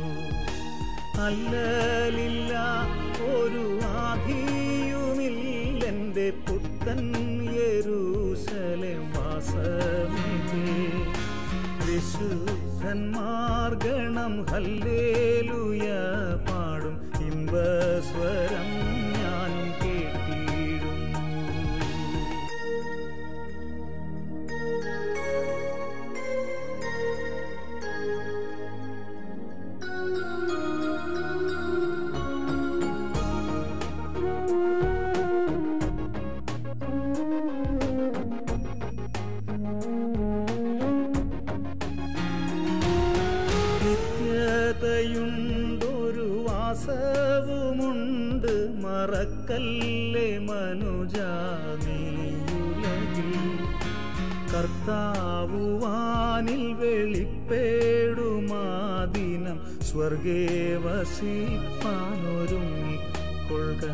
അല്ലലില്ല ഒരു ആധിയുമില്ലെൻ്റെ പുത്തൻ യെരൂശലേം വാസമില്ലേ വിശുദ്ധന്മാർഗണം ഹല്ലേലൂയ പാടും ഇമ്പസ്വരം ഞാനും കേട്ടിടുന്നു നിത്യതയുണ്ടൊരു വാസവുമുണ്ട് മറക്കല്ലേ മനുജാ നീയുലകിൽ കർത്താവുവാനിൽ വെളിപ്പെടുമാദിനം സ്വർഗേ വസിപ്പാനൊരുങ്ങിക്കൊള്ളുക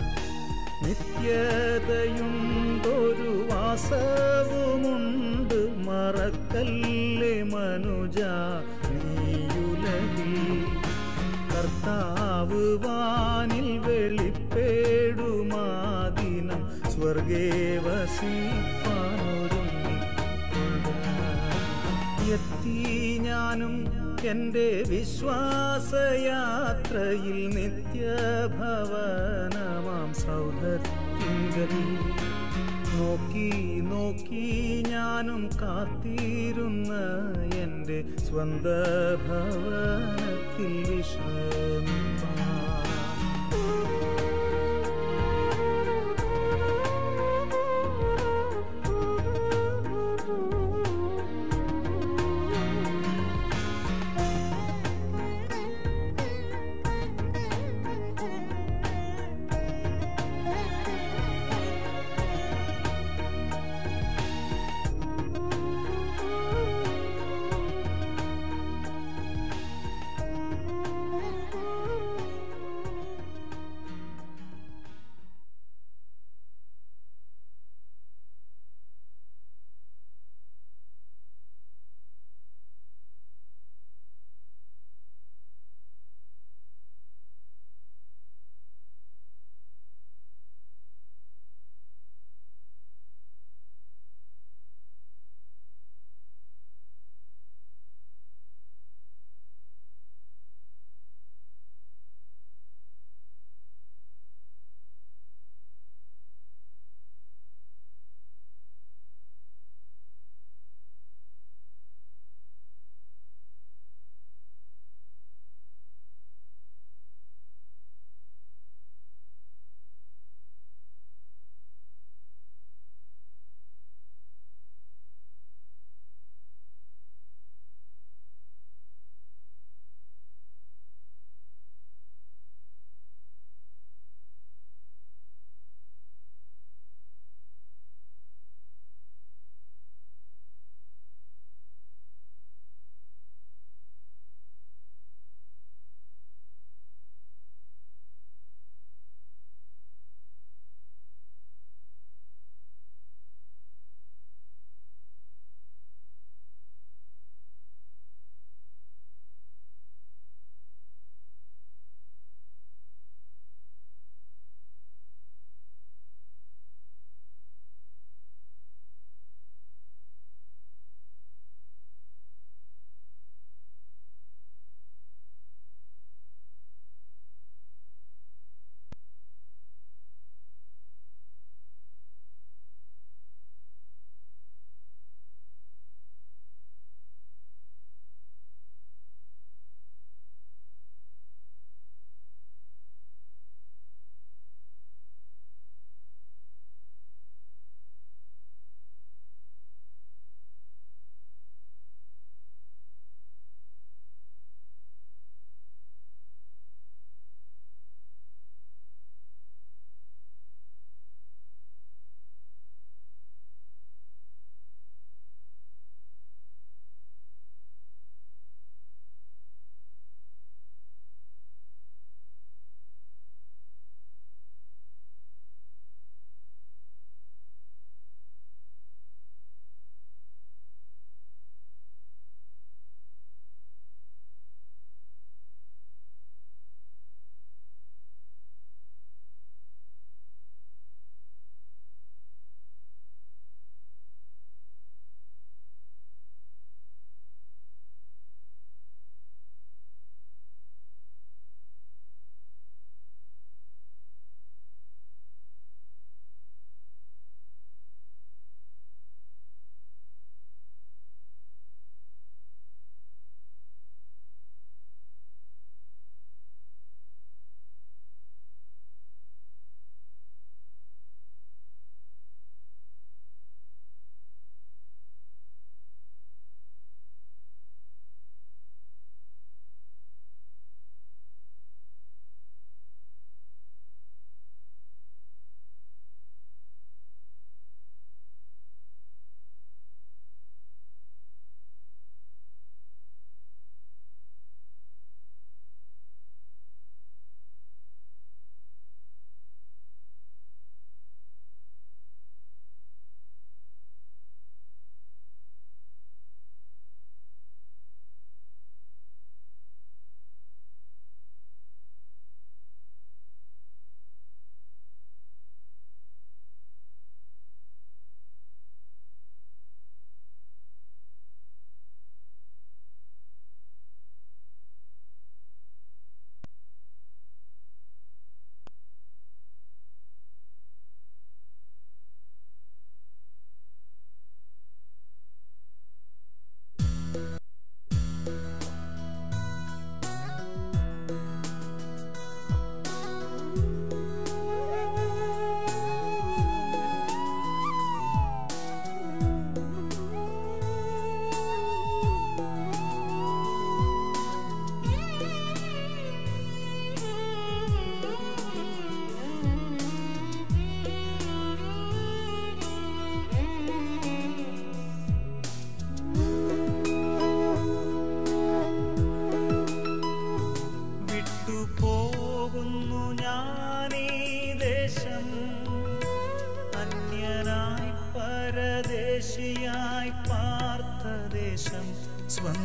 നിത്യതയുണ്ടൊരു വാസവുമുണ്ട് മറക്കല്ലേ മനുജാ നീയുലകിൽ കർത്താവ് വാനിൽ വെളിപ്പെടുമാദിനം സ്വർഗേ വസിപ്പാനൊരുങ്ങിക്കൊള്ളുക എത്തി ഞാനും എൻ്റെ വിശ്വാസയാത്രയിൽ നിത്യഭവനമാം സൗധത്തിങ്കൽ നോക്കി നോക്കി ഞാനും കാത്തിരുന്ന എൻ്റെ സ്വന്ത ഭവനത്തിൽ വിശ്രമിപ്പാൻ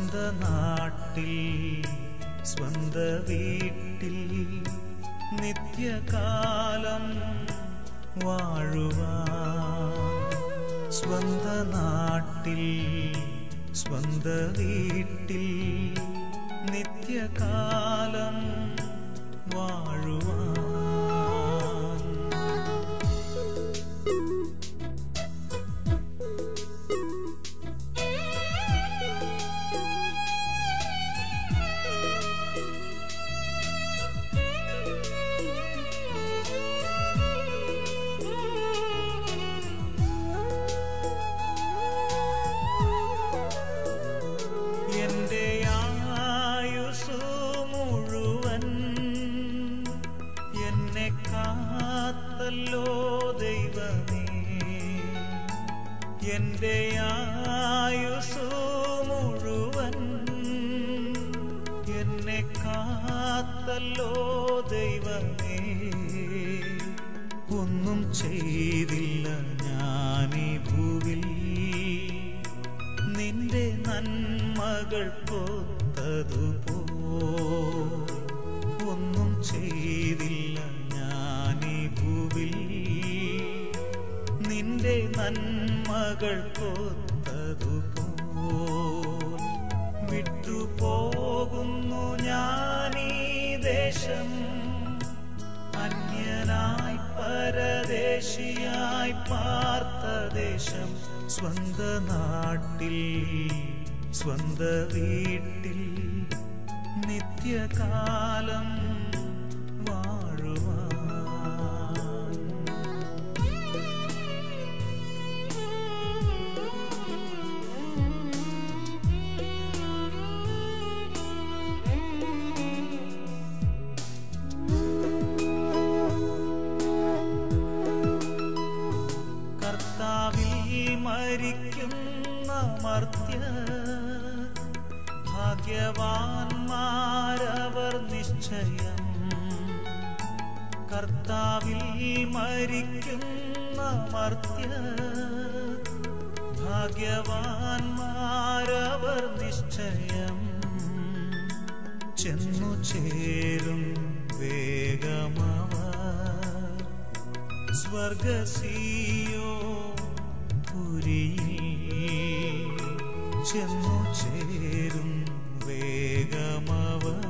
സ്വന്ത നാട്ടിൽ സ്വന്ത വീട്ടിൽ നിത്യകാലം വാഴുവാൻ. സ്വന്ത നാട്ടിൽ സ്വന്ത വീട്ടിൽ നിത്യകാലം വാഴുവാൻ. എന്റെ ആയുസ്സു മുഴുവൻ എന്നെ കാത്തല്ലോ ദൈവമേ. ഒന്നും ചെയ്തില്ല ഞാനീ ഭൂവിൽ നിന്റെ നന്മകൾ പൊത്തതുപോ. ഒന്നും ചെയ്തില്ല ഞാനീ ഭൂവിൽ നിന്റെ നന്മകൾ കൊത്തതുപോൽ. വിട്ടുപോകുന്നു ഞാനീ ദേശം, അന്യനായി പരദേശിയായി പാർത്ത ദേശം. സ്വന്ത നാട്ടിൽ സ്വന്ത വീട്ടിൽ നിത്യകാലം വാഴുവാൻ. മരിക്കുന്ന മർത്യ ഭാഗ്യവാന്മാരവർ നിശ്ചയം. കർത്താവിൽ മരിക്കുന്ന മർത്യ ഭാഗ്യവാന്മാരവർ നിശ്ചയം. ചെന്നു ചേരും വേഗമവർ സ്വർഗസിയോ ചെന്നു ചേരും വേഗമവർ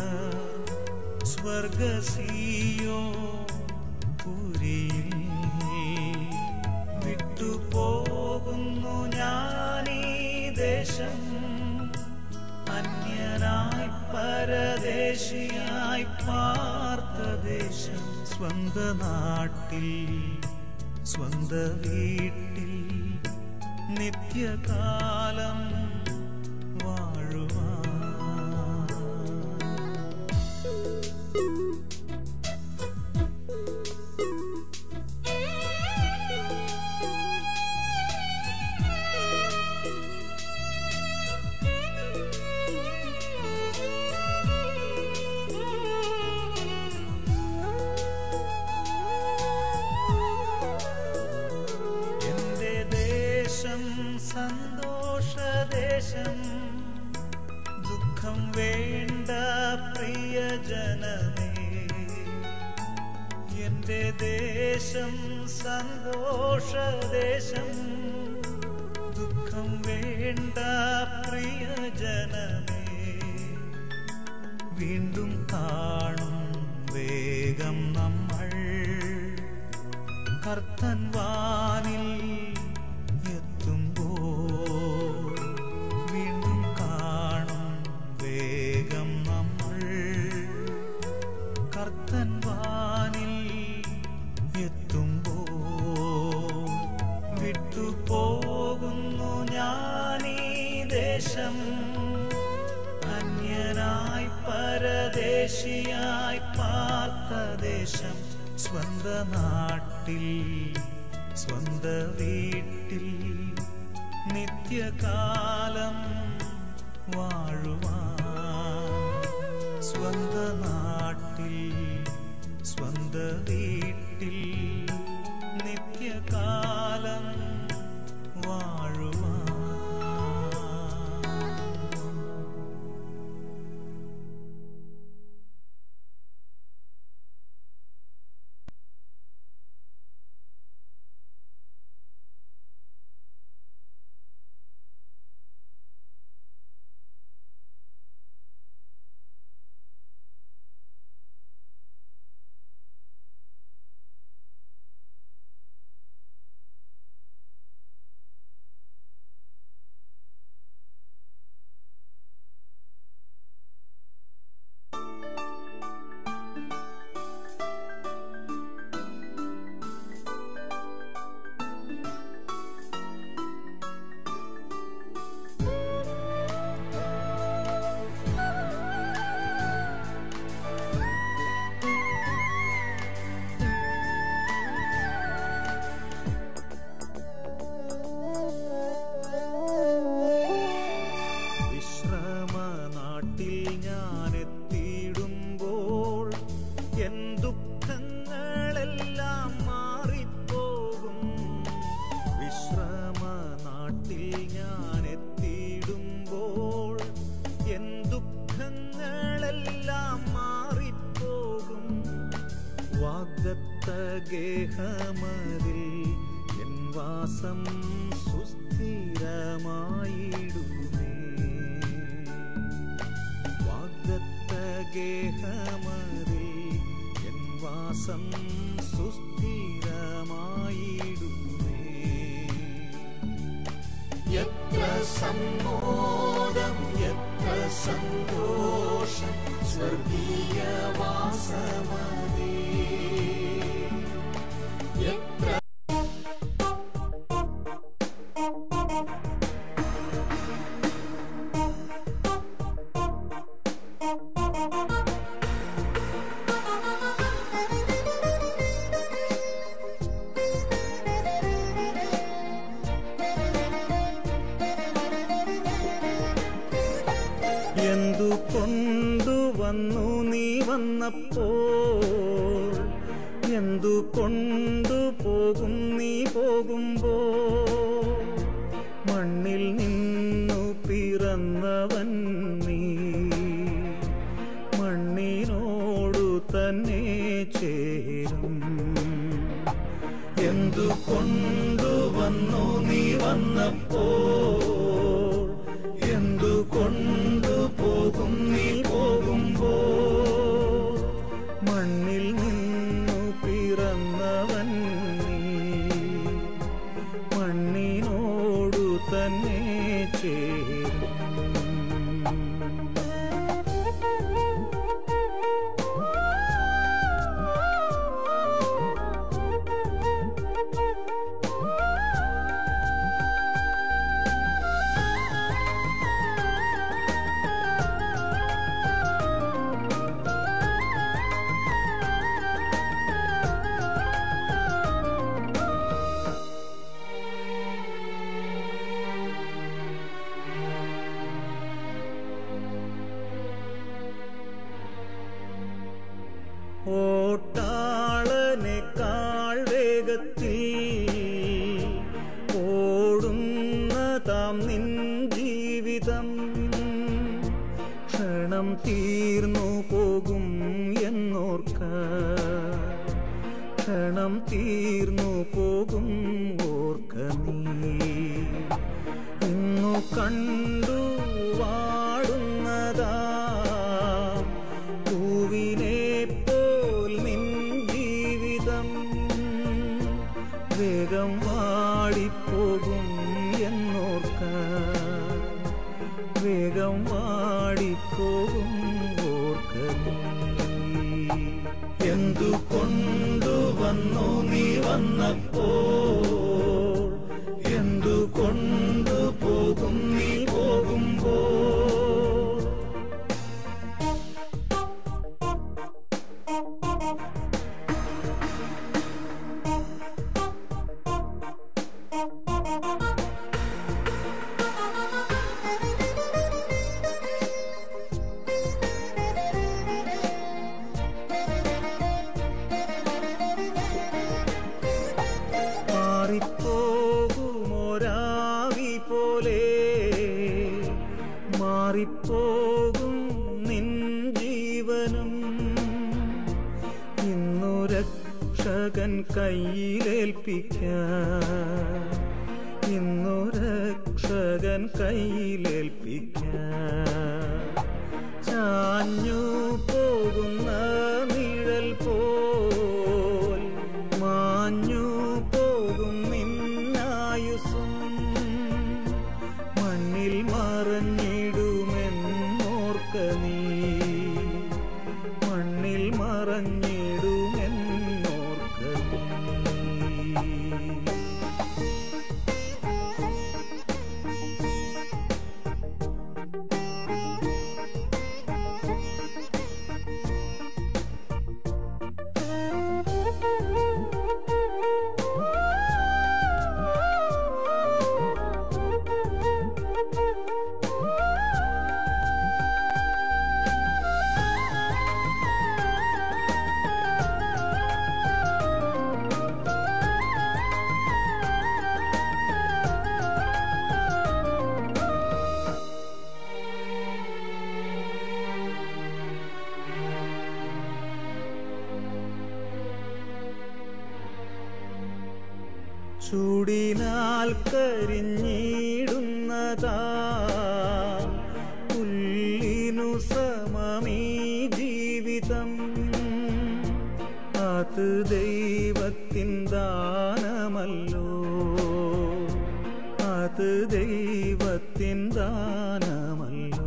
സ്വർഗസിയോ പുരിയിൽ. വിട്ടുപോകുന്നു ഞാനീ ദേശം, അന്യനായി പരദേശിയായി പാർത്ത ദേശം. സ്വന്ത നാട്ടിൽ സ്വന്ത വീട്ടിൽ നിത്യകാലം വാഴുവാൻ. സന്തോഷദേശം, ദുഃഖം വേണ്ട പ്രിയജനമേ. എന്റെ ദേശം സന്തോഷദേശം, ദുഃഖം വേണ്ട പ്രിയജനമേ. വീണ്ടും കാണും വേഗം നമ്മൾ കർത്തൻ വാനിൽ വീണ്ടും കാണും വേഗം നമ്മൾ കർത്തൻ വാനിൽ എത്തുമ്പോൾ. വിട്ടുപോകുന്നു ഞാനീ ദേശം, അന്യനായി പരദേശിയായി പാർത്ത ദേശം. സ്വന്ത നാട്ടിൽ സ്വന്ത വീട്ടിൽ നിത്യകാലം വാഴുവാൻ. സ്വന്ത നാട്ടിൽ സ്വന്ത വീട്ടിൽ നിത്യകാലം വാഴുവാൻ. വിശ്രമനാട്ടിൽ ഞാൻ എത്തിയിടുമ്പോൾ എൻ ദുഃഖങ്ങളെല്ലാം മാറിപ്പോകും. വിശ്രമനാട്ടിൽ ഞാൻ എത്തിയിടുമ്പോൾ എൻ ദുഃഖങ്ങളെല്ലാം മാറിപ്പോകും. വാഗ്ദത്ത ഗേഹമതിൽ എൻ വാസം സുസ്ഥിരമായിടുമേ. വാഗ്ദത്ത ഗേഹമതിൽ എൻ വാസം സുസ്ഥിരമായിടുമേ. എത്ര സമ്മോദം എത്ര സന്തോഷം സ്വർഗീയവാസമതേ. എത്ര എന്തു കൊണ്ടുവന്നു നീ വന്നപ്പോൾ, എന്തു കൊണ്ടുപോകും നീ പോകുമ്പോൾ. മണ്ണിൽ നിന്നു പിറന്നവൻ നീ, മണ്ണിനോടു തന്നെ ചേരും. എന്തു കൊണ്ടുവന്നു നീ വന്നപ്പോൾ, എന്തു കൊണ്ടുപോകും നീ പോകുമ്പോൾ. മണ്ണിൽ നിന്നു പിറന്നവൻ നീ, മണ്ണിനോടു തന്നെ ചേരും. ഓട്ടാളനേക്കാൾ വേഗത്തിൽ ഓടുന്നതാം നിൻ ജീവിതം ക്ഷണം തീർന്നു പോകും എന്നോർക്ക. ക്ഷണം തീർന്നു പോകും ഓർക്ക നീ. ഇന്നു കണ്ടു വാടുന്നതാ പൂവിനെ പോൽ നിൻ ജീവിതം വേഗം വാടിപ്പോകും എന്നോർക്ക. വേഗം വാടിപ്പോകും ഓർക്ക നീ. എന്തു കൊണ്ടുവന്നു നീ വന്നപ്പോൾ, എന്തു കൊണ്ടുപോകും നീ പോകുമ്പോൾ. മാറിപ്പോകുമൊരാവി പോലെ മാറിപ്പോകും നിൻ ജീവനും. ഇന്നു രക്ഷകൻ കയ്യിലേൽപ്പിക്കാൻ, ഇന്നു രക്ഷകൻ കയ്യിലേൽപ്പിക്കാൻ. ചാഞ്ഞു പോകുന്ന നിഴൽ പോൽ മാഞ്ഞു പോകും നിന്നായുസും. മണ്ണിൽ മറഞ്ഞിടുമെന്നോർക്ക നീ, മണ്ണിൽ മറഞ്ഞിടുമെന്നോർക്ക നീ. ചൂടിനാൽ കരിഞ്ഞിടുന്നതാ പുല്ലിനു സമമീ ജീവിതം. അത് ദൈവത്തിൻ ദാനമല്ലോ, അത് ദൈവത്തിൻ ദാനമല്ലോ.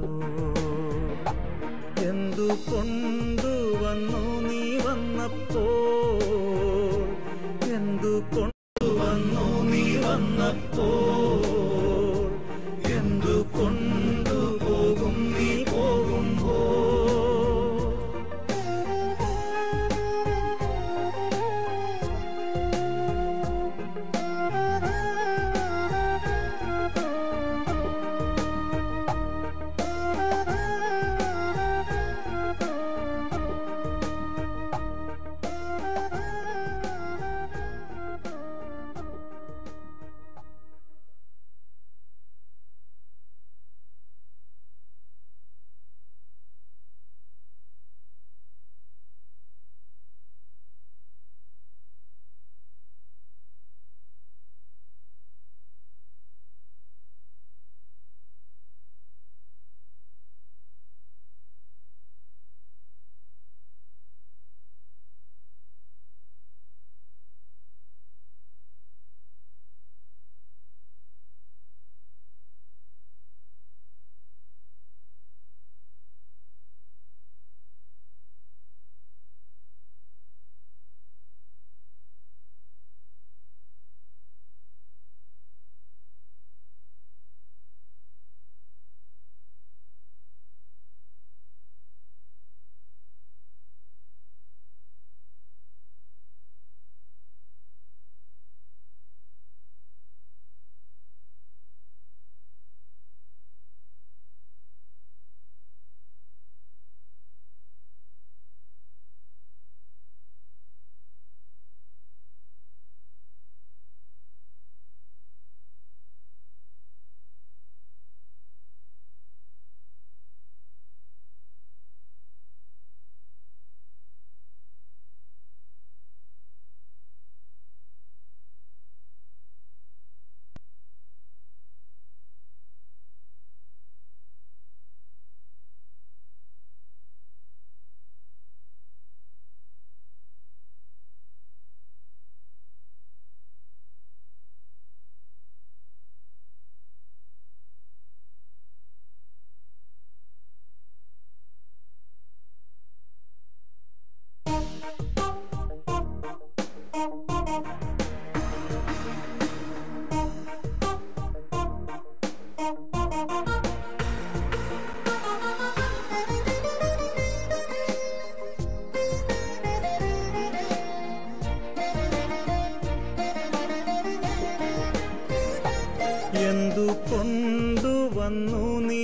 എന്തു കൊണ്ടുവന്നു നീ വന്നപ്പോൾ, എന്തു കൊണ്ടുവന്നു നീ വന്നപ്പോൾ, എന്തു കൊണ്ടുപോകും നീ പോകുമ്പോൾ. എന്തു കൊണ്ടുവന്നു നീ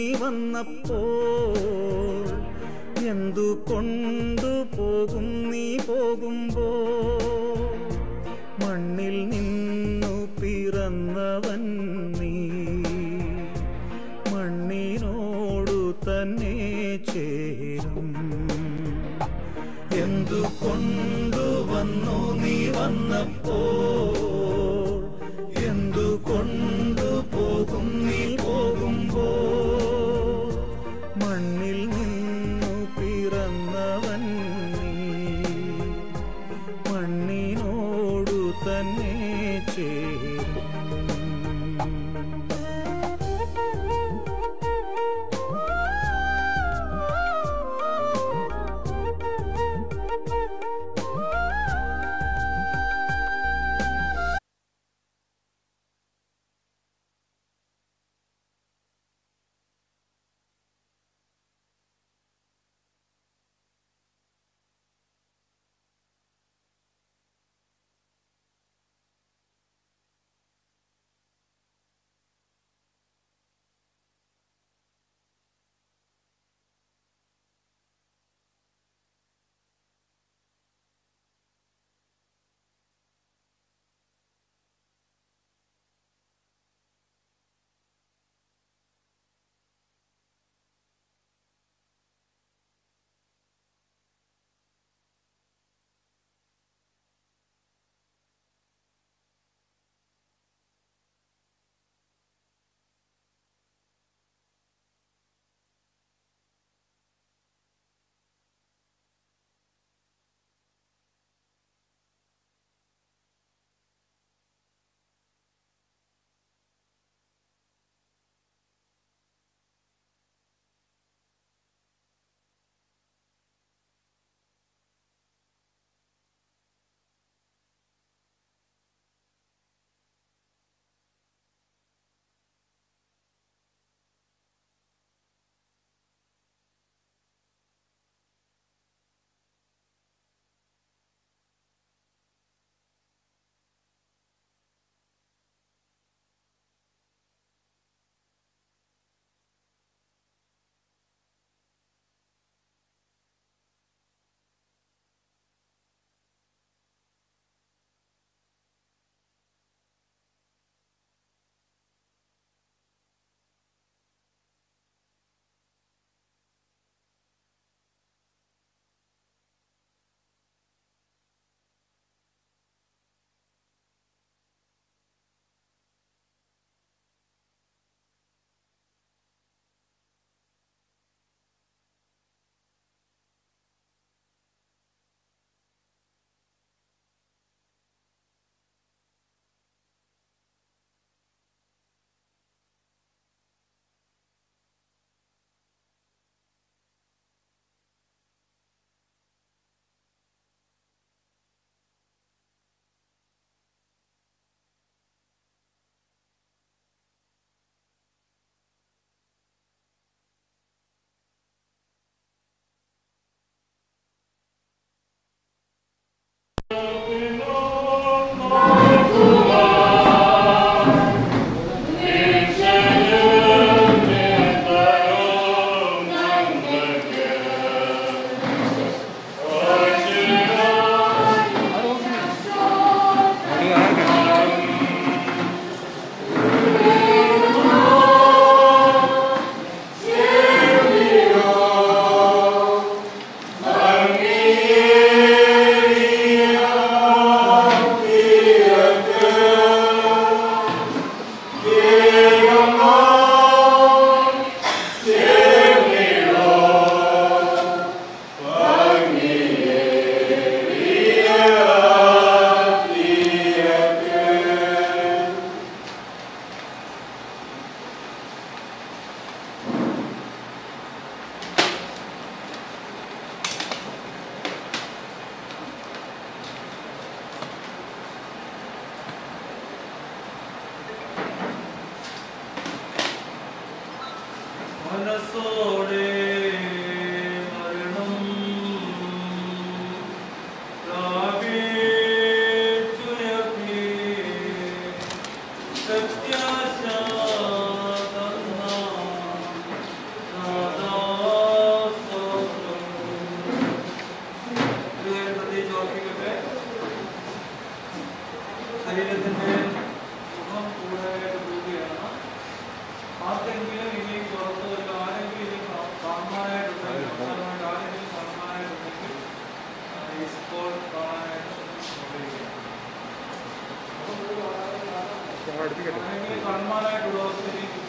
വന്നപ്പോൾ, എന്തു കൊണ്ടുപോകും നീ പോകുമ്പോൾ. മണ്ണിൽ നിന്നു പിറന്നവൻ നീ, മണ്ണിനോടു തന്നെ ചേരും. എന്തു കൊണ്ടുവന്നു നീ വന്നപ്പോൾ, എന്തു കൊണ്ടുപോകും നീ പോകുമ്പോൾ. മണ്ണിൽ നിന്നു പിറന്നവൻ നീ, മണ്ണിനോടു തന്നെ ചേരും.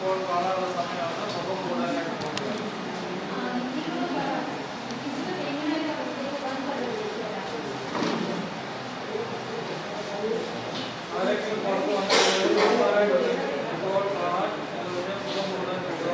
ഇപ്പോൾ കാണാനുള്ള സമയമാണ്. മുഖം കൂടാനായിട്ട് പോകുന്നത്. ആരെങ്കിലും പുറത്ത് വന്നിട്ടുണ്ടെങ്കിൽ ഇപ്പോൾ കാണാൻ മുഖം കൂടാൻ പോകുക.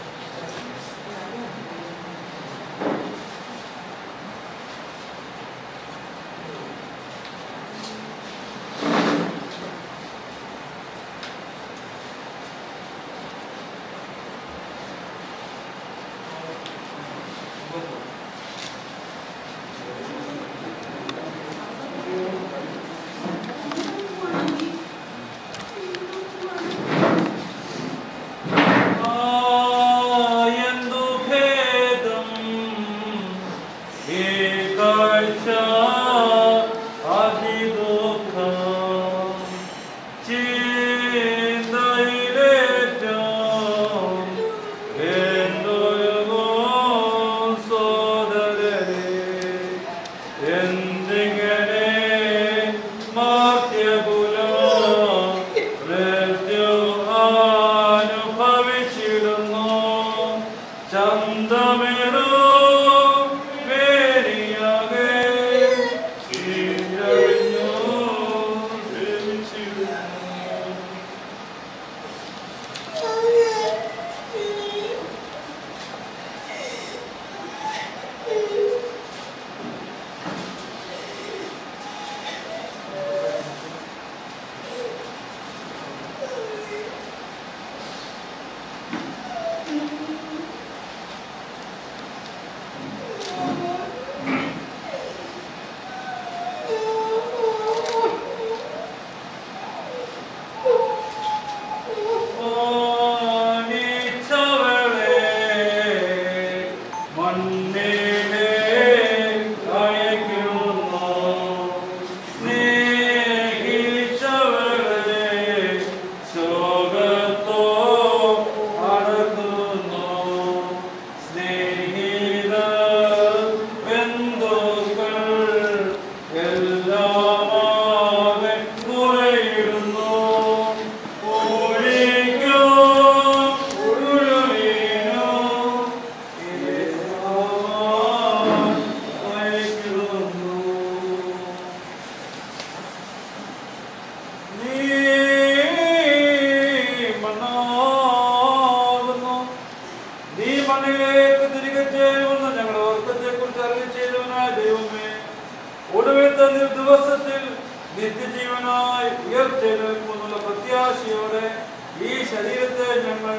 ദിവസത്തിൽ നിത്യജീവനായി ഉയർത്തെഴുന്നേൽക്കുമെന്നുള്ള പ്രത്യാശയോടെ ഈ ശരീരത്തെ ഞങ്ങൾ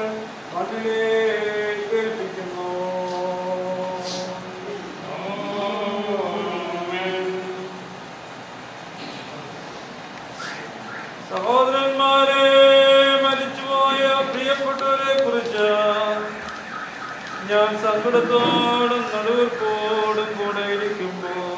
മണ്ണിലേക്ക് ഏൽപ്പിക്കുന്നു. സഹോദരന്മാരെ, മരിച്ചുപോയ പ്രിയപ്പെട്ടവരെ കുറിച്ച് ഞാൻ സങ്കടത്തോടും നടുവീർപ്പോടും കൂടെ ഇരിക്കുമ്പോൾ,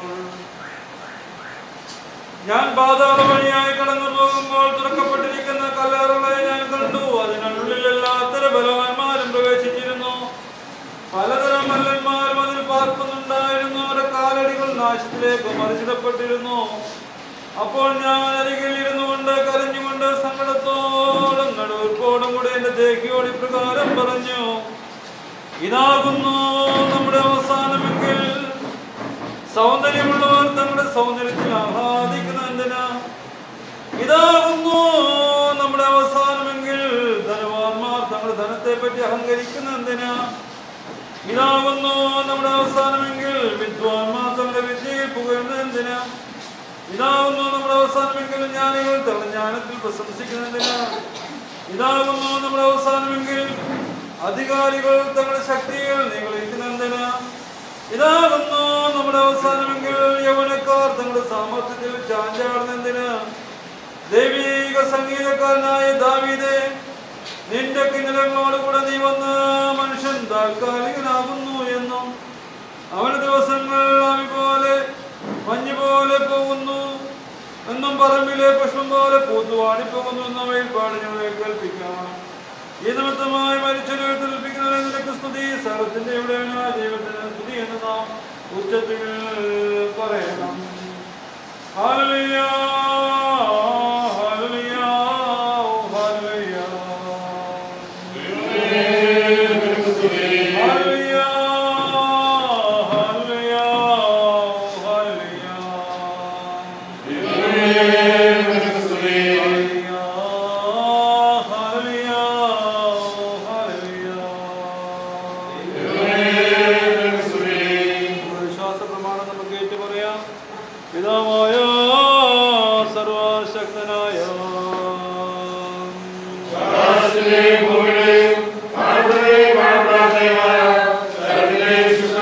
ഞാൻ പാതാള വഴിയായി കടന്നു പോകുമ്പോൾ തുറക്കപ്പെട്ടിരിക്കുന്ന കല്ലറകളെ ഞാൻ കണ്ടു. അതിനുള്ളിൽ എല്ലാത്തരം ബലവാന്മാരും പ്രവേശിച്ചിരുന്നു. പലതരം മല്ലന്മാരും അതിൽ പാർക്കുന്നുണ്ടായിരുന്നു. അവരുടെ കാലടികൾ നാശത്തിലേക്ക് മറിച്ചിടപ്പെട്ടിരുന്നു. അപ്പോൾ ഞാൻ അരികിൽ ഇരുന്നു കൊണ്ട് കരഞ്ഞുകൊണ്ട് സങ്കടത്തോടും നടുവീർപ്പോടും കൂടെ എന്റെ ദേഹിയോട് ഇപ്രകാരം പറഞ്ഞു: ഇതാകുന്നു നമ്മുടെ അവസാനമെങ്കിൽ സൗന്ദര്യമുള്ളവർ തങ്ങളുടെ സൗന്ദര്യത്തിൽ ആഹ്ലാദിക്കുന്ന എന്തിനാ? ഇതാകുന്നു നമ്മുടെ അവസാനമെങ്കിൽ ധനവാന്മാർ തങ്ങളുടെ ധനത്തെ പറ്റി അഹങ്കരിക്കുന്ന എന്തിനാ? ഇതാകുന്നു നമ്മുടെ അവസാനമെങ്കിൽ വിദ്വാൻമാർ തങ്ങളുടെ വിദ്യയിൽ പുകഴുന്ന എന്തിനാ? ഇതാകുന്നു നമ്മുടെ അവസാനമെങ്കിൽ ജ്ഞാനികൾ തങ്ങളുടെ ജ്ഞാനത്തിൽ പ്രശംസിക്കുന്ന എന്തിനാ? ഇതാകുന്നു നമ്മുടെ അവസാനമെങ്കിൽ അധികാരികൾ തങ്ങളുടെ ശക്തിയിൽ നിങ്ങളിക്കുന്ന എന്തിനാ? ഇതാകുന്നു നമ്മുടെ അവസാനമെങ്കിൽ യൗവനക്കാർ തങ്ങളുടെ സാമർത്ഥ്യത്തിൽ ചാഞ്ചാടുന്ന എന്തിന്? ദൈവിക സംഗീതക്കാരനായ ദാവീദേ, നിന്റെ കിന്നരങ്ങളോടുകൂടെ നീ വന്ന് മനുഷ്യൻ താൽക്കാലികനാകുന്നു എന്നും അവന്റെ ദിവസങ്ങൾ ആവി പോലെ മഞ്ഞ് പോലെ പോകുന്നു എന്നും പറമ്പിലെ പുഷ്പം പോലെ പൂത്തുവാടിപ്പോകുന്നു എന്നും അവയിൽ പാടി ഞങ്ങളെ കേൾപ്പിക്കാം. ഈ നിമിത്തമായി മരിച്ചൊരു ഉയർത്തെഴുന്നേൽപ്പിക്കുന്നവരെ നിനക്ക് സ്തുതി. സർവ്വത്തിന്റെ എവിടെയാണ് ദൈവത്തിന് സ്തുതി എന്ന് നാം ഉച്ചത്തിൽ പറയണം. Hallelujah, hallelujah, hallelujah.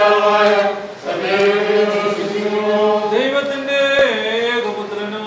ദൈവത്തിന്റെ ഏകപുത്രനോ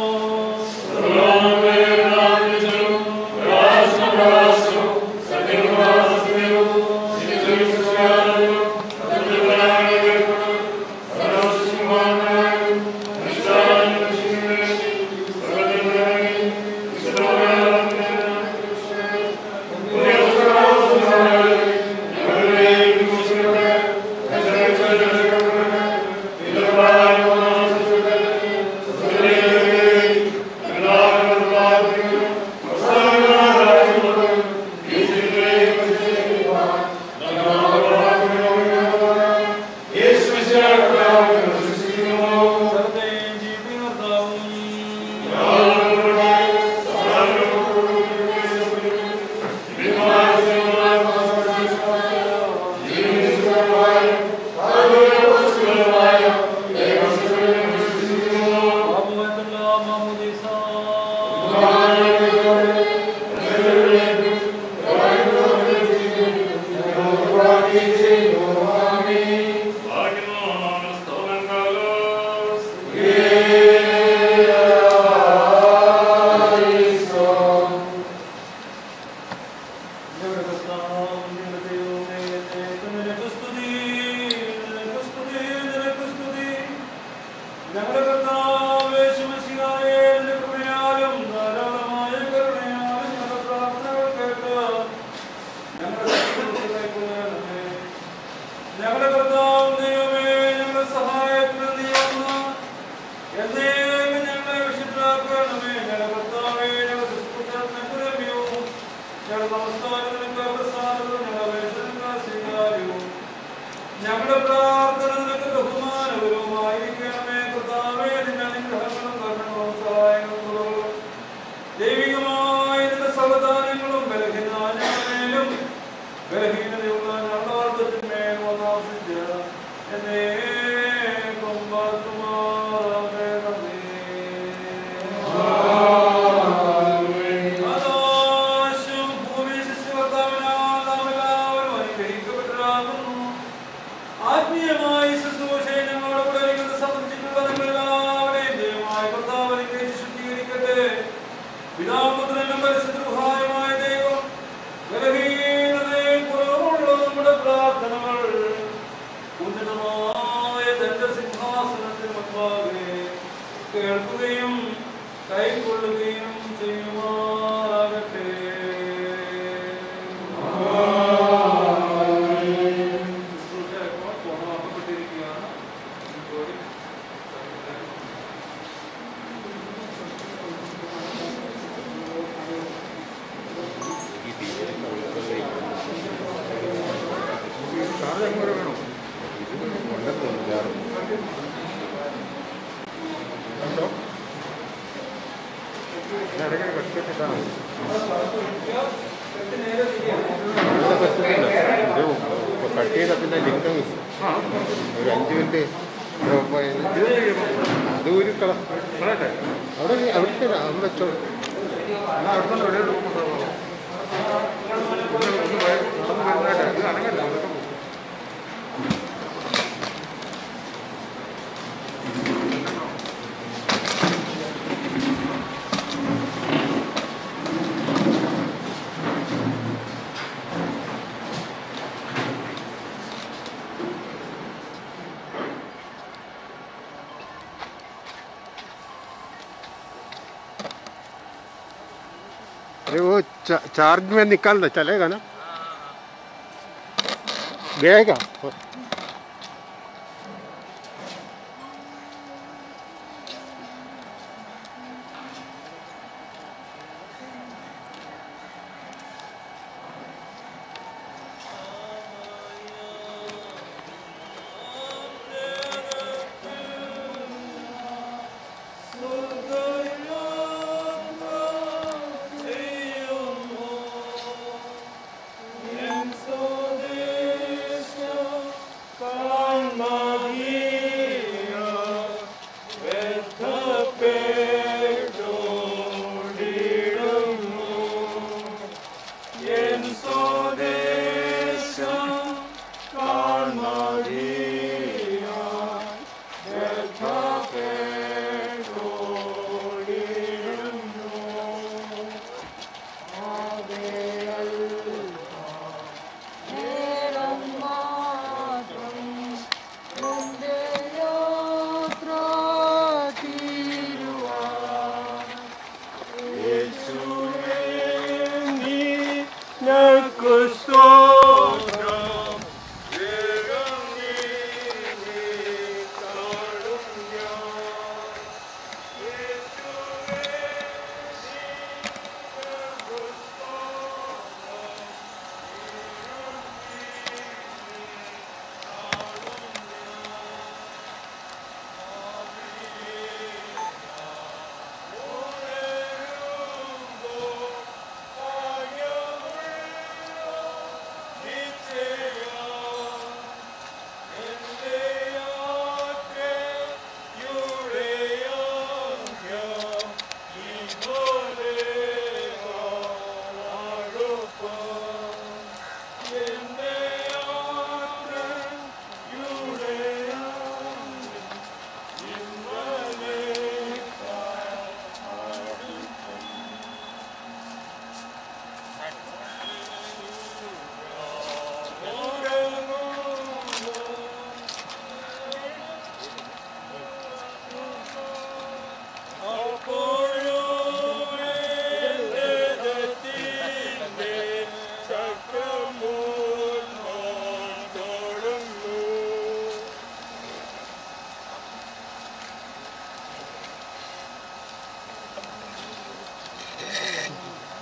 കേൾക്കുകയും കൈക്കൊള്ളുകയും ചെയ്യുമാറാകട്ടെ. പൂർണ്ണമാക്കപ്പെട്ടിരിക്കുകയാണ്. കട്ട് ചെയ്തതിൻ്റെ ലിങ്കം ഒരു 5 മിനിറ്റ് അത് ഒരു കളർ അവിടെ അവിടുത്തെ അവിടെ വെച്ചോളൂ. अरे वो चार्ज में निकालना चलेगा ना, गएगा। Swodesham Karmadi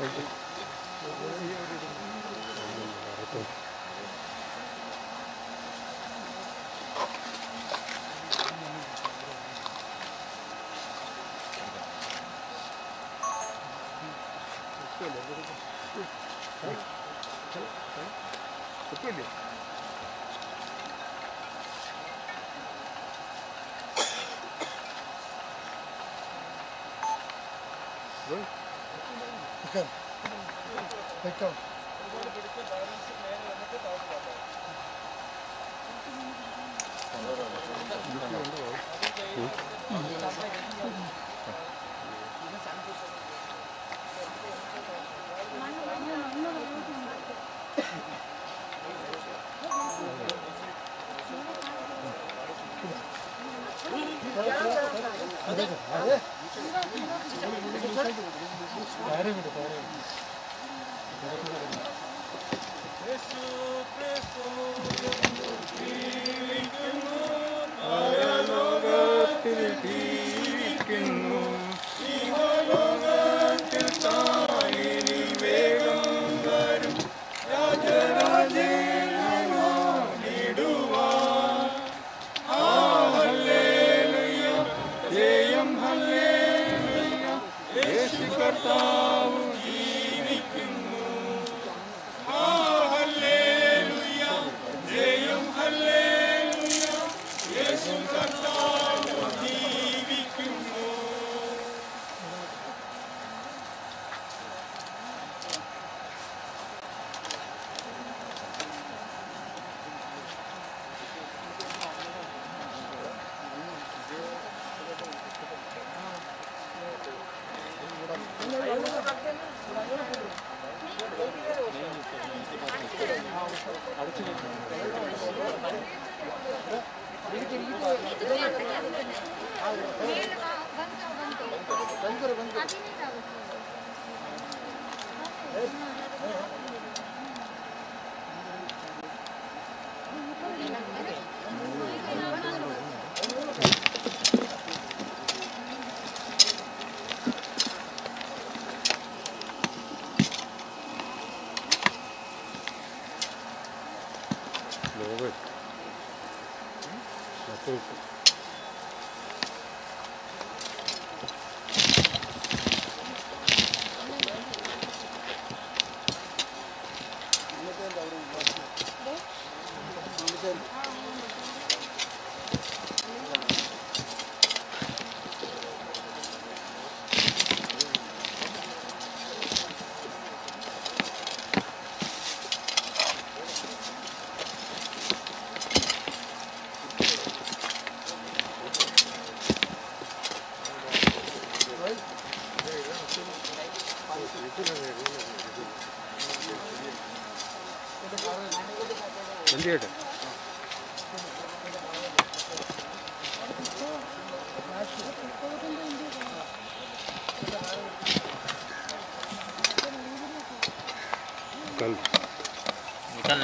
निकलना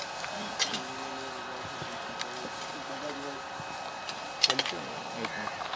Thank you.